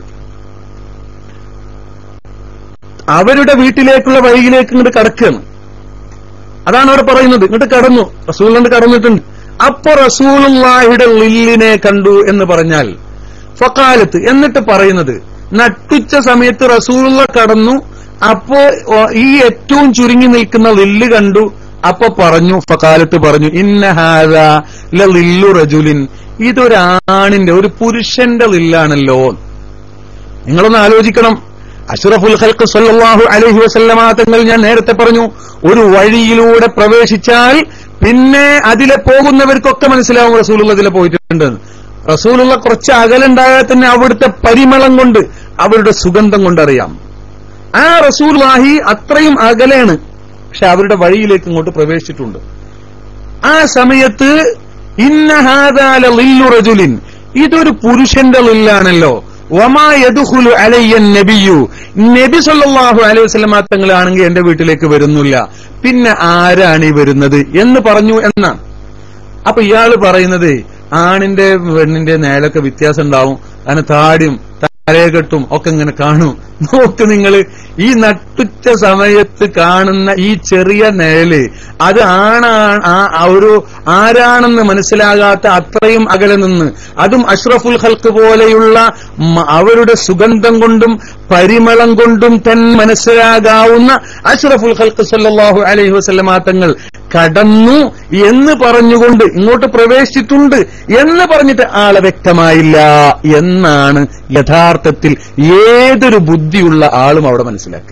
S1: അവരുടെ വീട്ടിലേക്കുള്ള വഴിയിലേക്ക് ഇങ്ങോട്ട് കടക്കുകയാണ്. അതാണ് അവർ പറയുന്നത്. ഇങ്ങോട്ട് കടന്നു, റസൂലുള്ളാഹി കടന്നിട്ടുണ്ട്. അപ്പൊ റസൂലുള്ളാഹിയുടെ ലില്ലിനെ കണ്ടു എന്ന് പറഞ്ഞാൽ ഫഖാലത്ത് എന്നിട്ട് പറയുന്നത് നട്ടുച്ച സമയത്ത് റസൂലുള്ളാഹി കടന്നു. അപ്പോ ഈ ഏറ്റവും ചുരുങ്ങി നിൽക്കുന്ന ലില്ല് കണ്ടു. അപ്പൊ പറഞ്ഞു, ഫഖാലത്ത് പറഞ്ഞു, ഇന്ന ഹാദാ ലലില്ലു റജുലിൻ, ഇതൊരാണിന്റെ ഒരു പുരുഷന്റെ ലില്ലാണല്ലോ. നിങ്ങളൊന്ന് ആലോചിക്കണം. അഷ്റഫുൽ ഖൽഖ് സല്ലല്ലാഹു അലൈഹി വസല്ലമ തങ്ങൾ ഞാൻ നേരത്തെ പറഞ്ഞു, ഒരു വഴിയിലൂടെ പ്രവേശിച്ചാൽ പിന്നെ അതിലെ പോകുന്നവർക്കൊക്കെ മനസ്സിലാവും റസൂലുള്ള അതിലെ പോയിട്ടുണ്ടെന്ന്. റസൂലുള്ള കുറച്ച് അകലുണ്ടായാൽ തന്നെ അവിടുത്തെ പരിമളം കൊണ്ട് അവരുടെ സുഗന്ധം കൊണ്ടറിയാം. ആ റസൂലുള്ളാഹി അത്രയും അകലെയാണ്, പക്ഷെ അവരുടെ വഴിയിലേക്ക് ഇങ്ങോട്ട് പ്രവേശിച്ചിട്ടുണ്ട്. ആ സമയത്ത് ഇന്ന ഹാദാ ലലില്ലു റജുലിൻ, ഇതൊരു പുരുഷന്റെ ലില്ലാണല്ലോ. വമാ യദ്ഖുലു അലയ്യ നബിയു, നബി സല്ലല്ലാഹു അലൈഹി വസല്ലം തങ്ങളാണെങ്കിൽ എന്റെ വീട്ടിലേക്ക് വരുന്നില്ല, പിന്നെ ആരാണ് ഈ വരുന്നത് എന്ന് പറഞ്ഞു എന്നാണ്. അപ്പൊ ഇയാള് പറയുന്നത് ആണിന്റെ പെണ്ണിന്റെ നേലൊക്കെ വ്യത്യാസം ഉണ്ടാവും, അങ്ങനെ താടിയും തലയെക്കെട്ടും ഒക്കെ ഇങ്ങനെ കാണും. നോക്ക് നിങ്ങൾ, ഈ നട്ടുച്ച സമയത്ത് കാണുന്ന ഈ ചെറിയ നേല് അത് ആണാ ഒരു ആരാണെന്ന് മനസ്സിലാകാത്ത അത്രയും അകലെ നിന്ന്, അതും അഷ്റഫുൽ ഖൽഖ് പോലെയുള്ള അവരുടെ സുഗന്ധം കൊണ്ടും പരിമളം കൊണ്ടും തന്നെ മനസ്സിലാകാവുന്ന അഷ്റഫുൽ ഖൽഖ് സല്ലല്ലാഹു അലൈഹി വസല്ലമ തങ്ങൾ കടന്നു എന്ന് പറഞ്ഞുകൊണ്ട് ഇങ്ങോട്ട് പ്രവേശിച്ചിട്ടുണ്ട് എന്ന് പറഞ്ഞിട്ട് ആളെ വ്യക്തമായില്ല എന്നാണ് യഥാർത്ഥത്തിൽ ഏതൊരു ബുദ്ധിയുള്ള ആളും അവിടെ മനസ്സിലാക്കുക.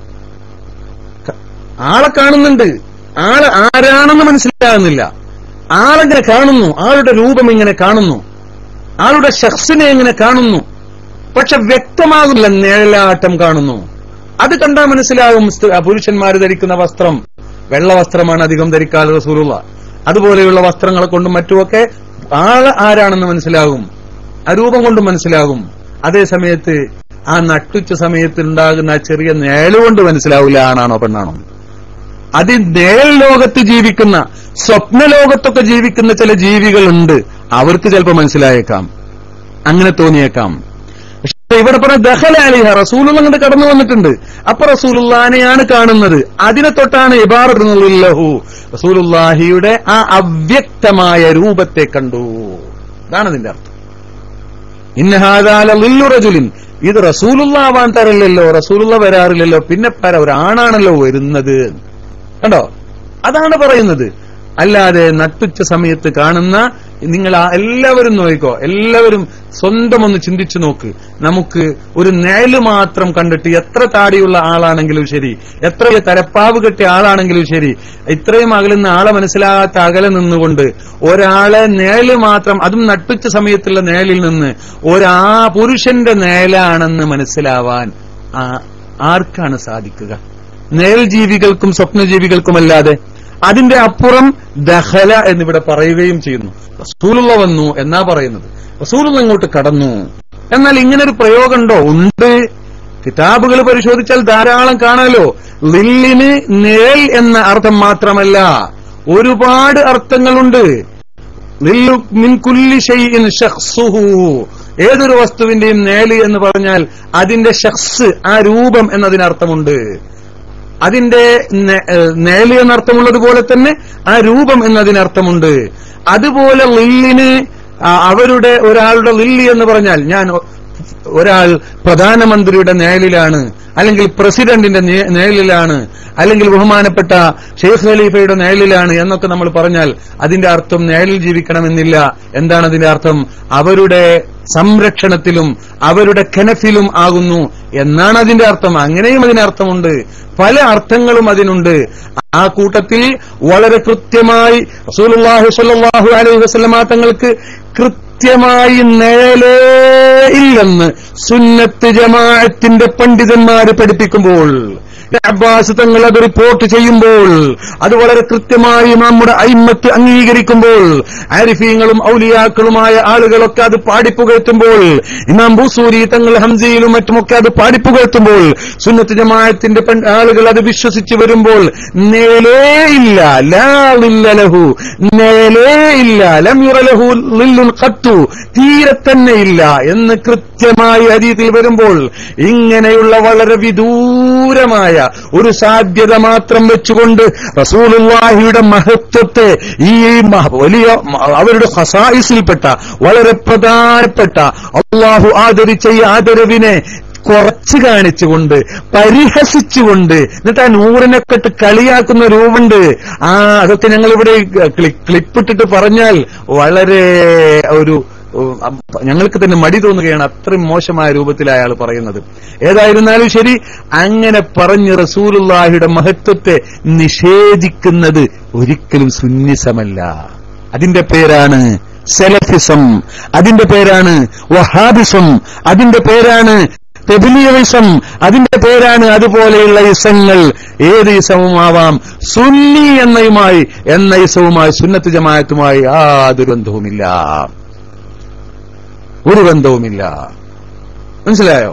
S1: ആളെ കാണുന്നുണ്ട്, ആള് ആരാണെന്ന് മനസ്സിലാകുന്നില്ല. ആളെങ്ങനെ കാണുന്നു, ആളുടെ രൂപം ഇങ്ങനെ കാണുന്നു, ആളുടെ ശഖ്സിനെ എങ്ങനെ കാണുന്നു, പക്ഷെ വ്യക്തമാകില്ല. നിഴലാട്ടം കാണുന്നു. അത് കണ്ടാൽ മനസ്സിലാകും. പുരുഷന്മാർ ധരിക്കുന്ന വസ്ത്രം വെള്ള വസ്ത്രമാണ് അധികം ധരിക്കാതെ റസൂലുള്ള. അതുപോലെയുള്ള വസ്ത്രങ്ങളെ കൊണ്ടും മറ്റുമൊക്കെ ആള് ആരാണെന്ന് മനസ്സിലാകും, ആ രൂപം കൊണ്ടും മനസ്സിലാകും. അതേ സമയത്ത് ആ നട്ടുച്ച സമയത്ത് ഉണ്ടാകുന്ന ആ ചെറിയ നേലുകൊണ്ട് മനസ്സിലാവില്ല ആണാണോ പെണ്ണാണോ. അത് നേൽ ലോകത്ത് ജീവിക്കുന്ന, സ്വപ്ന ലോകത്തൊക്കെ ജീവിക്കുന്ന ചില ജീവികളുണ്ട്, അവർക്ക് ചിലപ്പോൾ മനസ്സിലായേക്കാം, അങ്ങനെ തോന്നിയേക്കാം. പക്ഷെ ഇവിടെ പറഞ്ഞ ദഖല അലൈഹ, റസൂലുള്ള അങ്ങോട്ട് കടന്നു വന്നിട്ടുണ്ട്. അപ്പൊ റസൂലുള്ളാഹിനെയാണ് കാണുന്നത്. അതിനെ തൊട്ടാണ് ഇബാറത്തുല്ലഹു, റസൂലുള്ളാഹിയുടെ ആ അവ്യക്തമായ രൂപത്തെ കണ്ടു. അതാണ് അതിന്റെ അർത്ഥം. ഇന്ന ഹാദാ ലലില്ലു റജുലിൻ, ഇത് റസൂലുള്ളാഹി ആവാൻ തരല്ലല്ലോ, റസൂലുള്ളാഹി വരാറില്ലല്ലോ, പിന്നെ പര ഒരാണാണല്ലോ വരുന്നത്. കണ്ടോ, അതാണ് പറയുന്നത്. അല്ലാതെ നട്ടുച്ച സമയത്ത് കാണുന്ന നിങ്ങൾ എല്ലാവരും നോക്കിക്കോ, എല്ലാവരും സ്വന്തം ഒന്ന് ചിന്തിച്ചു നോക്ക്. നമുക്ക് ഒരു നേല് മാത്രം കണ്ടിട്ട് എത്ര താടിയുള്ള ആളാണെങ്കിലും ശരി, എത്ര തരപ്പാവ് കെട്ടിയ ആളാണെങ്കിലും ശരി, ഇത്രയും അകലുന്ന ആളെ മനസ്സിലാകാത്ത അകലെ നിന്നുകൊണ്ട് ഒരാളെ നേല് മാത്രം, അതും നട്ടുച്ച സമയത്തുള്ള നേലിൽ നിന്ന് ഒരാ പുരുഷന്റെ നേലാണെന്ന് മനസ്സിലാവാൻ ആർക്കാണ് സാധിക്കുക? നേൽ ജീവികൾക്കും സ്വപ്നജീവികൾക്കുമല്ലാതെ. അതിന്റെ അപ്പുറം ദഖല എന്നിവിടെ പറയുകയും ചെയ്യുന്നു. റസൂലുള്ള വന്നു എന്നാ പറയുന്നത്, റസൂലുള്ള ഇങ്ങോട്ട് കടന്നു. എന്നാൽ ഇങ്ങനൊരു പ്രയോഗം ഉണ്ടോ? ഉണ്ട്. കിതാബുകൾ പരിശോധിച്ചാൽ ധാരാളം കാണാലോ. ലില്ലിന് നിഴൽ എന്ന അർത്ഥം മാത്രമല്ല, ഒരുപാട് അർത്ഥങ്ങളുണ്ട്. ലില്ലു മിൻ കുല്ലി ഷൈഇൻ ശഖ്സുഹു, ഏതൊരു വസ്തുവിന്റെയും നിഴല് എന്ന് പറഞ്ഞാൽ അതിന്റെ ശഖ്സ്, ആ രൂപം എന്നതിനർത്ഥമുണ്ട്. അതിന്റെ നിഴല് എന്നർത്ഥമുള്ളതുപോലെ തന്നെ ആ രൂപം എന്നതിനർത്ഥമുണ്ട്. അതുപോലെ ലില്ലിന് അവരുടെ ഒരാളുടെ ലില്ലി എന്ന് പറഞ്ഞാൽ, ഞാൻ ഒരാൾ പ്രധാനമന്ത്രിയുടെ നിഴലിലാണ്, അല്ലെങ്കിൽ പ്രസിഡന്റിന്റെ നിഴലിലാണ്, അല്ലെങ്കിൽ ബഹുമാനപ്പെട്ട ഷെയ്ഖ് ഖലീഫയുടെ നിഴലിലാണ് എന്നൊക്കെ നമ്മൾ പറഞ്ഞാൽ അതിന്റെ അർത്ഥം നിഴലിൽ ജീവിക്കണമെന്നില്ല. എന്താണ് അതിന്റെ അർത്ഥം? അവരുടെ സംരക്ഷണത്തിലും അവരുടെ കനഫിലും ആകുന്നു എന്നാണ് അതിന്റെ അർത്ഥം. അങ്ങനെയും അതിനർത്ഥമുണ്ട്. പല അർത്ഥങ്ങളും അതിനുണ്ട്. ആ കൂട്ടത്തിൽ വളരെ കൃത്യമായി റസൂലുള്ളാഹി സ്വല്ലല്ലാഹു അലൈഹി വസല്ലമ തങ്ങൾക്ക് കൃത്യമായി നിഴലേ ഇല്ലെന്ന് സുന്നത്ത് ജമാഅത്തിന്റെ പണ്ഡിതന്മാര് പഠിപ്പിക്കുമ്പോൾ, അബ്ബാസ് തങ്ങൾ അത് റിപ്പോർട്ട് ചെയ്യുമ്പോൾ, അത് വളരെ കൃത്യമായി നമ്മുടെ അയിമ്മത്ത് അംഗീകരിക്കുമ്പോൾ, ആരിഫീങ്ങളും ഔലിയാക്കളുമായ ആളുകളൊക്കെ അത് പാടിപ്പുകഴ്ത്തുമ്പോൾ, ഇമാം ബൂസൂരി തങ്ങൾ ഹംസയിലും മറ്റുമൊക്കെ അത് പാടിപ്പുകഴ്ത്തുമ്പോൾ, സുന്നത്ത് ജമാഅത്തിന്റെ ആളുകൾ അത് വിശ്വസിച്ച് വരുമ്പോൾ, നേലേ ഇല്ല, ലാ ലില്ല ലഹു, നേലേ ഇല്ല, ലം യുറ ലഹു ലില്ലുൻ ഖത്തു, തീരെ തന്നെ ഇല്ല എന്ന് കൃത്യമായി ഹദീസിൽ വരുമ്പോൾ, ഇങ്ങനെയുള്ള വളരെ വിദൂരമായ ഒരു സാധ്യത മാത്രം വെച്ചുകൊണ്ട് റസൂലുള്ളാഹിയുടെ മഹത്വത്തെ, ഈ വലിയ അവരുടെ ഖസായിസിൽപ്പെട്ട വളരെ പ്രധാനപ്പെട്ട അല്ലാഹു ആദരിച്ച ഈ ആദരവിനെ കുറച്ച് കാണിച്ചുകൊണ്ട്, പരിഹസിച്ചുകൊണ്ട്, എന്നിട്ട് ആ നൂറിനൊക്കെ ഇട്ട് കളിയാക്കുന്ന രൂപമുണ്ട്. ആ അതൊക്കെ ഞങ്ങളിവിടെ ക്ലിപ്പിട്ടിട്ട് പറഞ്ഞാൽ വളരെ ഒരു ഞങ്ങൾക്ക് തന്നെ മടി തോന്നുകയാണ്. അത്രയും മോശമായ രൂപത്തിൽ അയാൾ പറയുന്നത്. ഏതായിരുന്നാലും ശരി, അങ്ങനെ പറഞ്ഞ് റസൂലുള്ളാഹിയുടെ മഹത്വത്തെ നിഷേധിക്കുന്നത് ഒരിക്കലും സുന്നിസമല്ല. അതിന്റെ പേരാണ് സലഫിസം, അതിന്റെ പേരാണ് വഹാബിസം, അതിന്റെ പേരാണ് തെബ്ലീഗിസം, അതിന്റെ പേരാണ് അതുപോലെയുള്ള ഇസങ്ങൾ. ഏത് ഇസവുമാവാം. സുന്നി എന്നയുമായി എന്ന ഇസവുമായി സുന്നത്ത് ജമാഅത്തുമായി യാതൊരു ബന്ധവുമില്ല, ഒരു ബന്ധവുമില്ല. മനസ്സിലായോ?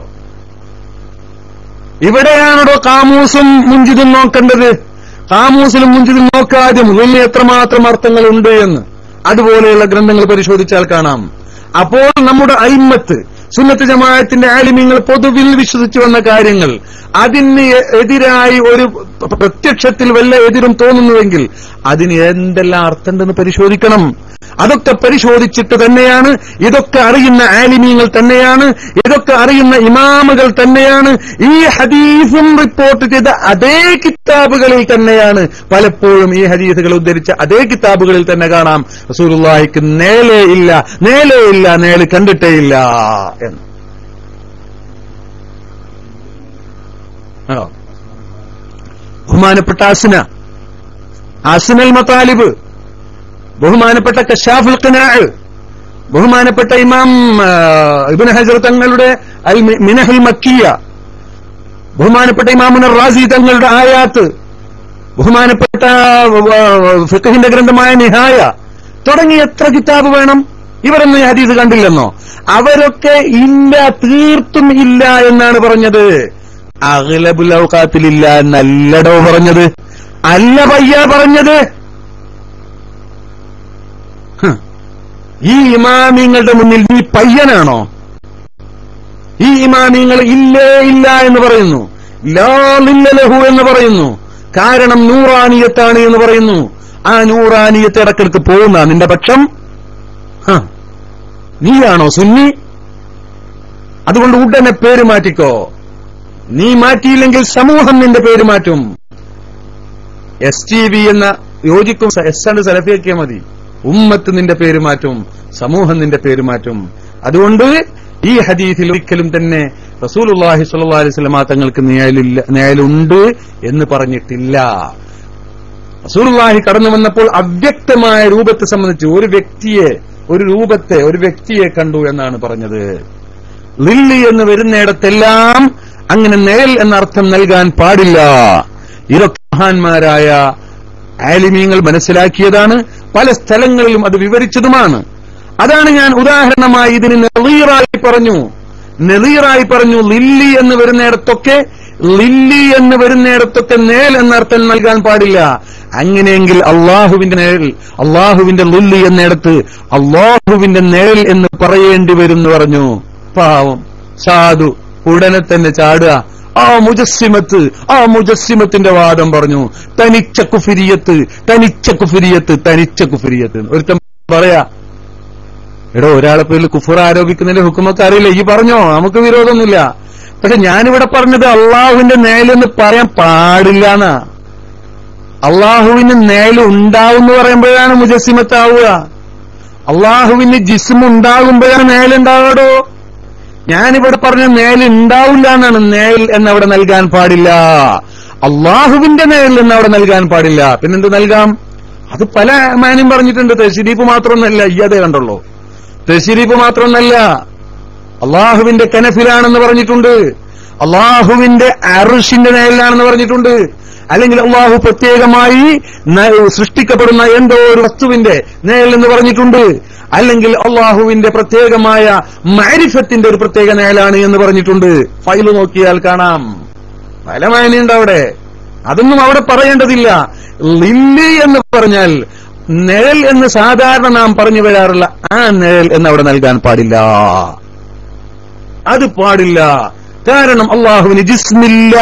S1: ഇവിടെയാണോ കാമൂസും മുഞ്ചിതും നോക്കേണ്ടത്? കാമൂസിലും മുഞ്ചിതും നോക്കാതെ വലിയ എത്രമാത്രം അർത്ഥങ്ങളുണ്ട് എന്ന് അതുപോലെയുള്ള ഗ്രന്ഥങ്ങൾ പരിശോധിച്ചാൽ കാണാം. അപ്പോൾ നമ്മുടെ അയിമ്മത്ത്, സുന്നത്ത് ജമാഅത്തിന്റെ ആലിമീങ്ങൾ പൊതുവിൽ വിശ്വസിച്ചു വന്ന കാര്യങ്ങൾ, അതിന് എതിരായി ഒരു പ്രത്യക്ഷത്തിൽ വല്ല എതിരും തോന്നുന്നുവെങ്കിൽ അതിന് എന്തെല്ലാം അർത്ഥമുണ്ടെന്ന് പരിശോധിക്കണം. അതൊക്കെ പരിശോധിച്ചിട്ട് തന്നെയാണ്, ഇതൊക്കെ അറിയുന്ന ആലിമീങ്ങൾ തന്നെയാണ്, ഇതൊക്കെ അറിയുന്ന ഇമാമുകൾ തന്നെയാണ് ഈ ഹദീസും റിപ്പോർട്ട് ചെയ്ത അതേ കിതാബുകളിൽ തന്നെയാണ്, പലപ്പോഴും ഈ ഹദീസുകൾ ഉദ്ധരിച്ച അതേ കിതാബുകളിൽ തന്നെ കാണാം റസൂലുള്ളാഹിക്ക് നേലേ ഇല്ല, നേലേ ഇല്ല, നേല് കണ്ടിട്ടേ ഇല്ല എന്ന്. ബഹുമാനപ്പെട്ട അസ്ന അസ്നൽ മതാലിബ്, ബഹുമാനപ്പെട്ട കശാഫുൽ ഖനാഅ്, ബഹുമാനപ്പെട്ട ഇമാം ഇബ്നു ഹജർ തങ്ങളുടെ അൽ മിനഹുൽ മക്കിയ, ബഹുമാനപ്പെട്ട ഇമാമുന റാസി തങ്ങളുടെ ആയാത്ത്, ബഹുമാനപ്പെട്ട ഫിഖ്ഹിന്റെ ഗ്രന്ഥമായ നിഹായ തുടങ്ങി എത്ര കിതാബ് വേണം? ഇവരൊന്നും ഈ ഹദീസ് കണ്ടില്ലെന്നോ? അവരൊക്കെ ഇല്ല, തീർത്തും ഇല്ല എന്നാണ് പറഞ്ഞത്. അഗ്ലബുൽ ഔഖാത്തിലില്ല എന്നല്ലടോ പറഞ്ഞത്, അല്ല പയ്യ പറഞ്ഞത്. ഈ ഇമാമിങ്ങളുടെ മുന്നിൽ നീ പയ്യനാണോ? ഈ ഇമാമിങ്ങൾ ഇല്ലേ ഇല്ല എന്ന് പറയുന്നു, ലാ ലില്ല ലഹു എന്ന് പറയുന്നു. കാരണം നൂറാനിയത്താണ് എന്ന് പറയുന്നു. ആ നൂറാനിയത്ത് ഇടക്കിടക്ക് പോകുന്ന നിന്റെ പക്ഷം നീയാണോ സുന്നി? അതുകൊണ്ട് ഉടനെ പേര് മാറ്റിക്കോ. നീ മാറ്റിയില്ലെങ്കിൽ സമൂഹം നിന്റെ പേര് മാറ്റും. എസ് ടി വി എന്ന യോജിക്കും, എസ് ആൻഡ് സലഫിയാക്കിയാൽ മതി. ഉമ്മത്ത് നിന്റെ പേര് മാറ്റും, സമൂഹം നിന്റെ പേര് മാറ്റും. അതുകൊണ്ട് ഈ ഹദീസിൽ ഒരിക്കലും തന്നെ റസൂലുള്ളാഹി സ്വല്ലല്ലാഹു അലൈഹി വസല്ലം തങ്ങൾക്ക് നിഴലുണ്ട് എന്ന് പറഞ്ഞിട്ടില്ല. റസൂലുള്ളാഹി കടന്നു വന്നപ്പോൾ അവ്യക്തമായ രൂപത്തെ സംബന്ധിച്ച് ഒരു വ്യക്തിയെ, ഒരു രൂപത്തെ, ഒരു വ്യക്തിയെ കണ്ടു എന്നാണ് പറഞ്ഞത്. ലില്ലി എന്ന് വരുന്നിടത്തെല്ലാം അങ്ങനെ നിഴൽ എന്നർത്ഥം നൽകാൻ പാടില്ല. ഇതൊക്കെ മഹാന്മാരായ ആലിമീങ്ങൾ മനസ്സിലാക്കിയതാണ്, പല സ്ഥലങ്ങളിലും അത് വിവരിച്ചതുമാണ്. അതാണ് ഞാൻ ഉദാഹരണമായി ഇതിന് നളീറായി പറഞ്ഞു നളീറായി പറഞ്ഞു ലില്ലി എന്ന് വരുന്നിടത്തൊക്കെ ലില്ലി എന്ന് വരുന്നിടത്തൊക്കെ നേൽ എന്നർത്ഥം നൽകാൻ പാടില്ല. അങ്ങനെയെങ്കിൽ അള്ളാഹുവിന്റെ നേൽ, അള്ളാഹുവിന്റെ ലില്ലി എന്നിടത്ത് അള്ളാഹുവിന്റെ നേൽ എന്ന് പറയേണ്ടി വരും എന്ന് പറഞ്ഞു. പാവം സാധു ഉടനെ തന്നെ ചാടുക. ആ മുജസ്സിമത്ത് ആ മുജസ്സിമത്തിന്റെ വാദം പറഞ്ഞു, തനിച്ച കുഫിരിയത്ത് തനിച്ച കുഫിരിയത്ത് തനിച്ച കുഫിരിയത്ത്. ഒരുത്തം പറയാ, എടോ ഒരാളെ പേരിൽ കുഫർ ആരോപിക്കുന്നതിന്റെ ഹുക്കുമൊക്കെ അറിയില്ല, ഈ പറഞ്ഞോ, നമുക്ക് വിരോധമൊന്നുമില്ല. പക്ഷെ ഞാനിവിടെ പറഞ്ഞത് അള്ളാഹുവിന്റെ നേലെന്ന് പറയാൻ പാടില്ല എന്നാ. അള്ളാഹുവിന് നേല് ഉണ്ടാവും എന്ന് പറയുമ്പോഴാണ് മുജസ്സിമത്താവുക. അള്ളാഹുവിന് ജിസ്മ് ഉണ്ടാകുമ്പോഴാണ് നേലുണ്ടാകടോ. ഞാനിവിടെ പറഞ്ഞ നേല് ഉണ്ടാവില്ല എന്നാണ്. നേൽ എന്നവിടെ നൽകാൻ പാടില്ല, അള്ളാഹുവിന്റെ നേൽ എന്നവിടെ നൽകാൻ പാടില്ല. പിന്നെന്ത് നൽകാം? അത് പല മാനും പറഞ്ഞിട്ടുണ്ട്. തശ്രീഫ് മാത്രമൊന്നല്ല, ഈ അതേ കണ്ടുള്ളൂ. തശ്രീഫ് മാത്രമൊന്നല്ല, അള്ളാഹുവിന്റെ കനഫിലാണെന്ന് പറഞ്ഞിട്ടുണ്ട്, അള്ളാഹുവിന്റെ അർശിന്റെ നേലിലാണെന്ന് പറഞ്ഞിട്ടുണ്ട്. അല്ലെങ്കിൽ അള്ളാഹു പ്രത്യേകമായി സൃഷ്ടിക്കപ്പെടുന്ന എന്തോ ഒരു വസ്തുവിന്റെ നേൽ എന്ന് പറഞ്ഞിട്ടുണ്ട്. അല്ലെങ്കിൽ അള്ളാഹുവിന്റെ പ്രത്യേകമായ മഅരിഫത്തിന്റെ ഒരു പ്രത്യേക നേലാണ് എന്ന് പറഞ്ഞിട്ടുണ്ട്. ഫൈല് നോക്കിയാൽ കാണാം, പല മാനുണ്ട് അവിടെ. അതൊന്നും അവിടെ പറയേണ്ടതില്ല. ലില്ലി എന്ന് പറഞ്ഞാൽ നേൽ എന്ന് സാധാരണ നാം പറഞ്ഞു വരാറുള്ള ആ നേൽ എന്ന് അവിടെ നൽകാൻ പാടില്ല, അത് പാടില്ല. കാരണം അള്ളാഹുവിന് ജിസ്മില്ല,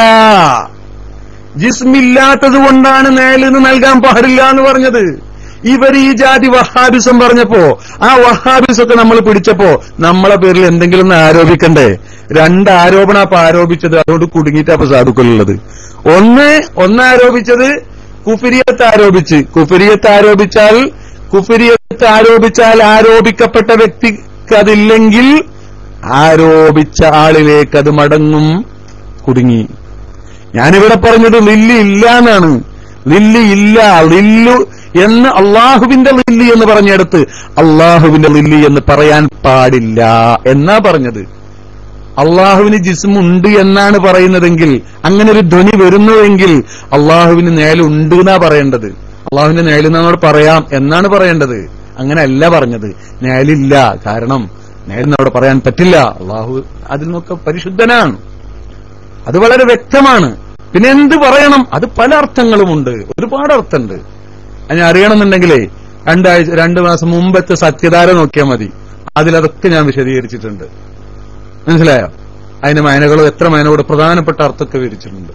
S1: ജിസ്മില്ലാത്തത് കൊണ്ടാണ് നേൽ എന്ന് നൽകാൻ പാടില്ല എന്ന് പറഞ്ഞത്. ഇവർ ഈ ജാതി വഹാബിസം പറഞ്ഞപ്പോ, ആ വഹാബിസൊക്കെ നമ്മൾ പിടിച്ചപ്പോ നമ്മളെ പേരിൽ എന്തെങ്കിലും ഒന്ന് ആരോപിക്കണ്ടേ? രണ്ട് ആരോപണം അപ്പൊ ആരോപിച്ചത്, അതുകൊണ്ട് കുടുങ്ങിയിട്ട് അപ്പൊ സാധുക്കളുള്ളത്. ഒന്ന് ഒന്ന് ആരോപിച്ചത് കുഫിരിയത്ത് ആരോപിച്ച്, കുഫിരിയത്ത് ആരോപിച്ചാൽ കുഫിരിയത്ത് ആരോപിച്ചാൽ ആരോപിക്കപ്പെട്ട വ്യക്തിക്ക് അതില്ലെങ്കിൽ ആരോപിച്ച ആളിലേക്ക് അത് മടങ്ങും, കുടുങ്ങി. ഞാനിവിടെ പറഞ്ഞത് ലില്ലി ഇല്ല എന്നാണ്. ലില്ലി ഇല്ല, ലില്ലു എന്ന് അള്ളാഹുവിന്റെ ലില്ലി എന്ന് പറഞ്ഞെടുത്ത് അള്ളാഹുവിന്റെ ലില്ലി എന്ന് പറയാൻ പാടില്ല എന്നാ പറഞ്ഞത്. അള്ളാഹുവിന് ജിസ്മുണ്ട് എന്നാണ് പറയുന്നതെങ്കിൽ, അങ്ങനെ ഒരു ധ്വനി വരുന്നുവെങ്കിൽ അള്ളാഹുവിന് നേലുണ്ട് എന്നാ പറയേണ്ടത്. അള്ളാഹുവിന്റെ നേലെന്നോട് പറയാം എന്നാണ് പറയേണ്ടത്. അങ്ങനെയല്ല പറഞ്ഞത്. നേലില്ല, കാരണം നേലെന്നവിടെ പറയാൻ പറ്റില്ല. അള്ളാഹു അതിൽ നിന്നൊക്കെ പരിശുദ്ധനാണ്, അത് വളരെ വ്യക്തമാണ്. പിന്നെ എന്ത് പറയണം? അത് പല അർത്ഥങ്ങളുമുണ്ട്, ഒരുപാട് അർത്ഥമുണ്ട്. ഞാൻ അറിയണമെന്നുണ്ടെങ്കിലേ രണ്ടാഴ്ച രണ്ടു മാസം മുമ്പത്തെ സത്യധാര നോക്കിയാൽ മതി, അതിലതൊക്കെ ഞാൻ വിശദീകരിച്ചിട്ടുണ്ട്. മനസ്സിലായോ? അതിന്റെ മേനകളും എത്ര മേനയോട് പ്രധാനപ്പെട്ട അർത്ഥമൊക്കെ വിവരിച്ചിട്ടുണ്ട്.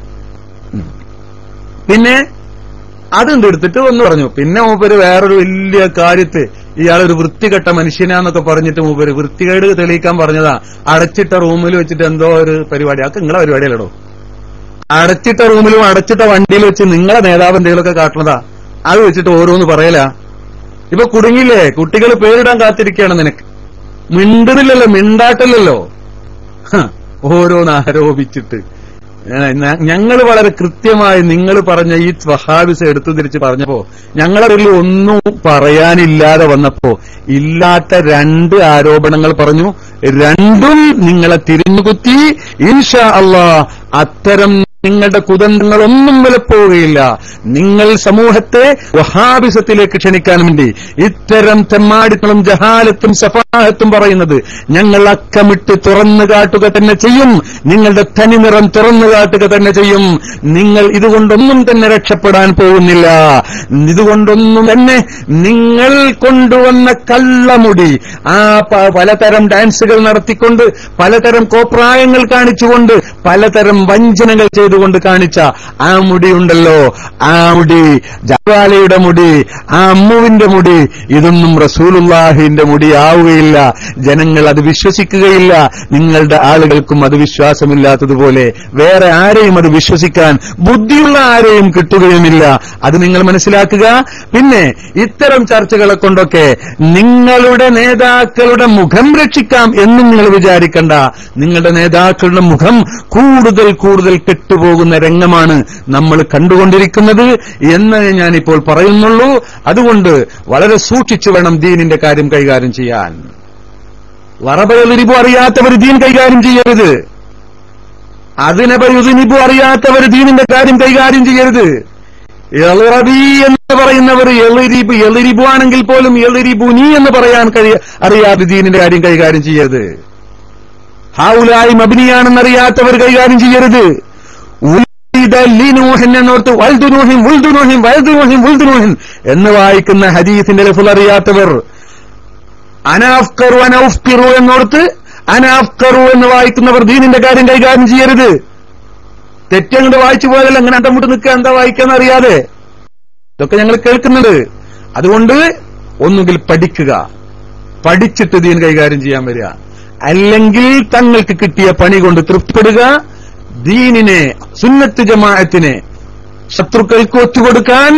S1: പിന്നെ അതെന്തെടുത്തിട്ട് ഒന്ന് പറഞ്ഞു. പിന്നെ മൂപ്പര് വേറൊരു വലിയ കാര്യത്ത് ഇയാളൊരു വൃത്തികെട്ട മനുഷ്യനാന്നൊക്കെ പറഞ്ഞിട്ട് മൂപ്പര് വൃത്തികേട് തെളിയിക്കാൻ പറഞ്ഞതാ. അടച്ചിട്ട റൂമിൽ വെച്ചിട്ട് എന്തോ ഒരു പരിപാടി, അതൊക്കെ നിങ്ങളെ പരിപാടിയല്ലടോ. അടച്ചിട്ട റൂമിലും അടച്ചിട്ട വണ്ടിയിൽ വെച്ച് നിങ്ങളെ നേതാവ് എന്തെങ്കിലുമൊക്കെ കാട്ടണതാ. അത് വെച്ചിട്ട് ഓരോന്ന് പറയല. ഇപ്പൊ കുടുങ്ങില്ലേ, കുട്ടികൾ പേരിടാൻ കാത്തിരിക്കുകയാണ്. നിനക്ക് മിണ്ടുന്നില്ലല്ലോ, മിണ്ടാട്ടില്ലല്ലോ, ഓരോന്ന് ആരോപിച്ചിട്ട്. ഞങ്ങൾ വളരെ കൃത്യമായി നിങ്ങൾ പറഞ്ഞ ഈ വഹാബിസ് എടുത്തു തിരിച്ച് പറഞ്ഞപ്പോ ഞങ്ങളതിൽ ഒന്നും പറയാനില്ലാതെ വന്നപ്പോ ഇല്ലാത്ത രണ്ട് ആരോപണങ്ങൾ പറഞ്ഞു. രണ്ടും നിങ്ങളെ തിരിഞ്ഞുകുത്തി. ഇൻഷാ അല്ലാഹ് അത്തരം നിങ്ങളുടെ കുതന്ത്രങ്ങളൊന്നും വിലപ്പോവുകയില്ല. നിങ്ങൾ സമൂഹത്തെ വഹാബിസത്തിലേക്ക് ക്ഷണിക്കാൻ വേണ്ടി ഇത്തരം തെമ്മാടിത്തങ്ങളും ജഹാലത്തും സഫാഹത്തും പറയുന്നത് ഞങ്ങൾ അക്കമിട്ട് തുറന്നു കാട്ടുക തന്നെ ചെയ്യും. നിങ്ങളുടെ തനിനിറം തുറന്നു കാട്ടുക തന്നെ ചെയ്യും. നിങ്ങൾ ഇതുകൊണ്ടൊന്നും തന്നെ രക്ഷപ്പെടാൻ പോകുന്നില്ല. ഇതുകൊണ്ടൊന്നും തന്നെ നിങ്ങൾ കൊണ്ടുവന്ന കള്ളമുടി, ആ പലതരം ഡാൻസുകൾ നടത്തിക്കൊണ്ട്, പലതരം കോപ്രായങ്ങൾ കാണിച്ചുകൊണ്ട്, പലതരം വഞ്ചനകൾ ചെയ്തുകൊണ്ട് കാണിച്ച ആ മുടിയുണ്ടല്ലോ, ആ മുടി, ജവാലയുടെ മുടി, ആ അമ്മുവിന്റെ മുടി, ഇതൊന്നും റസൂലുള്ളാഹിന്റെ മുടിയാവുകയില്ല. ജനങ്ങൾ അത് വിശ്വസിക്കുകയില്ല. നിങ്ങളുടെ ആളുകൾക്കും അത് വിശ്വാസമില്ലാത്തതുപോലെ വേറെ ആരെയും അത് വിശ്വസിക്കാൻ ബുദ്ധിയുള്ള ആരെയും കിട്ടുകയുമില്ല. അത് നിങ്ങൾ മനസ്സിലാക്കുക. പിന്നെ ഇത്തരം ചർച്ചകളെ കൊണ്ടൊക്കെ നിങ്ങളുടെ നേതാക്കളുടെ മുഖം രക്ഷിക്കാം എന്നും നിങ്ങൾ വിചാരിക്കണ്ട. നിങ്ങളുടെ നേതാക്കളുടെ മുഖം കൂടുതൽ കൂടുതൽ കെട്ടുപോകുന്ന രംഗമാണ് നമ്മൾ കണ്ടുകൊണ്ടിരിക്കുന്നത് എന്ന് ഞാനിപ്പോൾ പറയുന്നുള്ളൂ. അതുകൊണ്ട് വളരെ സൂക്ഷിച്ചു വേണം ദീനിന്റെ കാര്യം കൈകാര്യം ചെയ്യാൻ. വറബയുനിബു അറിയാത്തവർ ദീൻ കൈകാര്യം ചെയ്യരുത്. അതിനബയുനിബു അറിയാത്തവർ ദീനിന്റെ കാര്യം കൈകാര്യം ചെയ്യരുത്. ഇളറബി എന്ന് പറയുന്നവർ എളിരിബ് എളിരിബു ആണെങ്കിൽ പോലും എളിരിബുനി എന്ന് പറയാൻ കഴിയ അറിയാതെ ദീനിന്റെ കാര്യം കൈകാര്യം ചെയ്യരുത്. ഹൗലായി മബ്നിയാണെന്നറിയാത്തവർ കൈകാര്യം ചെയ്യരുത്. എന്നോർത്ത് വൽദുനൂഹിൻ വൽദുനൂഹിൻ വൽദുനൂഹിൻ വൽദുനൂഹിൻ എന്ന് വായിക്കുന്ന ഹദീസിന്റെ ലഫ്ള് അറിയാത്തവർ അനാഫ്കറു അനൗഫ്കിറു എന്നോർത്ത് അനാഫ്കറു എന്ന് വായിക്കുന്നവർ ദീനിന്റെ കാര്യം കൈകാര്യം ചെയ്യരുത്. തെറ്റങ്ങോട്ട് വായിച്ചു പോയതല്ല, അങ്ങനെ അണ്ടമുട്ട് നിൽക്കുക, എന്താ വായിക്കാന്ന് അറിയാതെ. ഇതൊക്കെ ഞങ്ങൾ കേൾക്കുന്നുണ്ട്. അതുകൊണ്ട് ഒന്നുകിൽ പഠിക്കുക, പഠിച്ചിട്ട് ദീൻ കൈകാര്യം ചെയ്യാൻ വരിക, അല്ലെങ്കിൽ തങ്ങൾക്ക് കിട്ടിയ പണി കൊണ്ട് തൃപ്തിപ്പെടുക. ദീനിനെ, സുന്നത്ത് ജമാഅത്തിനെ ശത്രുക്കൾക്ക് ഒത്തുകൊടുക്കാൻ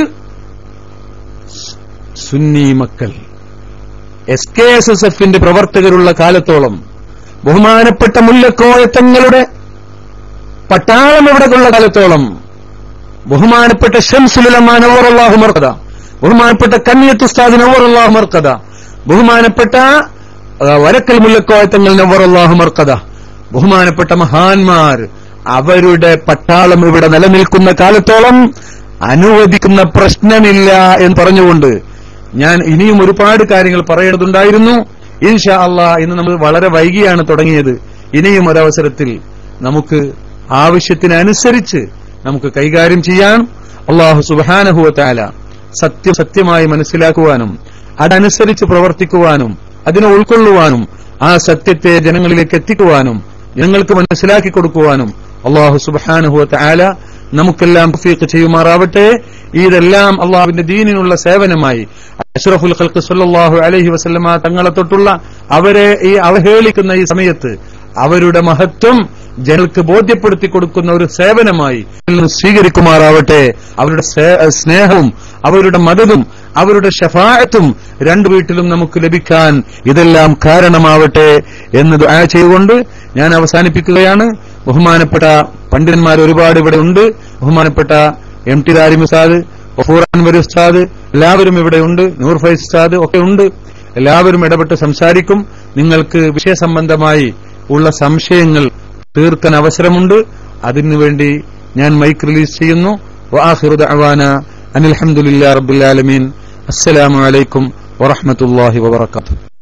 S1: സുന്നി മക്കൾ എസ് കെ എസ് എസ് എഫിന്റെ പ്രവർത്തകരുള്ള കാലത്തോളം ബഹുമാനപ്പെട്ട മുല്ലക്കോയ തങ്ങളുടെ പട്ടാളം ഇവിടെയുള്ള കാലത്തോളം ബഹുമാനപ്പെട്ട ഷംസുലുലമാ നവറല്ലാഹു മർഖദ, ബഹുമാനപ്പെട്ട കന്നിയത്ത് ഉസ്താദ് നവറല്ലാഹു മർഖദ, ബഹുമാനപ്പെട്ട വരക്കൽ മുല്ലക്കോയ തങ്ങൾ നവറല്ലാഹു മർഖദ, ബഹുമാനപ്പെട്ട മഹാന്മാർ അവരുടെ പട്ടാളം ഇവിടെ നിലനിൽക്കുന്ന കാലത്തോളം അനുവദിക്കുന്ന പ്രശ്നമില്ല എന്ന് പറഞ്ഞുകൊണ്ട് ഞാൻ ഇനിയും ഒരുപാട് കാര്യങ്ങൾ പറയേണ്ടതുണ്ടായിരുന്നു. ഇൻഷാ അല്ലാഹ് ഇന്ന് നമ്മൾ വളരെ വൈകിയാണ് തുടങ്ങിയത്. ഇനിയും ഒരവസരത്തിൽ നമുക്ക് ആവശ്യത്തിനനുസരിച്ച് നമുക്ക് കൈകാര്യം ചെയ്യാൻ അല്ലാഹു സുബ്ഹാനഹു വ തആല സത്യം സത്യമായി മനസ്സിലാക്കുവാനും അതനുസരിച്ച് പ്രവർത്തിക്കുവാനും അതിനെ ഉൾക്കൊള്ളുവാനും ആ സത്യത്തെ ജനങ്ങളിലേക്ക് എത്തിക്കുവാനും ജനങ്ങൾക്ക് മനസ്സിലാക്കി കൊടുക്കുവാനും അല്ലാഹു സുബ്ഹാനഹു വ തആല നമുക്കെല്ലാം തൗഫീഖ് ചെയ്യുമാറാവട്ടെ. ഇതെല്ലാം അള്ളാഹുവിന്റെ ദീനിനുള്ള സേവനമായി അഷ്റഫുൽ ഖൽഖ് സല്ലല്ലാഹു അലൈഹി വസല്ലമ തങ്ങളെ തൊട്ടുള്ള അവരെ ഈ അവഹേളിക്കുന്ന ഈ സമയത്ത് അവരുടെ മഹത്വം ജനങ്ങൾക്ക് ബോധ്യപ്പെടുത്തി കൊടുക്കുന്ന ഒരു സേവനമായി സ്വീകരിക്കുമാറാവട്ടെ. അവരുടെ സ്നേഹവും അവരുടെ മദതും അവരുടെ ശഫാഅത്തും രണ്ടു വീട്ടിലും നമുക്ക് ലഭിക്കാൻ ഇതെല്ലാം കാരണമാവട്ടെ എന്ന് ദുആ ചെയ്തുകൊണ്ട് ഞാൻ അവസാനിപ്പിക്കുകയാണ്. ബഹുമാനപ്പെട്ട പണ്ഡിതന്മാർ ഒരുപാട് ഇവിടെ ഉണ്ട്. ബഹുമാനപ്പെട്ട എം ടി ദാരിമി ഉസ്താദ്, ഗഫൂർ അൻവർ ഉസ്താദ്, എല്ലാവരും ഇവിടെ ഉണ്ട്. നൂർ ഫൈസ് ഉസ്താദ് ഒക്കെ ഉണ്ട്. എല്ലാവരും ഇടപെട്ട് സംസാരിക്കും. നിങ്ങൾക്ക് വിഷയസംബന്ധമായി ഉള്ള സംശയങ്ങൾ തീർക്കാൻ അവസരമുണ്ട്. അതിനുവേണ്ടി ഞാൻ മൈക്ക് റിലീസ് ചെയ്യുന്നു. വആഖിറു ദഅവാനാ അനിൽ ഹംദുലില്ലാഹി റബ്ബിൽ ആലമീൻ. അസ്സലാമു അലൈക്കും വറഹ്മത്തുള്ളാഹി വബറകാതുഹു.